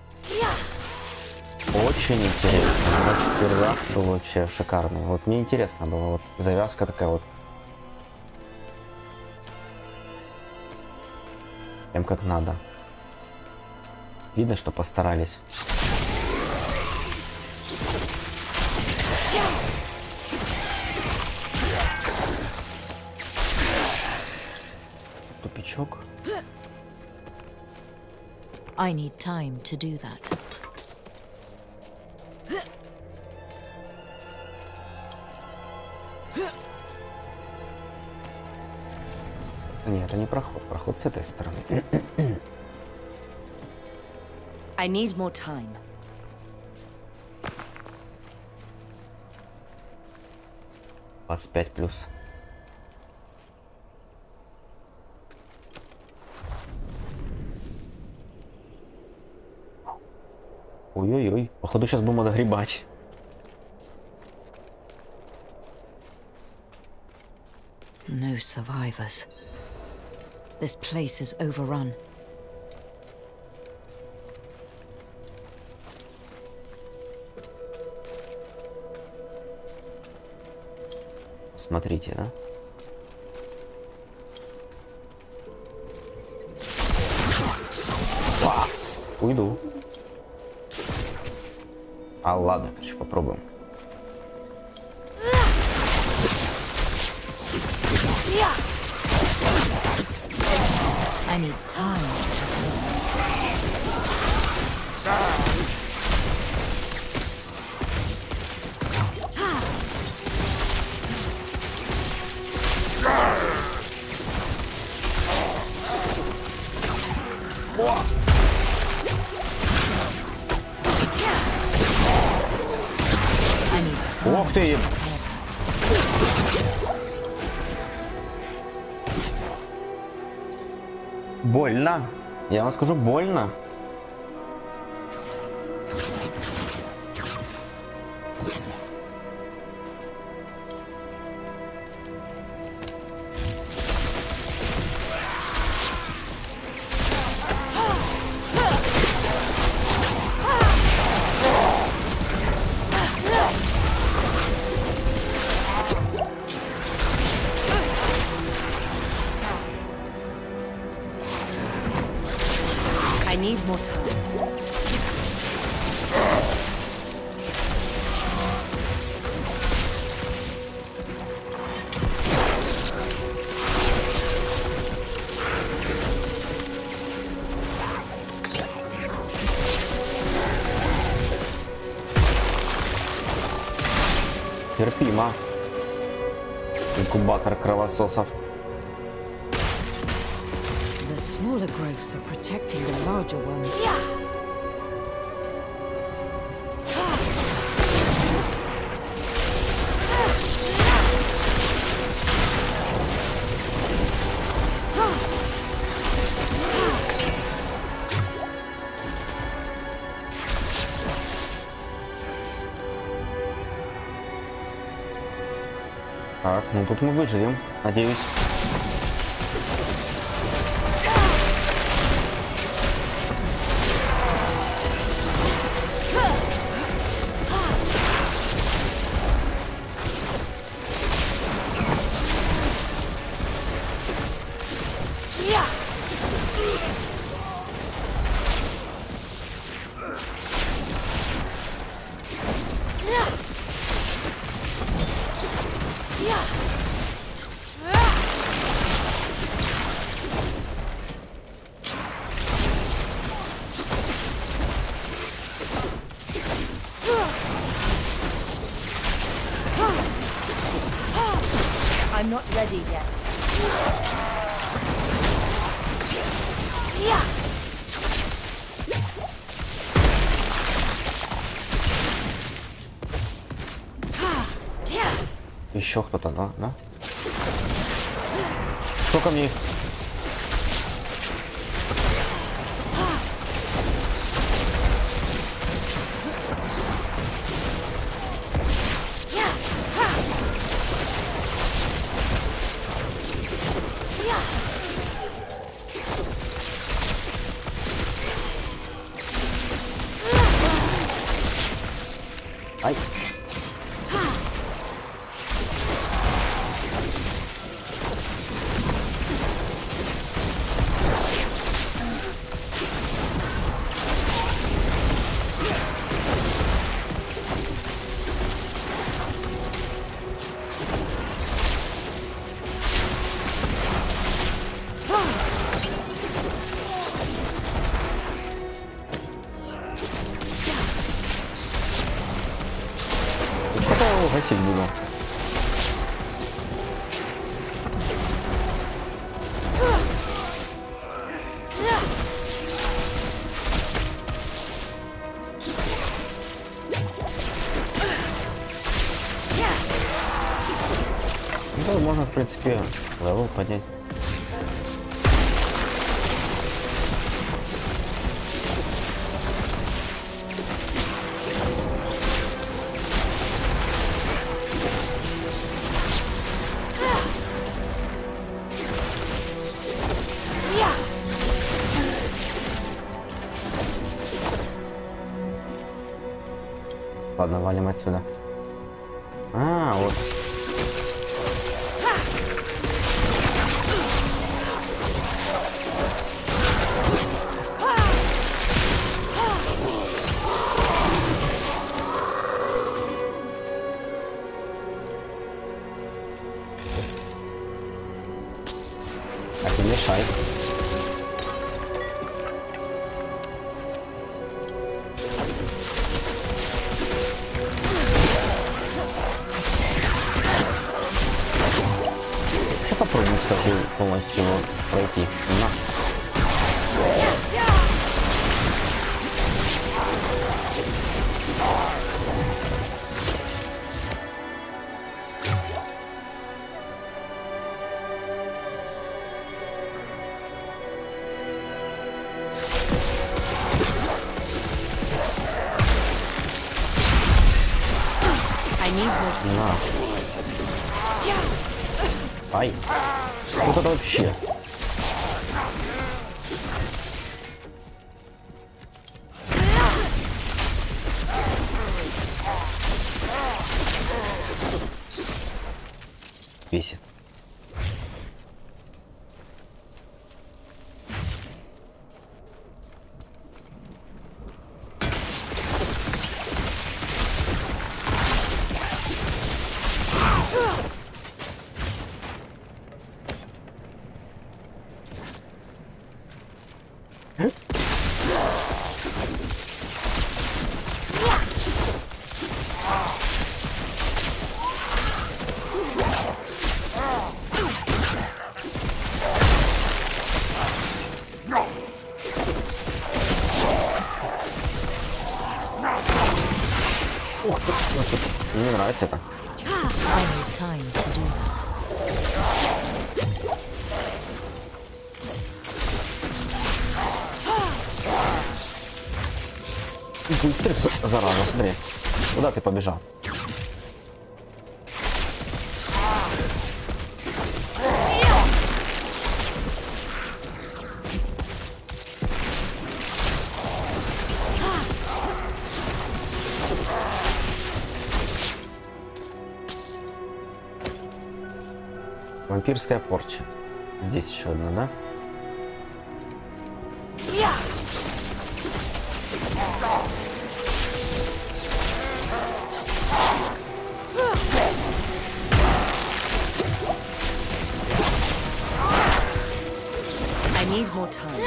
очень интересно. Значит, первый акт был вообще шикарный. Вот мне интересно было, вот завязка такая вот. Прям как надо. Видно, что постарались. Тупичок. I need time to do that. Нет, это не проход. Проход с этой стороны. I need more time. двадцать пять плюс. Ой-ой-ой. Походу сейчас будем догребать. No survivors. This place is overrun. Смотрите, да? Уйду. А ладно, короче, попробуем. I need time. Ох ты! Больно. Я вам скажу, больно. I need more time. Терпимо. Инкубатор кровососов. The smaller growths are protecting the larger ones. Так, ну тут мы выживем, надеюсь. I'm not ready yet. Еще кто-то, да? да? Сколько мне их? Ай. Сколько я его гасить буду? Да, можно, в принципе, левел поднять. Ладно, валим отсюда. А, вот. А ты мешай. Вообще попробуем, кстати, полностью его пройти. На. На. Ай. Вот это вообще. Бесит. Мне нравится это. Быстрый, зараза, смотри. Куда ты побежал? Вампирская порча. Здесь еще одна, да? I need more time.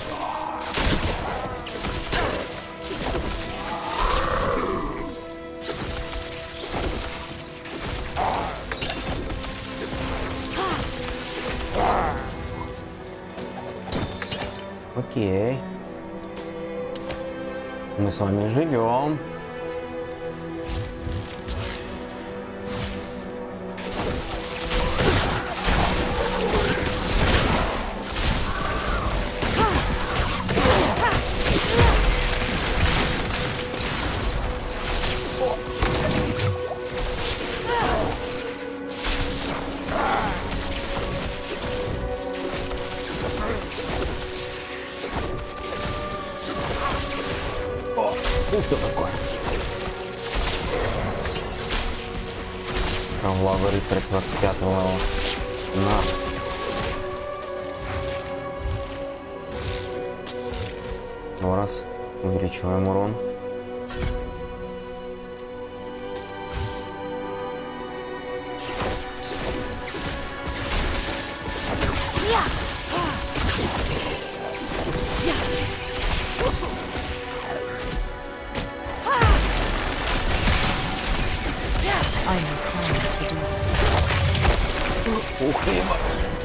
Окей. Мы с вами живем. Что такое? Кровавый рыцарь двадцать пятого. На. Ну раз. Увеличиваем урон. Ух ты, еба.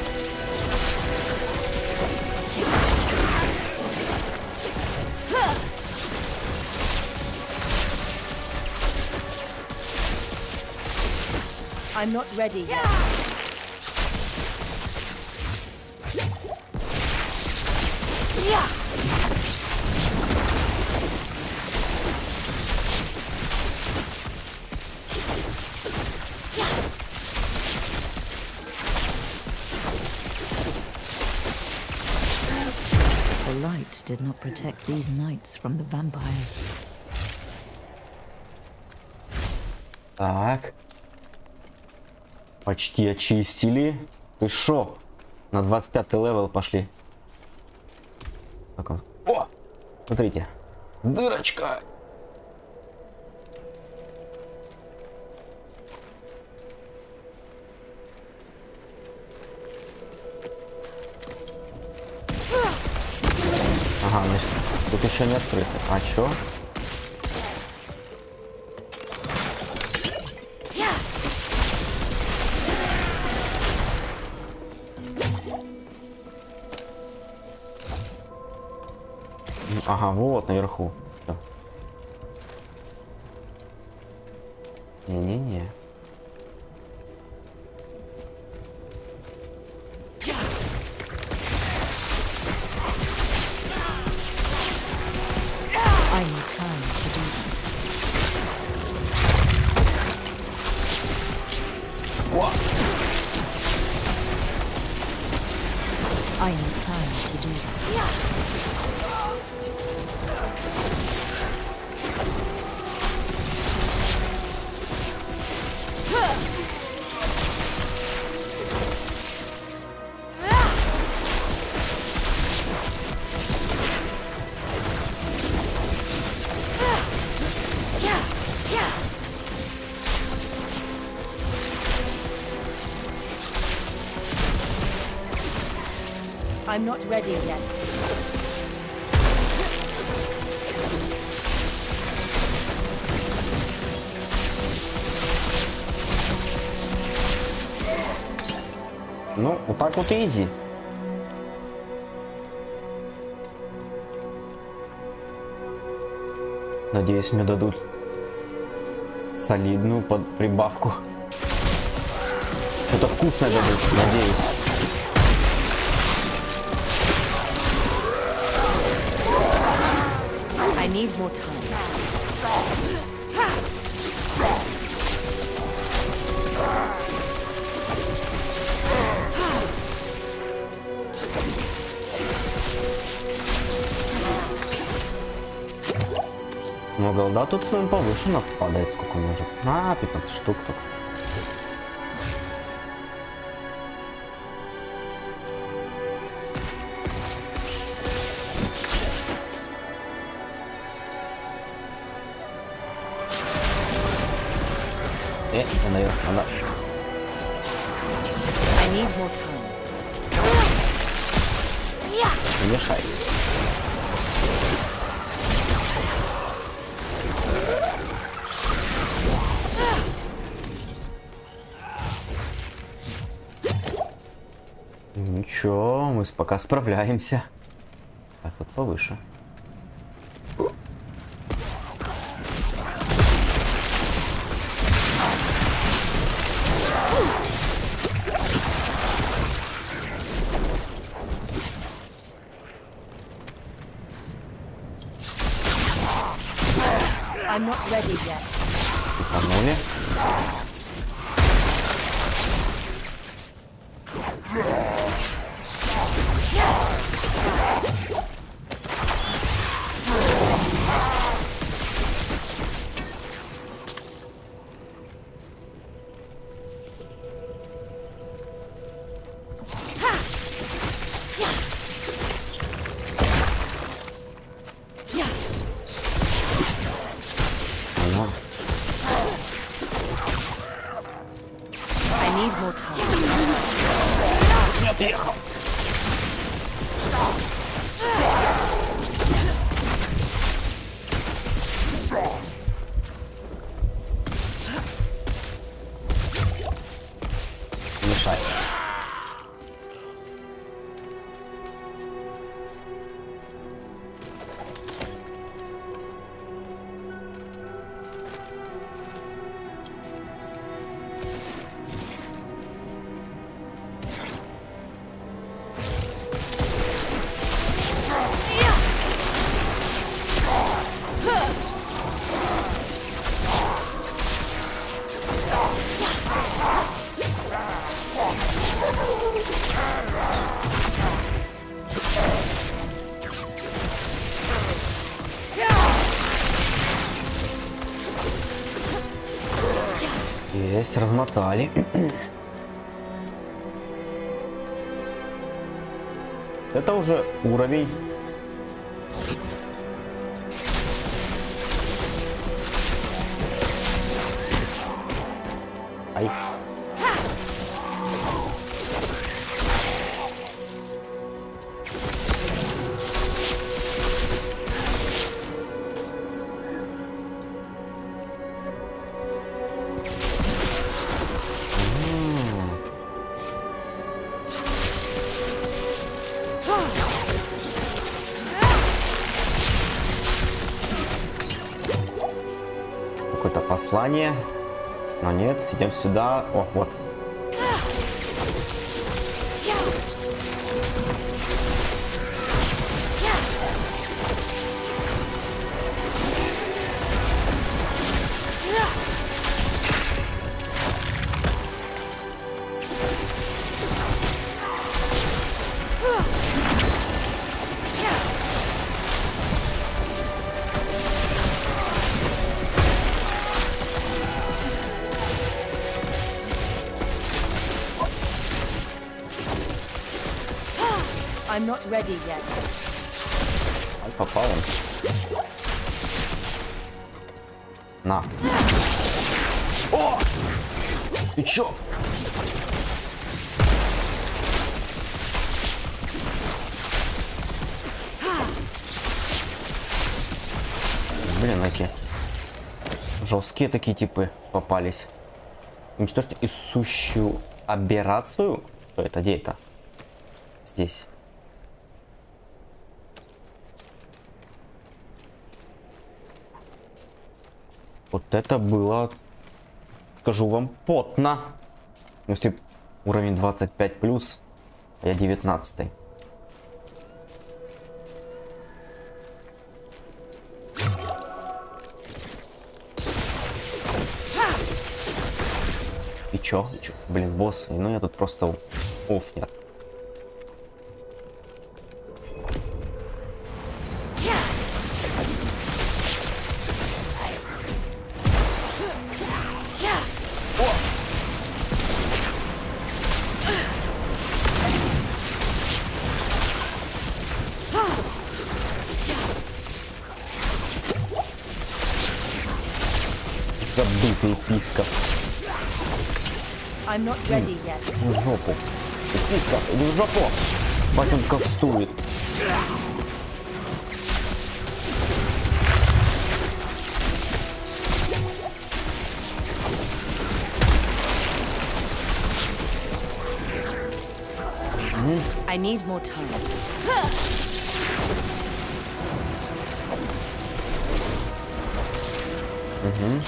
I'm not ready yet. The light did not protect these knights from the vampires. Так. Почти очистили. Ты шо? На двадцать пятый левел пошли. Так он. О! Смотрите. Дырочка. Ага, тут еще не открыто. А чё? Ага, вот наверху. Не-не-не. I need time to do that. What? I need time to do that. I'm not ready yet. Ну, вот так вот и изи. Надеюсь, мне дадут солидную под прибавку. Что-то вкусное дадут, надеюсь. I need more time. Но голда тут ну, повышенно падает, сколько может. А, пятнадцать штук только. Э, я наверх, надо. I need more time. Не мешай. Ничего, мы пока справляемся. Так, вот повыше. I'm not ready yet. Пиканули. I need more time. Я приехал. Мешай. Есть, размотали. Это уже уровень. Ай. Послание. Но нет, идем сюда. О, вот. I'm not ready yet. Ай, попал он. На. О! Ты чё? Блин, эти жесткие такие типы попались. Уничтожьте иссущую аберрацию. Что это? Где это? Здесь. Вот это было, скажу вам, потно. Если уровень двадцать пять плюс, а я девятнадцатый. И чё? И чё? Блин, босс. Ну я тут просто оф нет. Забытый писков. I'm not ready yet. В жопу. Писков, иди в жопу. Бать, он кастует. I need more time. Угу.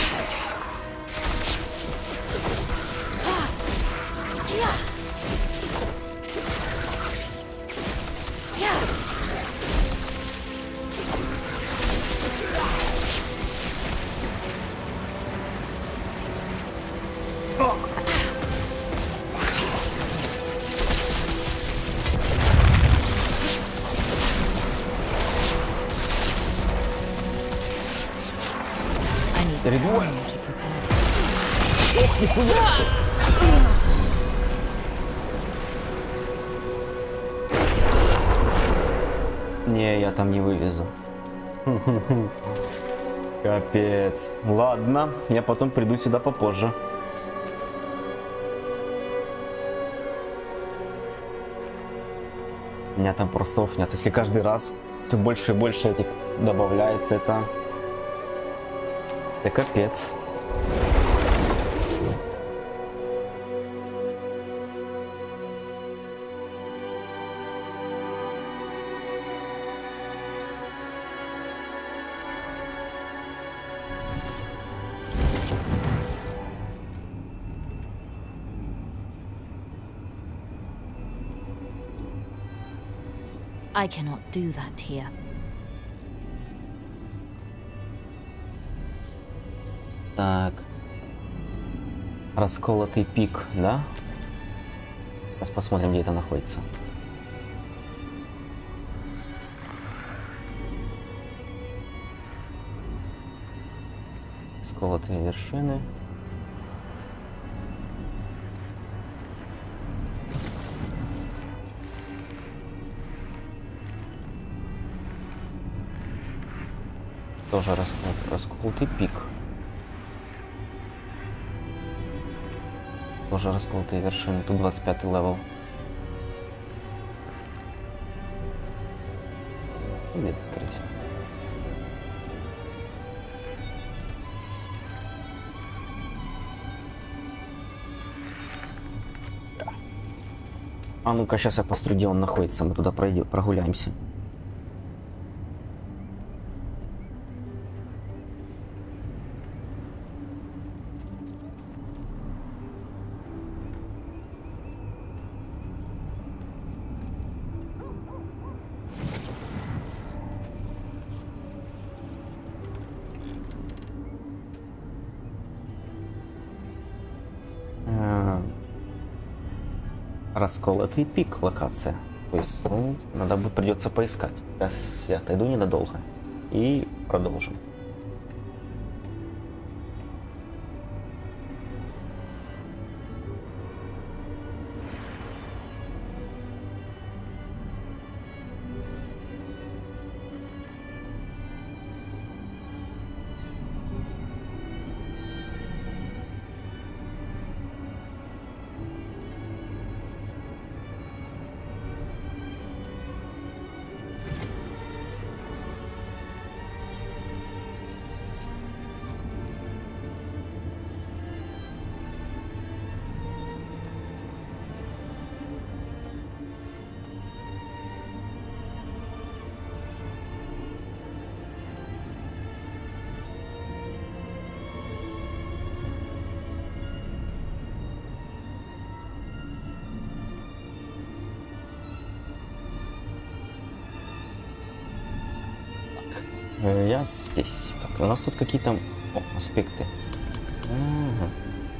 Рядовой. Ох, нихуя себе. Не, я там не вывезу. Капец. Ладно, я потом приду сюда попозже. Меня там просто оф нет. Если каждый раз все больше и больше этих добавляется, это... Это капец. I cannot do that here. Так. Расколотый пик, да? Сейчас посмотрим, где это находится. Расколотые вершины. Тоже расколотый, расколотый пик. Тоже расколотые вершины. Тут двадцать пятый левел. Где-то, скорее всего. А ну-ка, сейчас я посмотрю, где он находится. Мы туда пройдем, прогуляемся. Расколотый пик локация. То есть, ну, надо будет придется поискать. Сейчас я отойду ненадолго и продолжим. Я здесь. Так, у нас тут какие-то о, аспекты. Ага.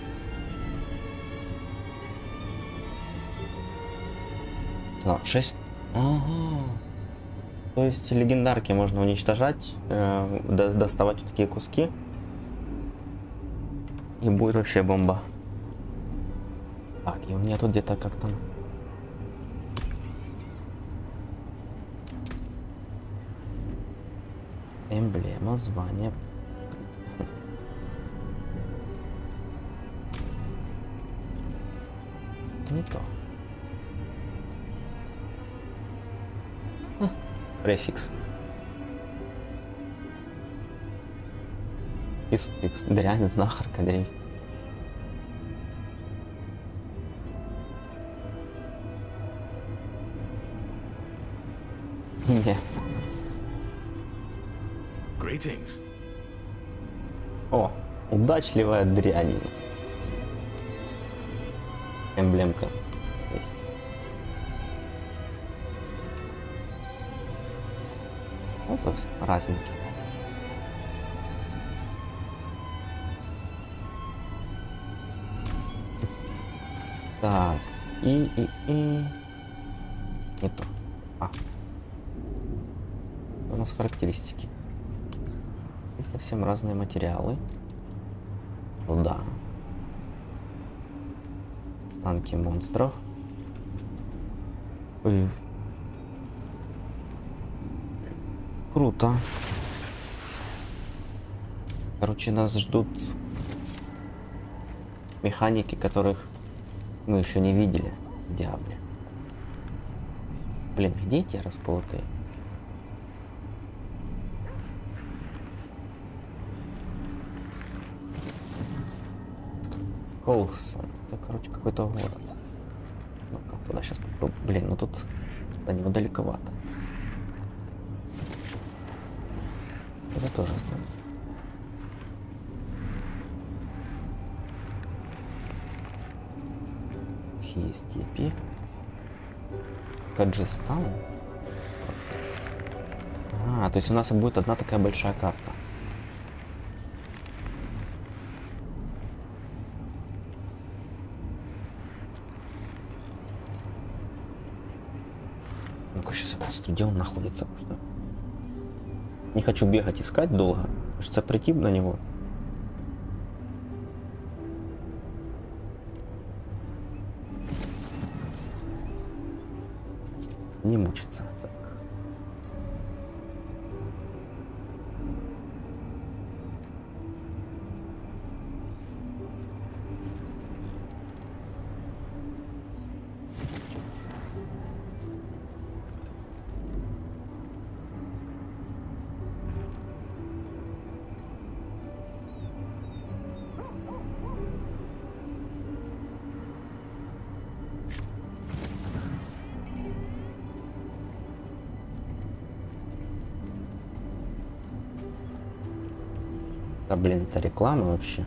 Так, шесть. Ага. То есть легендарки можно уничтожать, э, до доставать вот такие куски. И будет вообще бомба. Так, и у меня тут где-то как там. Эмблема, звание. Не то. А, префикс. И суффикс. Дрянь, знахарка, дрянь. Не. Greetings. О, удачливая дрянь. Эмблемка есть. Ну, совсем разинки. Так, и, и, и... Не то. А. У нас характеристики. Совсем разные материалы. Ну да. Останки монстров. Ой. Круто. Короче, нас ждут механики, которых мы еще не видели в Диабле. Блин, где эти расколотые? Колсон. Это, короче, какой-то город. Ну-ка, туда сейчас попробую. Блин, ну тут до него далековато. Это тоже скажу. Сухие степи. Каджистан. А, то есть у нас будет одна такая большая карта. Ну-ка, сейчас я посмотрю, где он находится. Что? Не хочу бегать, искать долго. Хочется прийти на него. Не мучиться. Так. Да блин, это реклама вообще.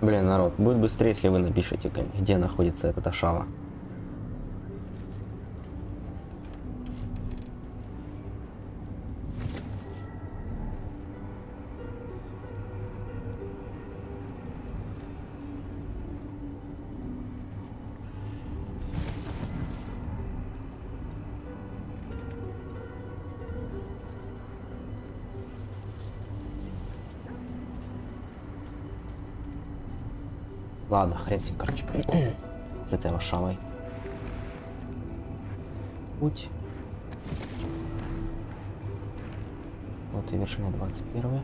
Блин, народ, будет быстрее, если вы напишите, где находится эта шава. Ладно, хрен с ним, короче. С этой Варшавой. Путь. Вот и вершина двадцать первая.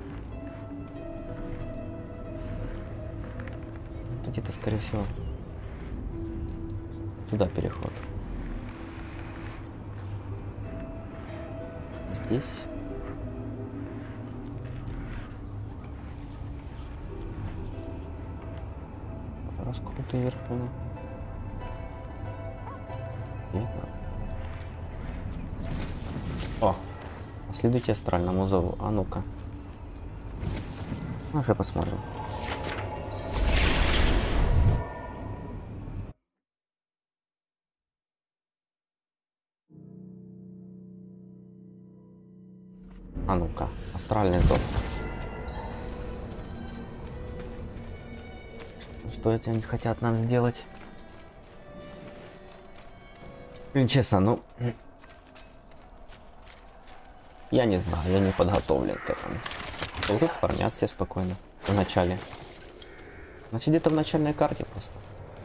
Это где-то, скорее всего, сюда переход. Здесь. Раскрутые вершины. девятнадцать. О! Следуйте астральному зову. А ну-ка. Ну, уже посмотрим. А ну-ка. Астральный зов. Что это они хотят нам сделать? Блин, честно, ну... Я не знаю, я не подготовлен к этому. Вот тут хранят все спокойно. В начале. Значит, где-то в начальной карте просто.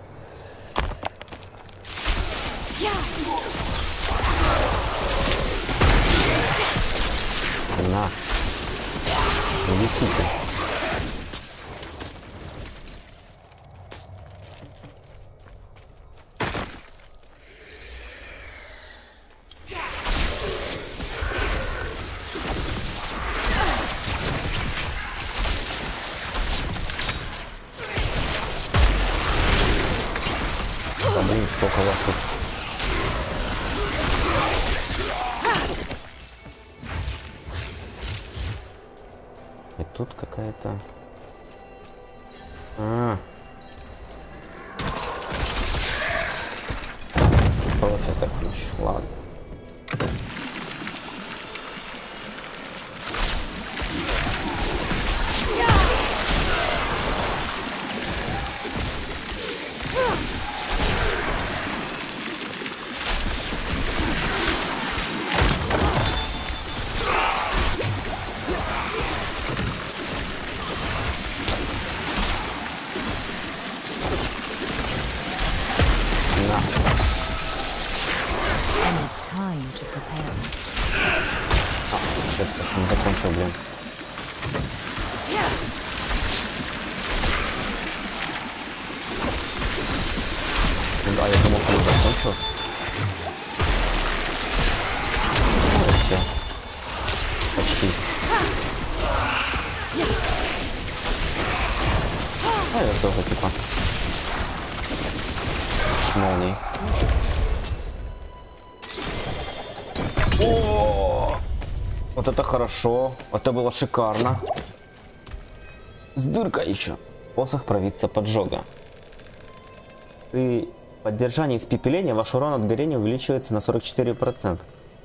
На. Висите. Блин, сколько у вас тут. И тут какая-то... А. Вот это ключ. Ладно. Это что не закончил, блин. Да, я думал, что не закончил. Ну, все. Почти. А я тоже типа. Молнией. О, вот это хорошо, это было шикарно. С дыркой еще. Посох провидца поджога. При поддержании испепеления ваш урон от горения увеличивается на сорок четыре процента.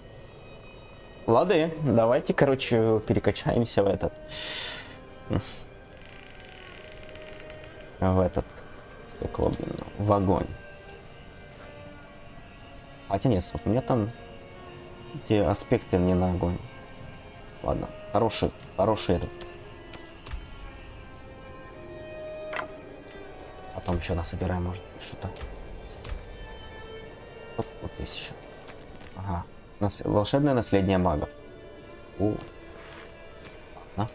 Лады, давайте, короче, перекачаемся в этот. В этот. Как его, блин, в огонь. Хотя нет, стоп, у меня там эти аспекты не на огонь. Ладно, хороший, хороший этот. Потом еще насобираем, может, что-то. Вот, вот тысяча. Ага. Нас... Волшебное наследие мага. О. Ладно.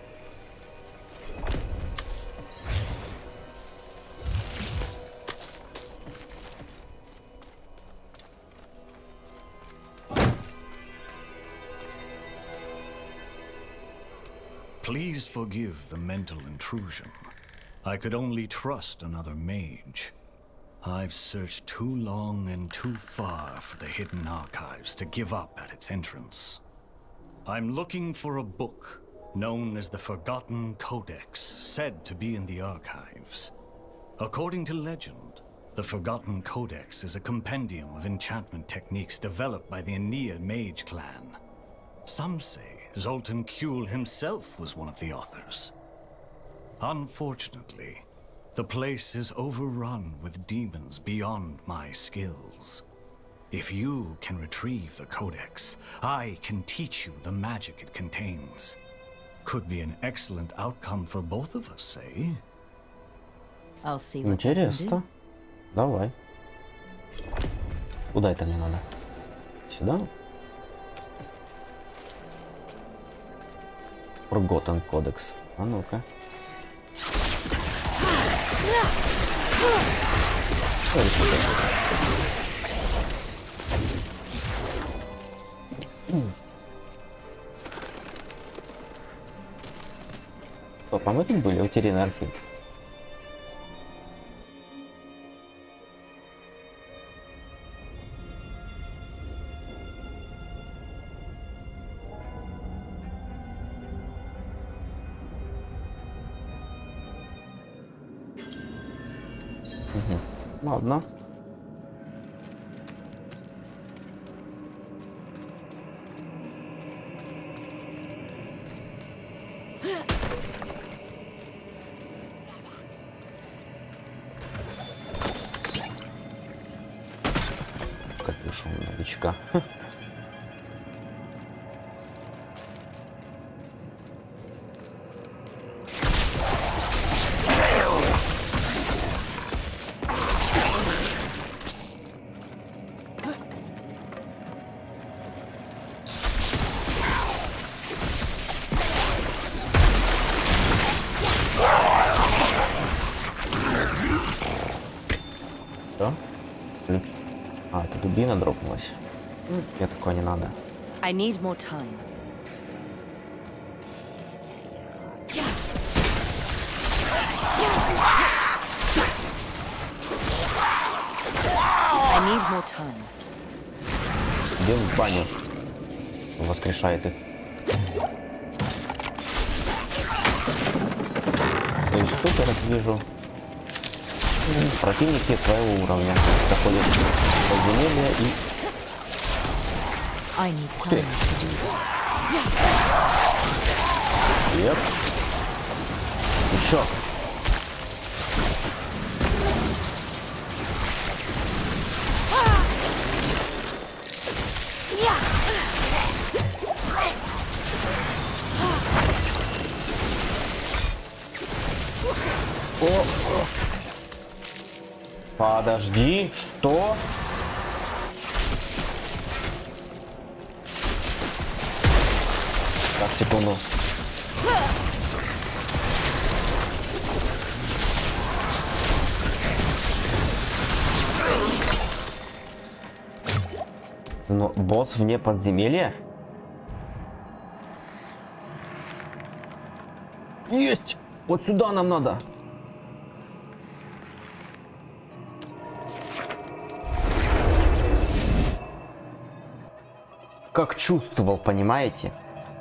Please forgive the mental intrusion. I could only trust another mage. I've searched too long and too far for the hidden archives to give up at its entrance. I'm looking for a book known as the Forgotten Codex, said to be in the archives. According to legend, the Forgotten Codex is a compendium of enchantment techniques developed by the Aeneid mage clan. Some say Zoltan Kuhl himself was one of the authors. Unfortunately, the place is overrun with demons beyond my skills. If you can retrieve the Codex, I can teach you the magic it contains. Could be an excellent outcome for both of us, eh? I'll see what Интересно. Давай. Куда это мне надо? Сюда? Forgotten Codex. А ну-ка. Стоп, а мы тут были? Утерянный архив. Угу. Ладно. Капюшон новичка. Что? Ключ. А, это дубина дропнулась. Мне такое не надо. I need more time. I need more time. Иди в баню. Воскрешает их. То есть тут я так вижу. Противники твоего уровня. Заходишь в подземелье и... Ух ты! Yep. Ну чё? О! Подожди, что? Так, секунду. Но босс вне подземелья? Есть! Вот сюда нам надо. Как чувствовал, понимаете?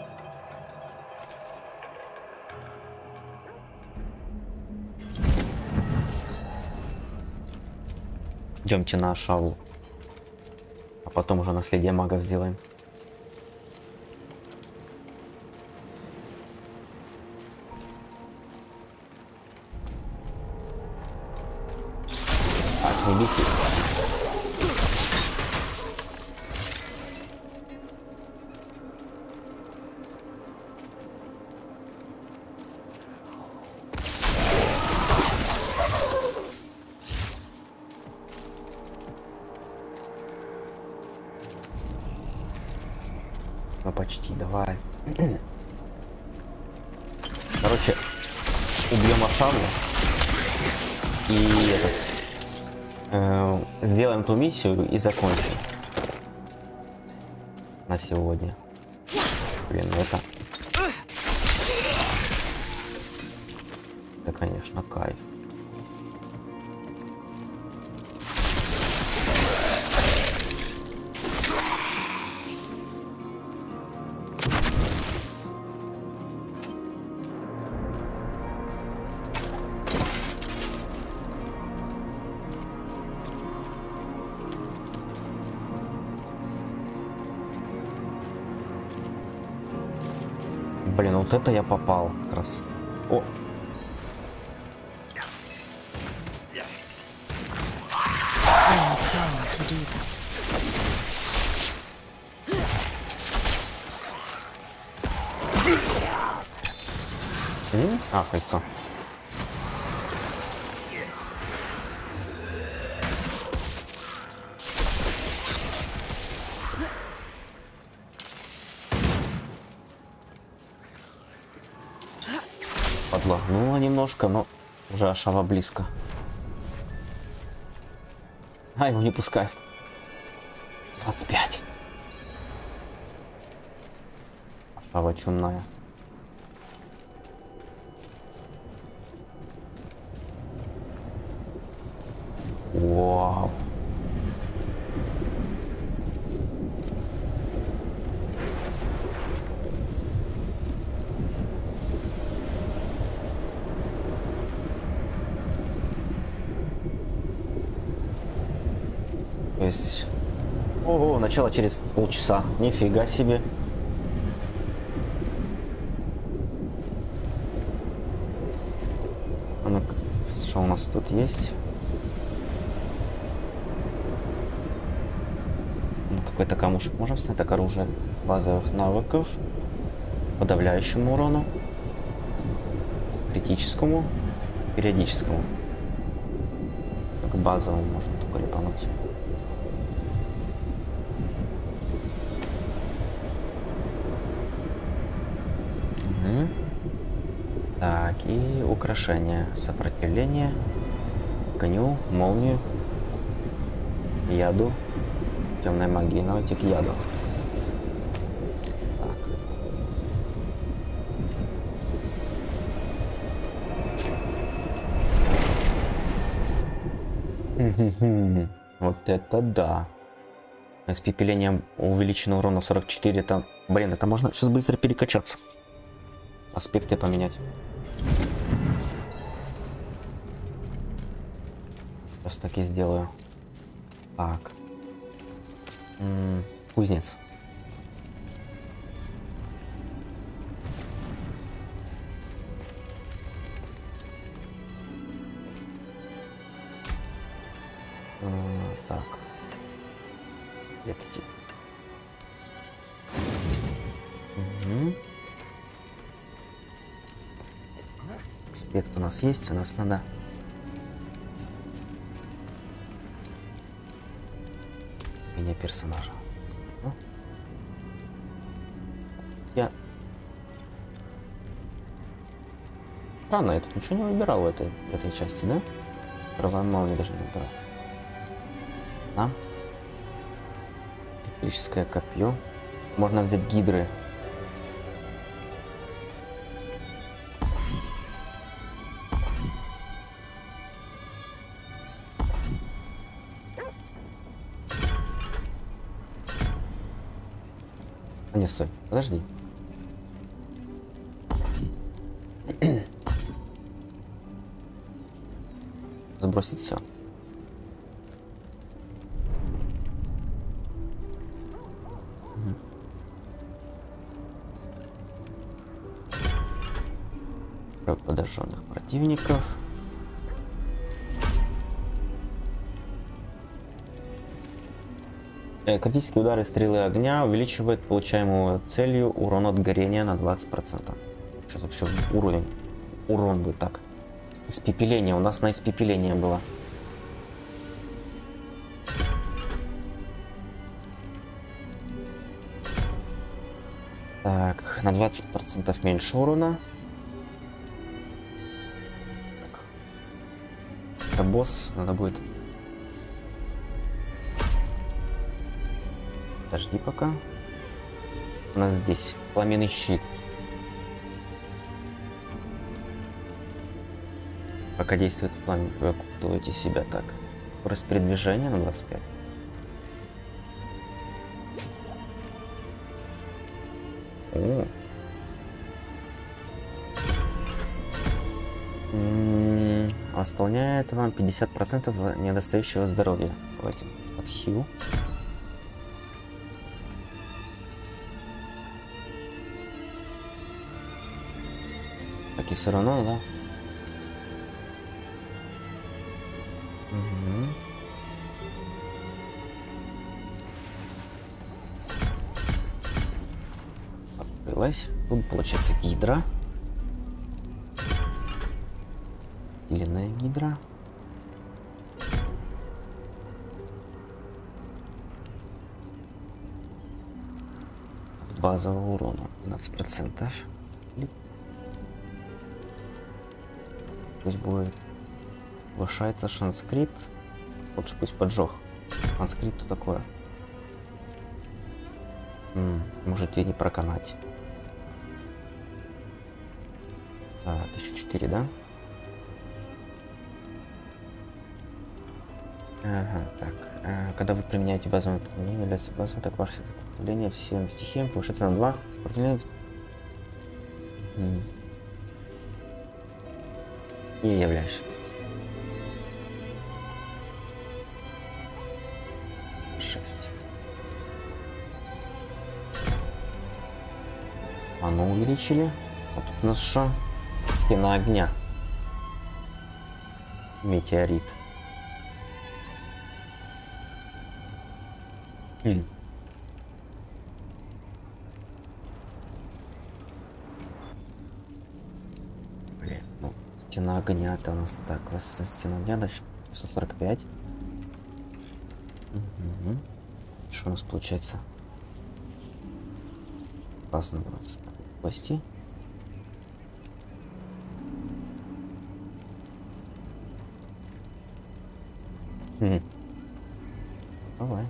Идемте на Ашаву. А потом уже наследие магов сделаем. Так, не беси. Ну почти, давай. Короче, убьем Ашаву и этот э, сделаем ту миссию и закончим на сегодня. Блин, это это, конечно, кайф. Блин, вот это я попал как раз. О! М? А, кольцо. Подлагнуло немножко, но уже Ашава близко. А, его не пускают. двадцать пять. Ашава чумная. Вау. То есть... Ого, начало через полчаса. Нифига себе. А ну-ка, что у нас тут есть? Какой-то камушек можем снять. Так, оружие базовых навыков. Подавляющему урону. Критическому. Периодическому. Только базовому можем только репануть. Угу. Так, и украшения. Сопротивление. Коню, молнию. Яду. Темная магия, навыки к яду. Так. Вот это да. Испепеление увеличено урона сорок четыре. Это, блин, это можно сейчас быстро перекачаться. Аспекты поменять. Сейчас так и сделаю. Так. М-м, кузнец. М-м, так. Где такие? Угу. Аспект у нас есть, у нас надо. Меня персонажа. Я... Странно, я тут ничего не выбирал в этой, в этой части, да? Правая молния даже не выбирал. А? Электрическое копье. Можно взять гидры. Не, стой, подожди. Сбросить все. Подожженных противников. Критические удары стрелы огня увеличивают получаемую целью урон от горения на двадцать процентов. Сейчас вообще уровень. Урон будет так. Испепеление. У нас на испепеление было. Так, на двадцать процентов меньше урона. Так. Это босс, надо будет... Подожди пока. У нас здесь пламенный щит. Пока действует пламя, вы окутываете себя так. Скорость передвижения на двадцать пять. О. М-м-м, восполняет вам пятьдесят процентов недостающего здоровья. Давайте подхил. Так и все равно, да? Угу. Открылась. Тут получается гидра. Зеленая гидра. Базового урона двенадцать процентов. Пусть будет. Повышается шанс крит. Лучше пусть поджог. Шанс крит то такое. М-м, может и не проканать. Так, еще четыре, да? Ага, так. А, когда вы применяете базовое атакование, является базовое так ваше сопротивление всем стихиям повышается на два. Сопротивление. М-м. Не являюсь. шесть. Ману увеличили. А тут у нас что? Стена огня. Метеорит. Хм. Блин, ну, стена огня, это у нас так, стена огня, значит, сто сорок пять. Угу. Что у нас получается? Классно у нас власти. Хм. Давай.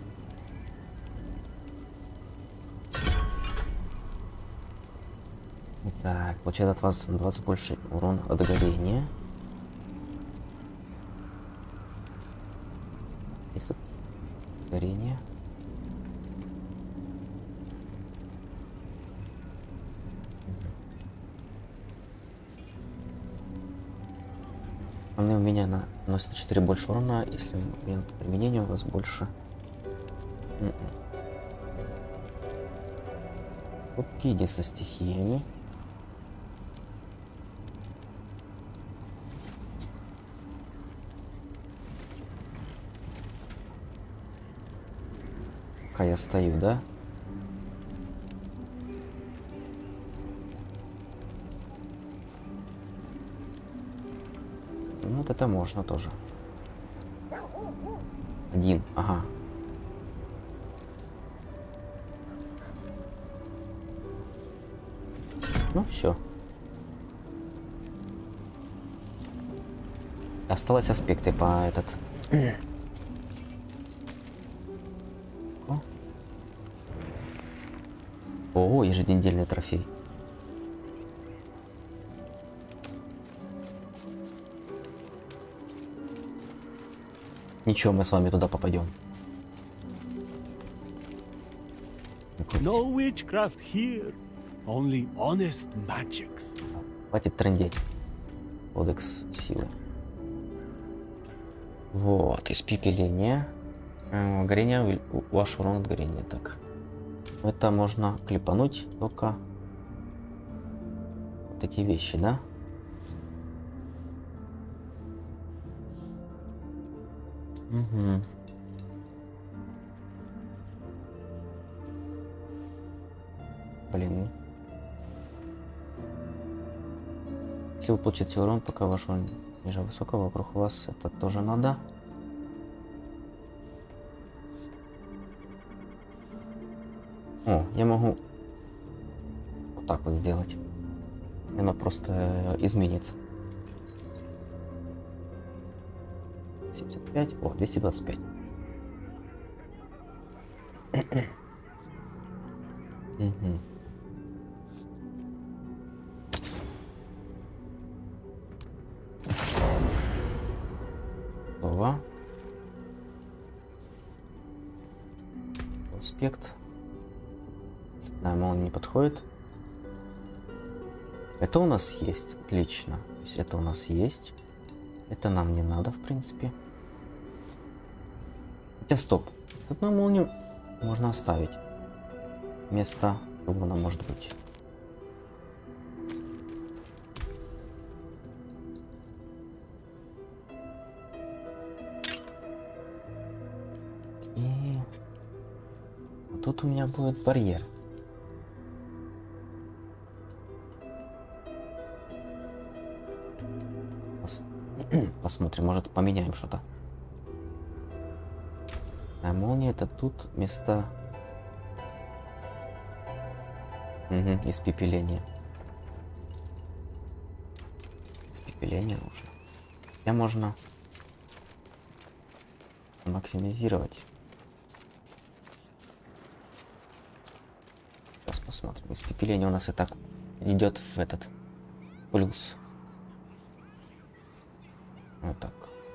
Так, получается от вас двадцать больше урона от горения. Если горение. Они у меня наносят четыре больше урона, если момент применения у вас больше. Кубки со стихиями. Пока я стою, да? Ну, вот это можно тоже. Один, ага. Ну все. Осталось аспекты по этот. О, еженедельный трофей. Ничего, мы с вами туда попадем. No witchcraft here. Only honest magics. Хватит трындеть. Кодекс силы. Вот, испепеление. Э, горение, ваш урон от горения. Так. Это можно клепануть только вот эти вещи, да? Угу. Блин. Если вы получите урон, пока ваш урон ниже высокого, вокруг вас это тоже надо. О, я могу вот так вот сделать. И оно просто изменится. семьдесят пять, о, двести двадцать пять. Угу. Готово. Аспект. Да, молния не подходит. Это у нас есть, отлично. То есть это у нас есть. Это нам не надо, в принципе. Хотя стоп. Одну молнию можно оставить. Место, чтобы она может быть. тут у меня будет барьер. Пос... Посмотрим, может поменяем что-то. А молния это тут вместо... Угу, испепеление. Испепеление нужно. Хотя можно максимизировать. Сейчас посмотрим. Испепеление у нас и так идет в этот плюс. Вот так.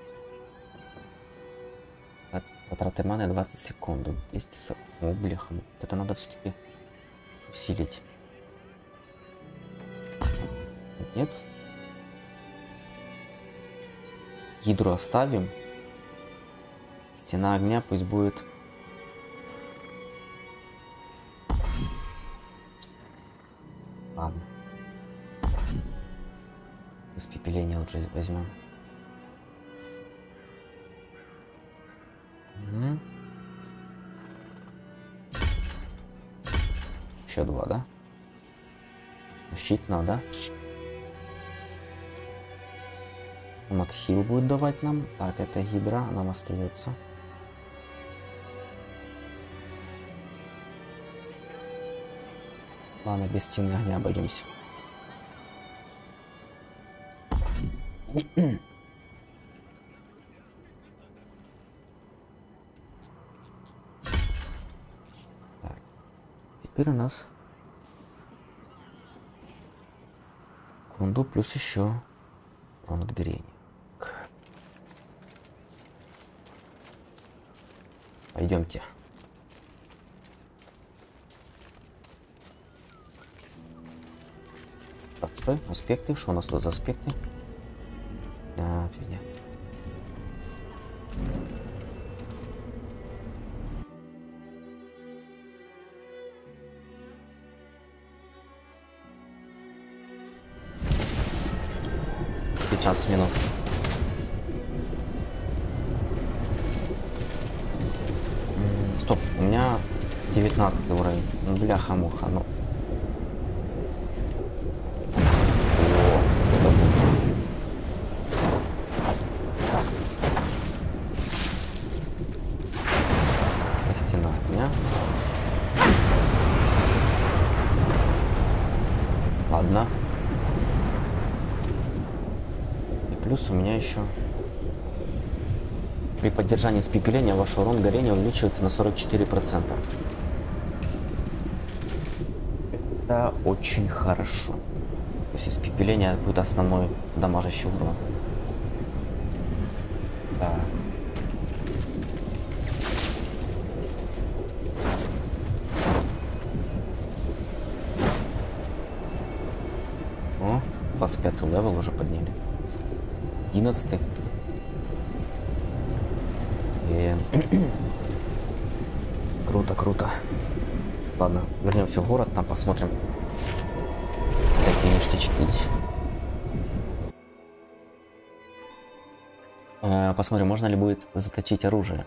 От затраты маны двадцать секунд. двести сорок. О, бляха. Это надо все-таки усилить. Нет. Гидру оставим. Стена огня пусть будет. Ладно. Испепеление лучше возьмем. Угу. Еще два, да? Щит надо. Он отхил будет давать нам. Так, это гидра нам остается. Ладно, без стены огня обойдемся. Так. Теперь у нас секунду плюс еще урон от горения. Пойдемте. Так, стой, аспекты. Что у нас тут за аспекты? А, фигня. пятнадцать минут. Стоп, у меня девятнадцатый уровень. Ну, бляха-муха, ну. Стена огня. Ладно. И плюс у меня еще при поддержании испепеления ваш урон горения увеличивается на сорок четыре процента. Это очень хорошо. То есть испепеление будет основной дамажащий урон. Да. О, двадцать пятый левел уже подняли. одиннадцатый. И... круто, круто. Ладно, вернемся в город, там посмотрим всякие ништячки. Э, посмотрим, можно ли будет заточить оружие.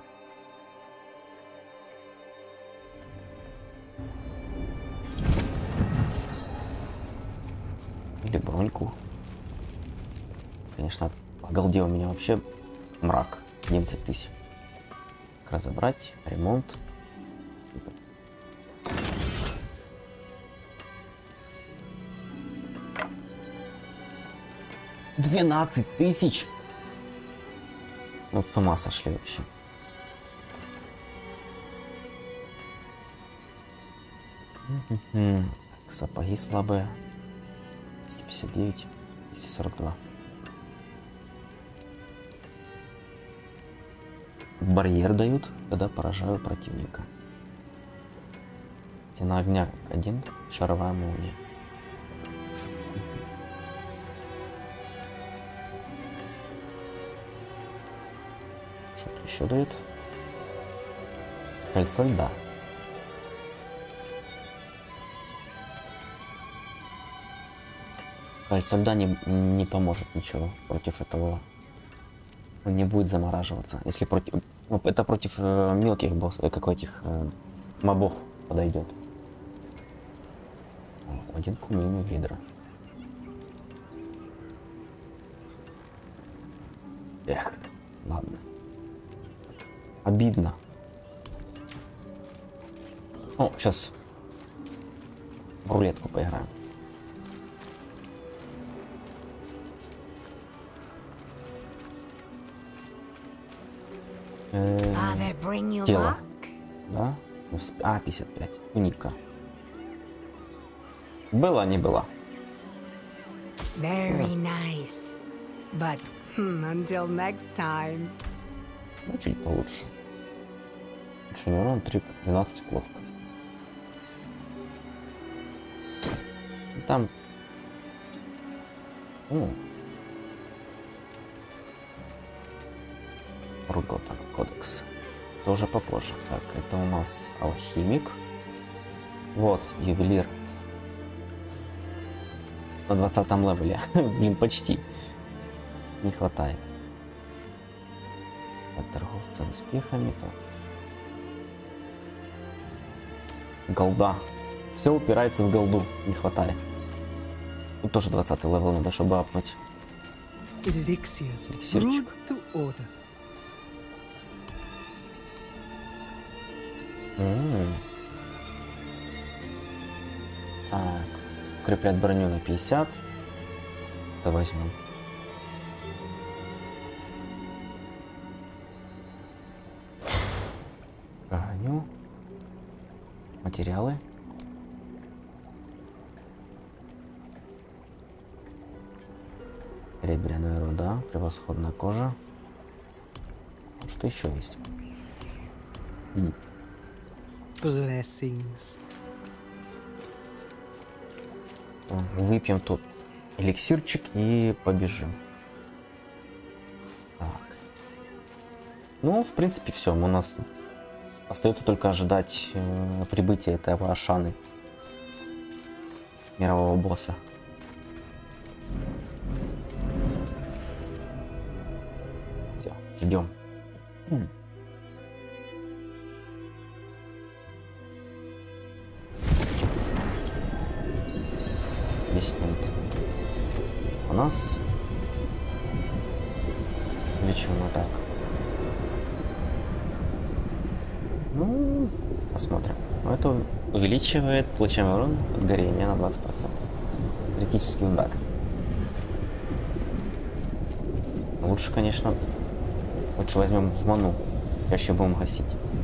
Или броньку. Конечно, по голде у меня вообще мрак. одиннадцать тысяч. Разобрать, ремонт. двенадцать тысяч! Вот с ума сошли вообще. Так, сапоги слабые. двести пятьдесят девять, двести сорок два. Барьер дают, когда поражаю противника. Стена огня один, шаровая молния. Что-то еще дают. Кольцо льда. Кольцо льда не, не поможет ничего против этого. Он не будет замораживаться. Если против... Ну, это против э, мелких босс, э, как этих э, мобов подойдет. Один к умению гидра. Эх, ладно. Обидно. О, сейчас в рулетку поиграем. Father, bring you Тело. luck? Да? А, пятьдесят пять. Уника. Была, не была. Very nice. But Hmm, until next time. Ну, чуть получше. Улучшение урона три, двенадцать ловкость. И там... О. Forgotten кодекс. Тоже попозже. Так, это у нас алхимик. Вот, ювелир. На двадцатом левеле. Блин, почти. Не хватает. От торговцем с пихами то. Голда. Все упирается в голду. Не хватает. Тут тоже двадцатый левел надо, чтобы апнуть. Elixirs. Эликсирчик. To order. М-м-м. Так. Укреплять броню на пятьдесят. Это возьмем. Броню. Материалы. Серебряная руда, превосходная кожа. Что еще есть? М. Blessings. Выпьем тут эликсирчик и побежим. Так. Ну, в принципе, все. У нас остается только ожидать э, прибытия этого Ашаны, мирового босса. Все, ждем. М. десять минут. У нас лечу на так. Ну, посмотрим. Это увеличивает получаемый урон от горения на двадцать процентов. Критический удар. Лучше, конечно, лучше возьмем в ману. Чаще будем гасить.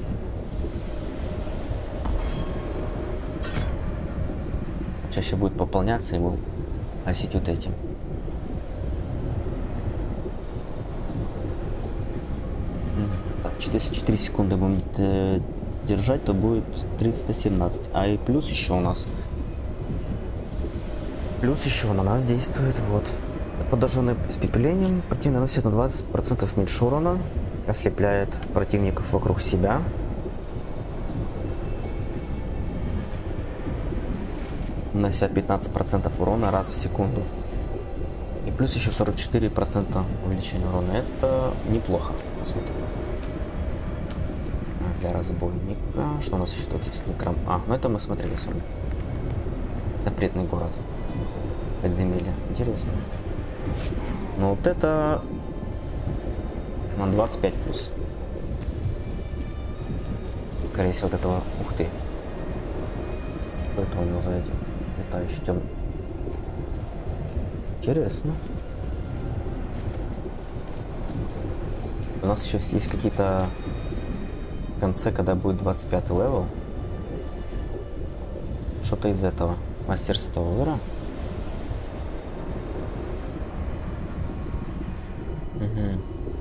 Чаще будет пополняться и будем гасить вот этим. Так, четыреста четыре секунды будем э, держать, то будет триста семнадцать. А и плюс еще у нас. Плюс еще на нас действует вот. Подожженное испепелением противник наносит на двадцать процентов меньше урона, ослепляет противников вокруг себя. Нанося пятнадцать процентов урона раз в секунду. И плюс еще сорок четыре процента увеличения урона. Это неплохо. Посмотрим. Для разбойника. Что у нас еще тут есть? Некрам... А, ну это мы смотрели с вами. Запретный город. Подземелье. Интересно. Но вот это на двадцать пять плюс. Скорее всего, вот этого. Ух ты. Что это у него за эти летающие темные? Интересно. У нас еще есть какие-то в конце, когда будет двадцать пятый левел. Что-то из этого. Мастерство Уира. Угу.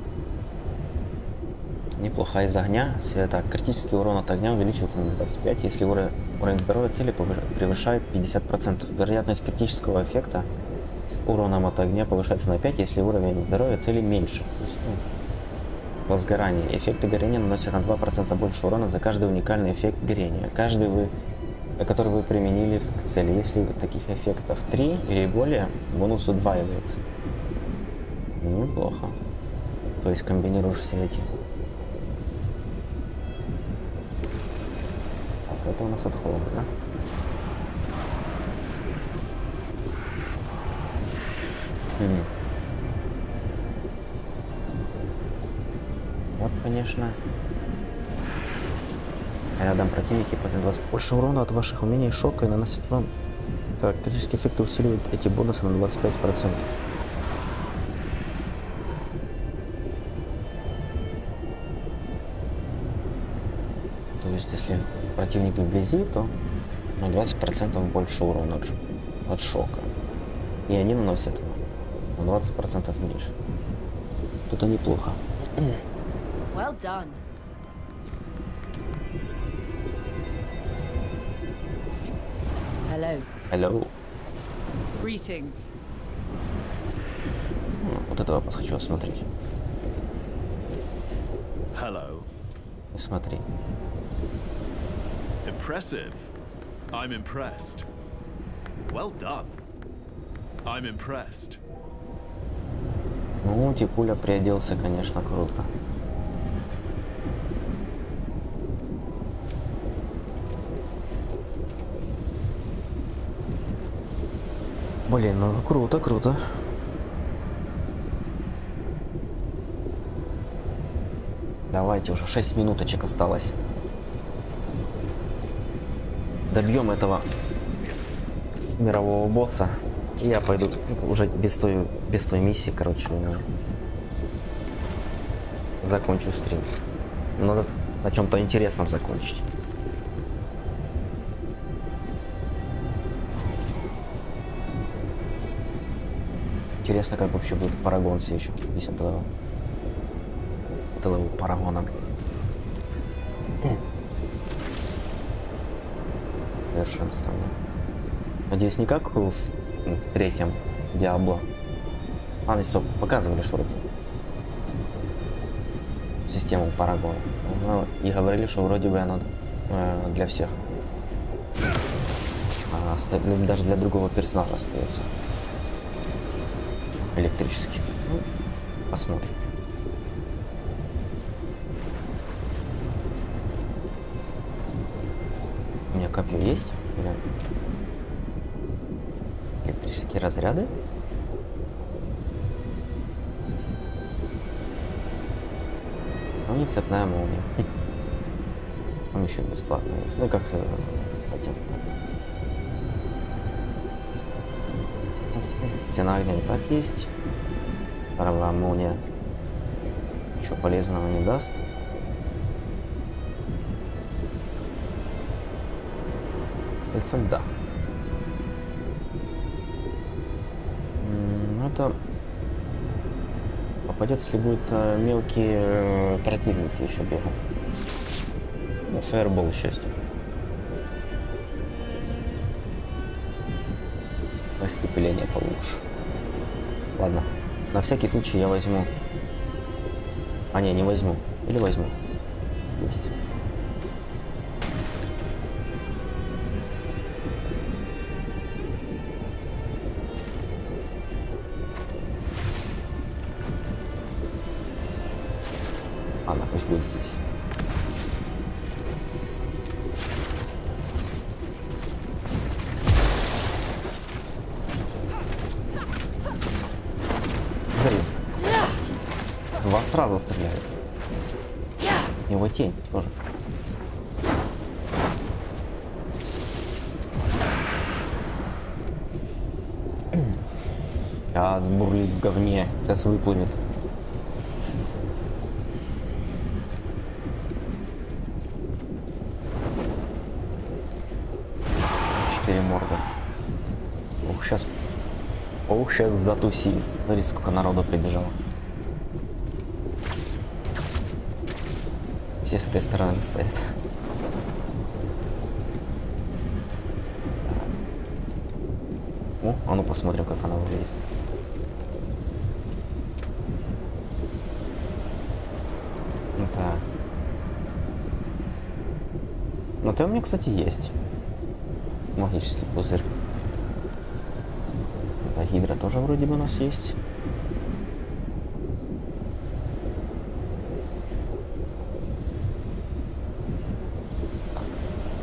Неплохо. Из огня. Так, критический урон от огня увеличивается на двадцать пять, если уровень, уровень здоровья цели превышает пятьдесят процентов. Вероятность критического эффекта с уроном от огня повышается на пять, если уровень здоровья цели меньше. То есть, ну, возгорание. Эффекты горения наносят на два процента больше урона за каждый уникальный эффект горения. Каждый, вы, который вы применили к цели. Если таких эффектов три или более, бонус удваивается. Неплохо. То есть комбинируешь все эти. Это у нас от холода, да? Угу. Вот, конечно. Рядом противники по двадцать больше урона от ваших умений шока и наносит вам. Так, критические эффекты усиливают эти бонусы на двадцать пять процентов. То есть, если противник вблизи, то на двадцать процентов больше урона от, от шока. И они наносят на двадцать процентов меньше. Это неплохо. Well done. Hello. Hello. Greetings. Вот этого хочу осмотреть. Hello. Смотри. Impressive. I'm impressed. Well done. I'm impressed. Ну, Типуля приоделся, конечно, круто. Блин, ну круто, круто. Давайте уже шесть минуточек осталось. Добьем этого мирового босса. И я пойду уже без той, без той миссии, короче, закончу стрим. Надо на чем-то интересном закончить. Интересно, как вообще будет Парагон все еще здесь от этого, от этого Парагона. Совершенствование. Надеюсь, не как в третьем Диабло. А, ну стоп, показывали, что вроде систему Парагона. Ну, и говорили, что вроде бы она э, для всех. А, даже для другого персонажа остается. Электрический. Ну, посмотрим. У меня копье есть? Или... Электрические разряды? Ну, не цепная молния. Он еще бесплатно есть. Ну, как хотим. Стена огня и так есть. Паровая молния ничего полезного не даст. Лицо да. Ну это попадет, если будут э, мелкие э, противники еще бегают. Ну, фаербол счастье. Испепеление получше. Ладно. На всякий случай я возьму. А не, не возьму. Или возьму. Есть. Ладно, пусть будет здесь. Два сразу стреляют. Его тень тоже. А сбурлит в говне. Сейчас выплывет. Четыре морды. Ух, сейчас. Ух, сейчас затусим. Смотрите, сколько народу прибежало. Все с этой стороны стоят. О, а ну посмотрим, как она выглядит. Так. Ну ты у меня, кстати, есть. Магический пузырь. Это гидра тоже вроде бы у нас есть.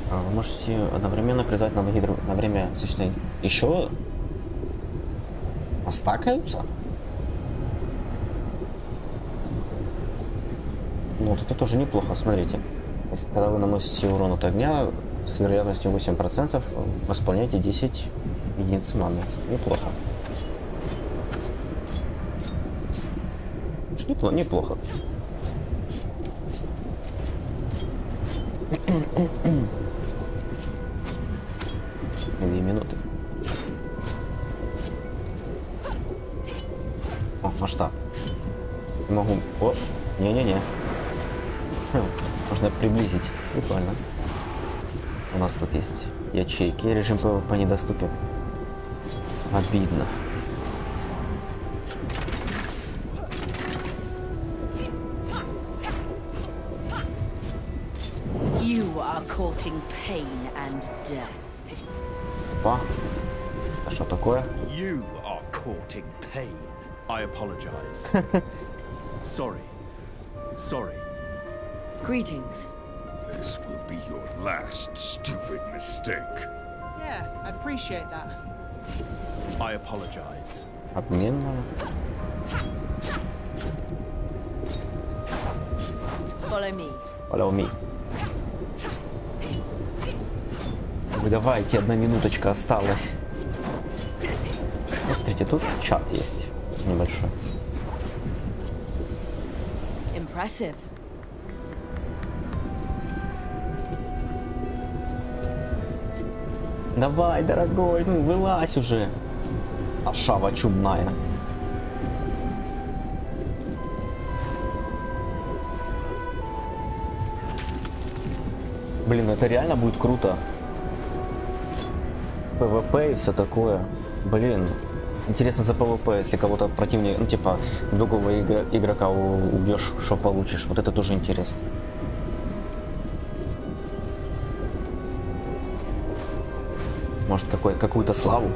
Вы можете одновременно призвать на, гидро... на время существования. Еще остакаются? Ну, вот это тоже неплохо, смотрите. Если, когда вы наносите урон от огня, с вероятностью восемь процентов восполняете десять единиц маны. Неплохо. Неплохо. Неплохо. Две минуты. О, масштаб. Не могу. О, не-не-не. Хм, можно приблизить. Прикольно. У нас тут есть ячейки. Режим пэ вэ пэ недоступен. Обидно. You are courting pain and death. Опа. А что такое? You are courting pain. I apologize. Sorry. Sorry. Greetings. This will be your last stupid mistake. Yeah, I appreciate that. I apologize. Обмен. Follow me. Follow me. Вы давайте, одна минуточка осталась. Смотрите, тут чат есть небольшой. Impressive. Давай, дорогой, ну вылазь уже. Ашава чудная. Блин, это реально будет круто. пэ вэ пэ и все такое. Блин, интересно за пэ вэ пэ, если кого-то противнее, ну типа другого игр игрока убьешь, что получишь. Вот это тоже интересно. Может, какой, какую-то славу?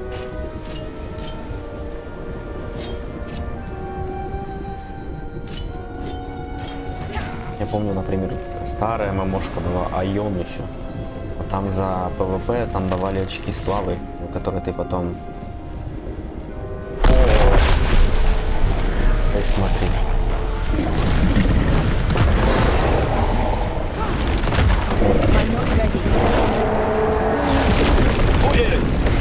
Я помню, например, старая мамошка была, Айон еще. А там за пэ вэ пэ там давали очки славы, которые ты потом... Эй, смотри. Ой-ой-ой!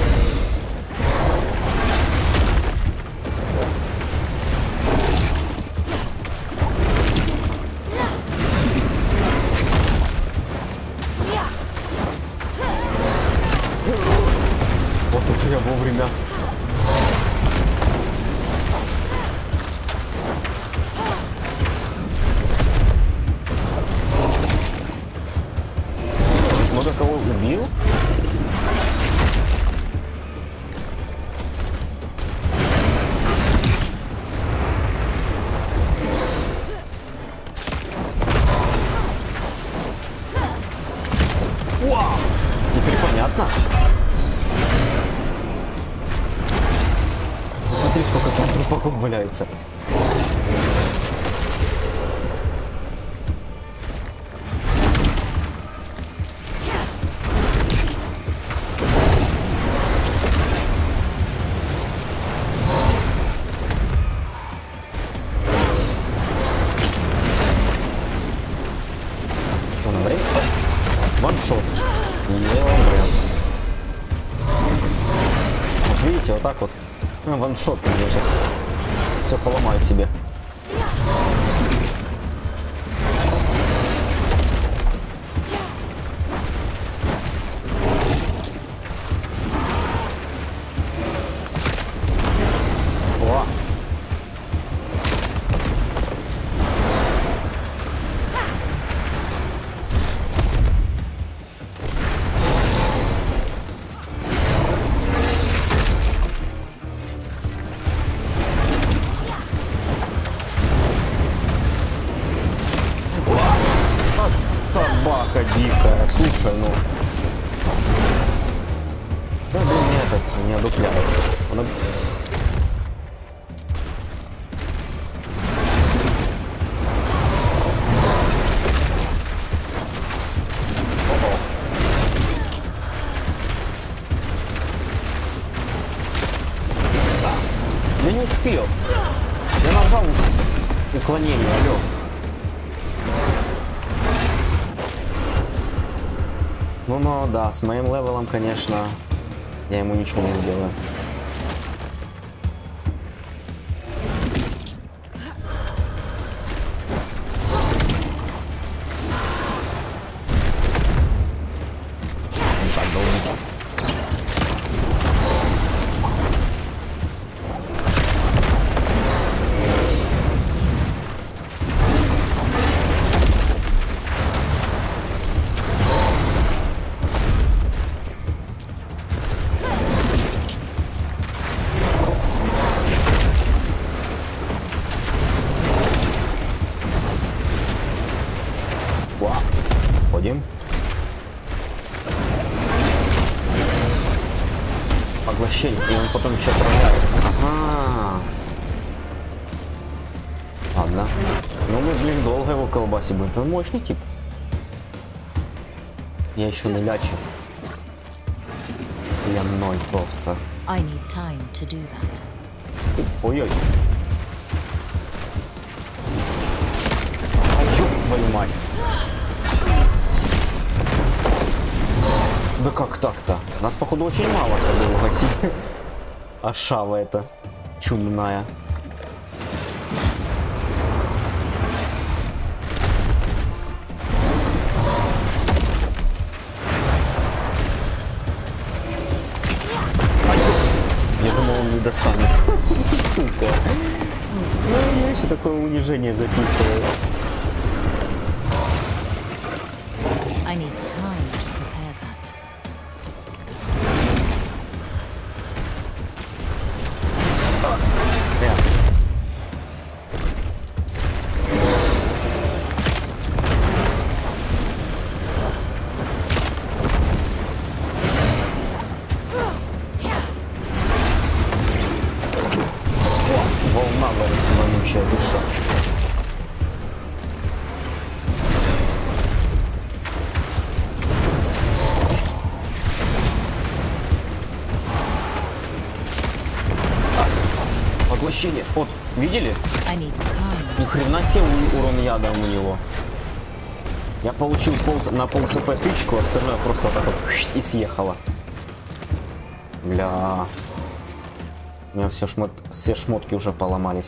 Вот это я вовремя. Много кого убил? Вау! Теперь понятно. Смотри, сколько там трупаков валяется. Что, на время? Ваншот. Ё-моё. Вот видите, вот так вот. Ну, ваншот, я сейчас все поломаю себе. О! Собака дикая, слушай, ну. Ну, блин, этот не одупляет. Он об... успел. Я нажал уклонение, алло. Ну, ну, да, с моим левелом, конечно, я ему ничего не сделаю. Так, долбить. Ходим. Поглощение. И он потом еще отравляет. Ага. Ладно. Ну мы, блин, долго его колбасить будем. Он мощный тип. Я еще не лячу. Я ноль просто. Ой-ой. А ёб твою мать. Да как так-то? Нас, походу, очень мало, чтобы его гасить. А шава эта чумная. Я думал, он не достанет. Сука. Ну, я еще такое унижение записываю. I need time to prepare that. Yeah. Волна вонючая душа. Поглощение. Вот, видели? Ни хрена себе урон яда у него. Я получил пол, на пол хп тычку, остальное просто вот так вот и съехало. Бля. У меня все, шмот, все шмотки уже поломались.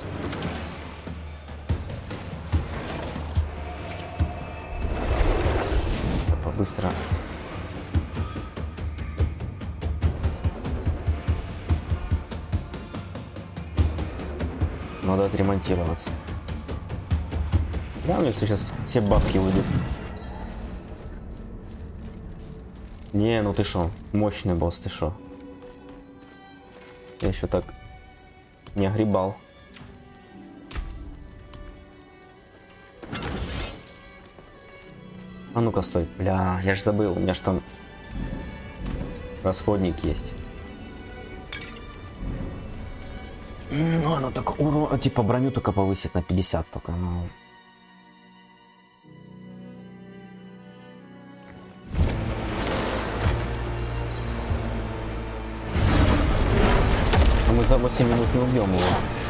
Побыстро. Надо отремонтироваться. Да, у меня сейчас все бабки выйдут. Не, ну ты шо, мощный босс, ты шо. Я еще так не огребал. А ну-ка, стой. Бля, я ж забыл, у меня ж там расходник есть. Ну, оно так урон, типа броню только повысит на пятьдесят только, ну. А мы за восемь минут не убьем его.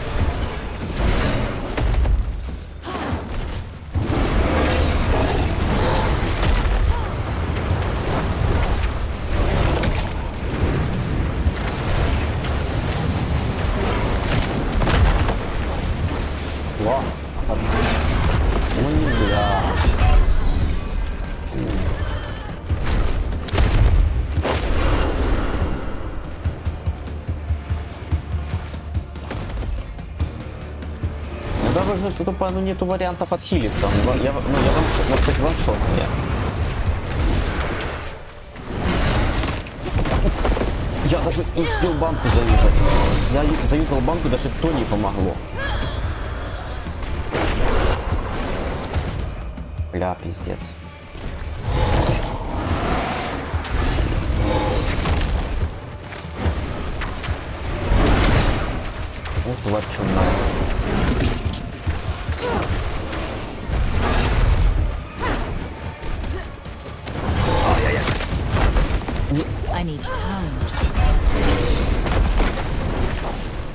Тут, ну, нету вариантов отхилиться. Я, ну, я ваншот, может быть, ваншот я. Я даже не успел банку заюзать. Я заюзал банку, даже то не помогло. Бля, пиздец. Вот тварь чумная.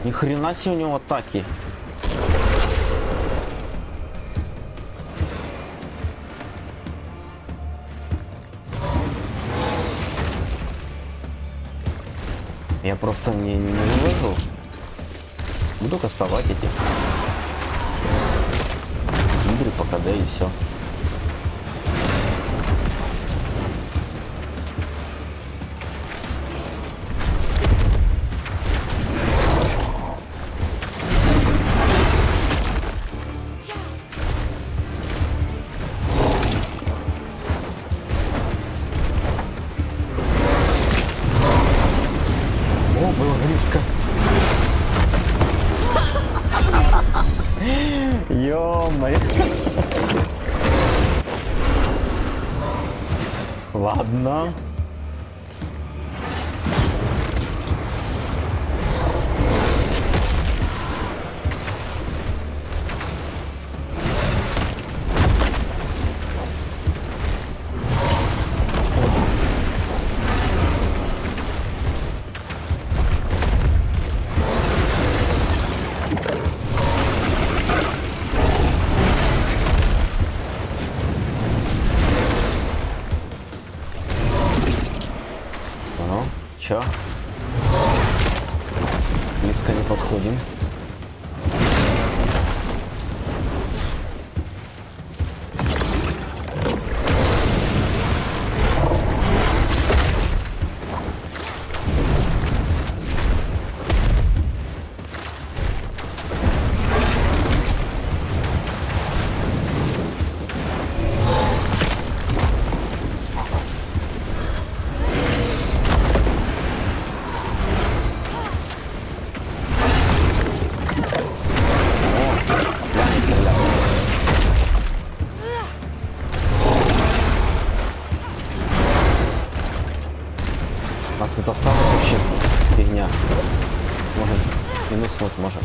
Ни хрена себе у него атаки. Я просто не, не вывожу. Буду кастовать эти игры по КД и все. О, было близко. Ё-моё. Ладно. Чё? Близко не подходим. Нас тут осталось вообще фигня. Может, минус вот может.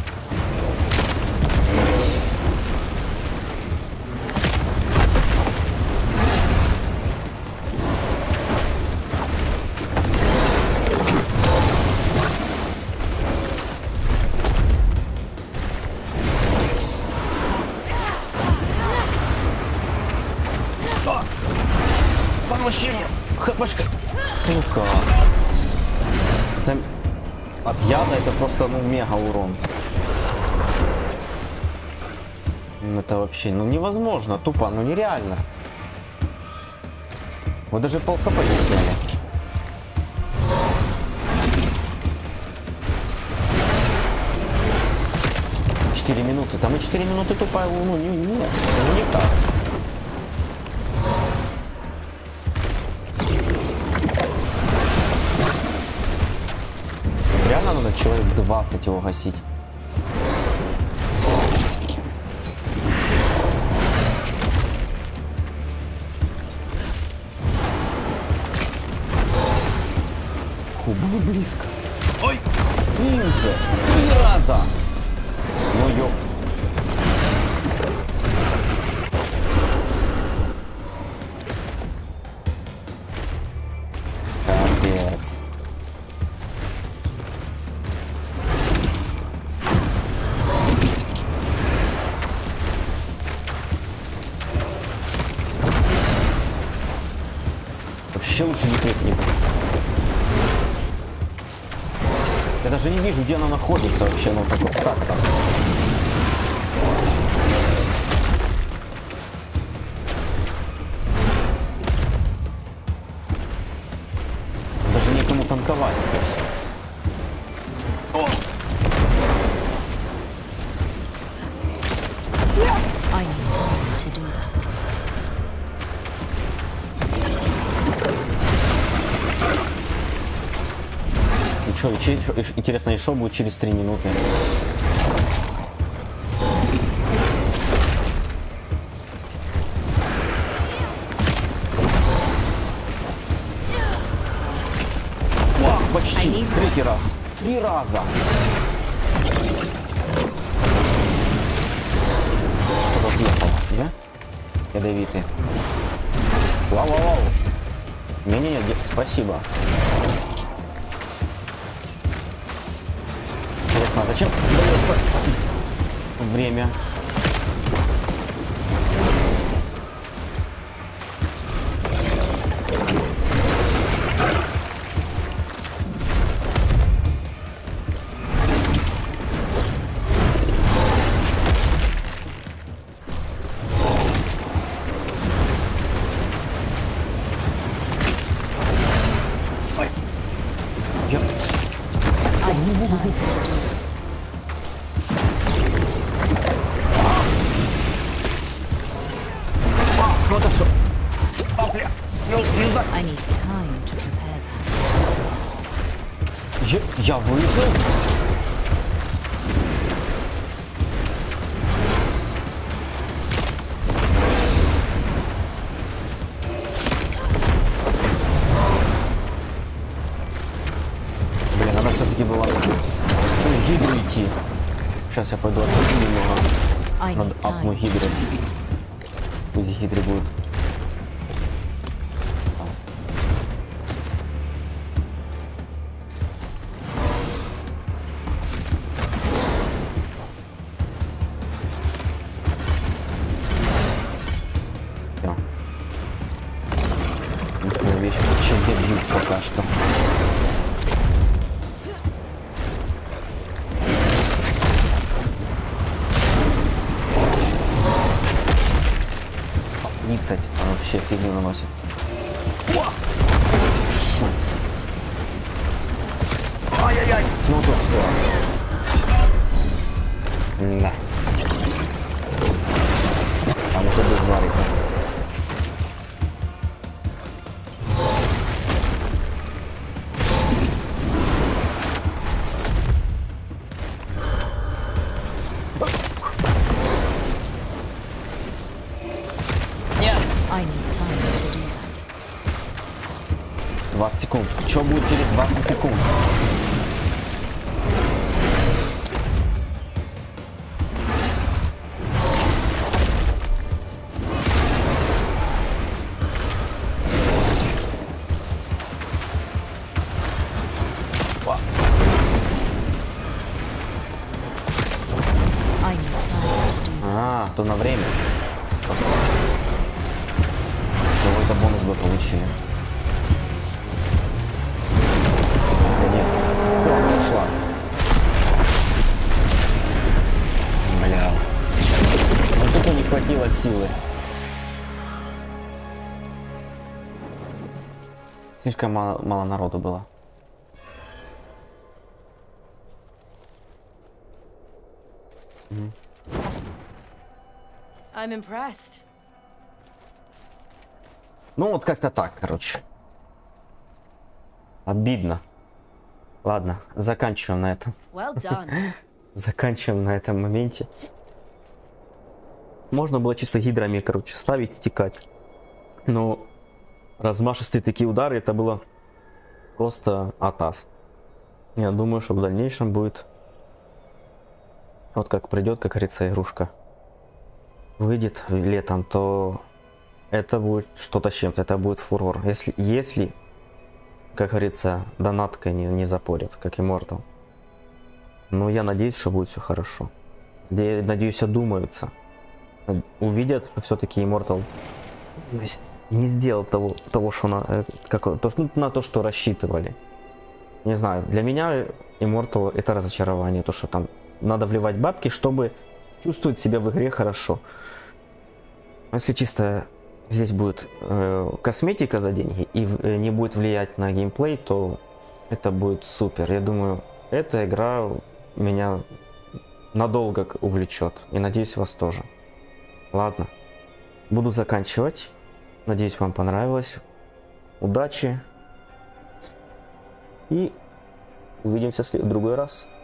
Помощи мне! ХПшка! Ну как? Там от яда это просто, ну, мега урон. Это вообще, ну, невозможно, тупо, ну, нереально. Вот даже пол хп не сняли. четыре минуты, там и четыре минуты тупо, ну, не, не, ну, никак. Реально надо человек двадцать его гасить. Фу, было близко. Ой! И уже! Три раза! Ну ёп. Капец. Вообще лучше не трепни. Я даже не вижу, где она находится вообще, ну так вот так там. Даже некому танковать теперь все. О! I need time to do that. И что, интересно, и шоу будет через три минуты. О, почти. Третий раз. Три раза. Кто-то въехал, да? Ядовитый. Вау-вау-вау. Не-не-не, спасибо. Интересно, а зачем дается время? I need time to prepare that. Я, я выжил? Блин, надо все-таки было в гидру идти. Сейчас я пойду отойду немного. Надо апну гидры. Пусть гидры будут. Единственная вещь, чем я бью пока что. тридцать, он вообще фигню наносит. Шу. Ай-яй-яй, ну то все. Да. Там уже без вариков. двадцать секунд. Что будет через двадцать секунд? А, то на время. Какой-то бонус бы получили. Ушла. Бля. Вот тут не хватило силы. Слишком мало, мало народу было. Угу. I'm impressed. Ну вот как-то так, короче. Обидно. Ладно, заканчиваем на этом. Well done. Заканчиваем на этом моменте. Можно было чисто гидрами, короче, ставить и текать. Но размашистые такие удары, это было просто атас. Я думаю, что в дальнейшем будет... Вот как придет, как говорится, игрушка. Выйдет летом, то это будет что-то с чем-то. Это будет фурор. Если... если как говорится, донаткой не, не запорят, как Immortal. Но я надеюсь, что будет все хорошо. Я надеюсь, одумаются. Увидят, что все-таки Immortal не сделал того, того что на, как, то, ну, на то, что рассчитывали. Не знаю, для меня Immortal это разочарование. То, что там надо вливать бабки, чтобы чувствовать себя в игре хорошо. Если чисто... Здесь будет э, косметика за деньги и э, не будет влиять на геймплей, то это будет супер. Я думаю, эта игра меня надолго увлечет. И надеюсь, вас тоже. Ладно. Буду заканчивать. Надеюсь, вам понравилось. Удачи. И увидимся в другой раз.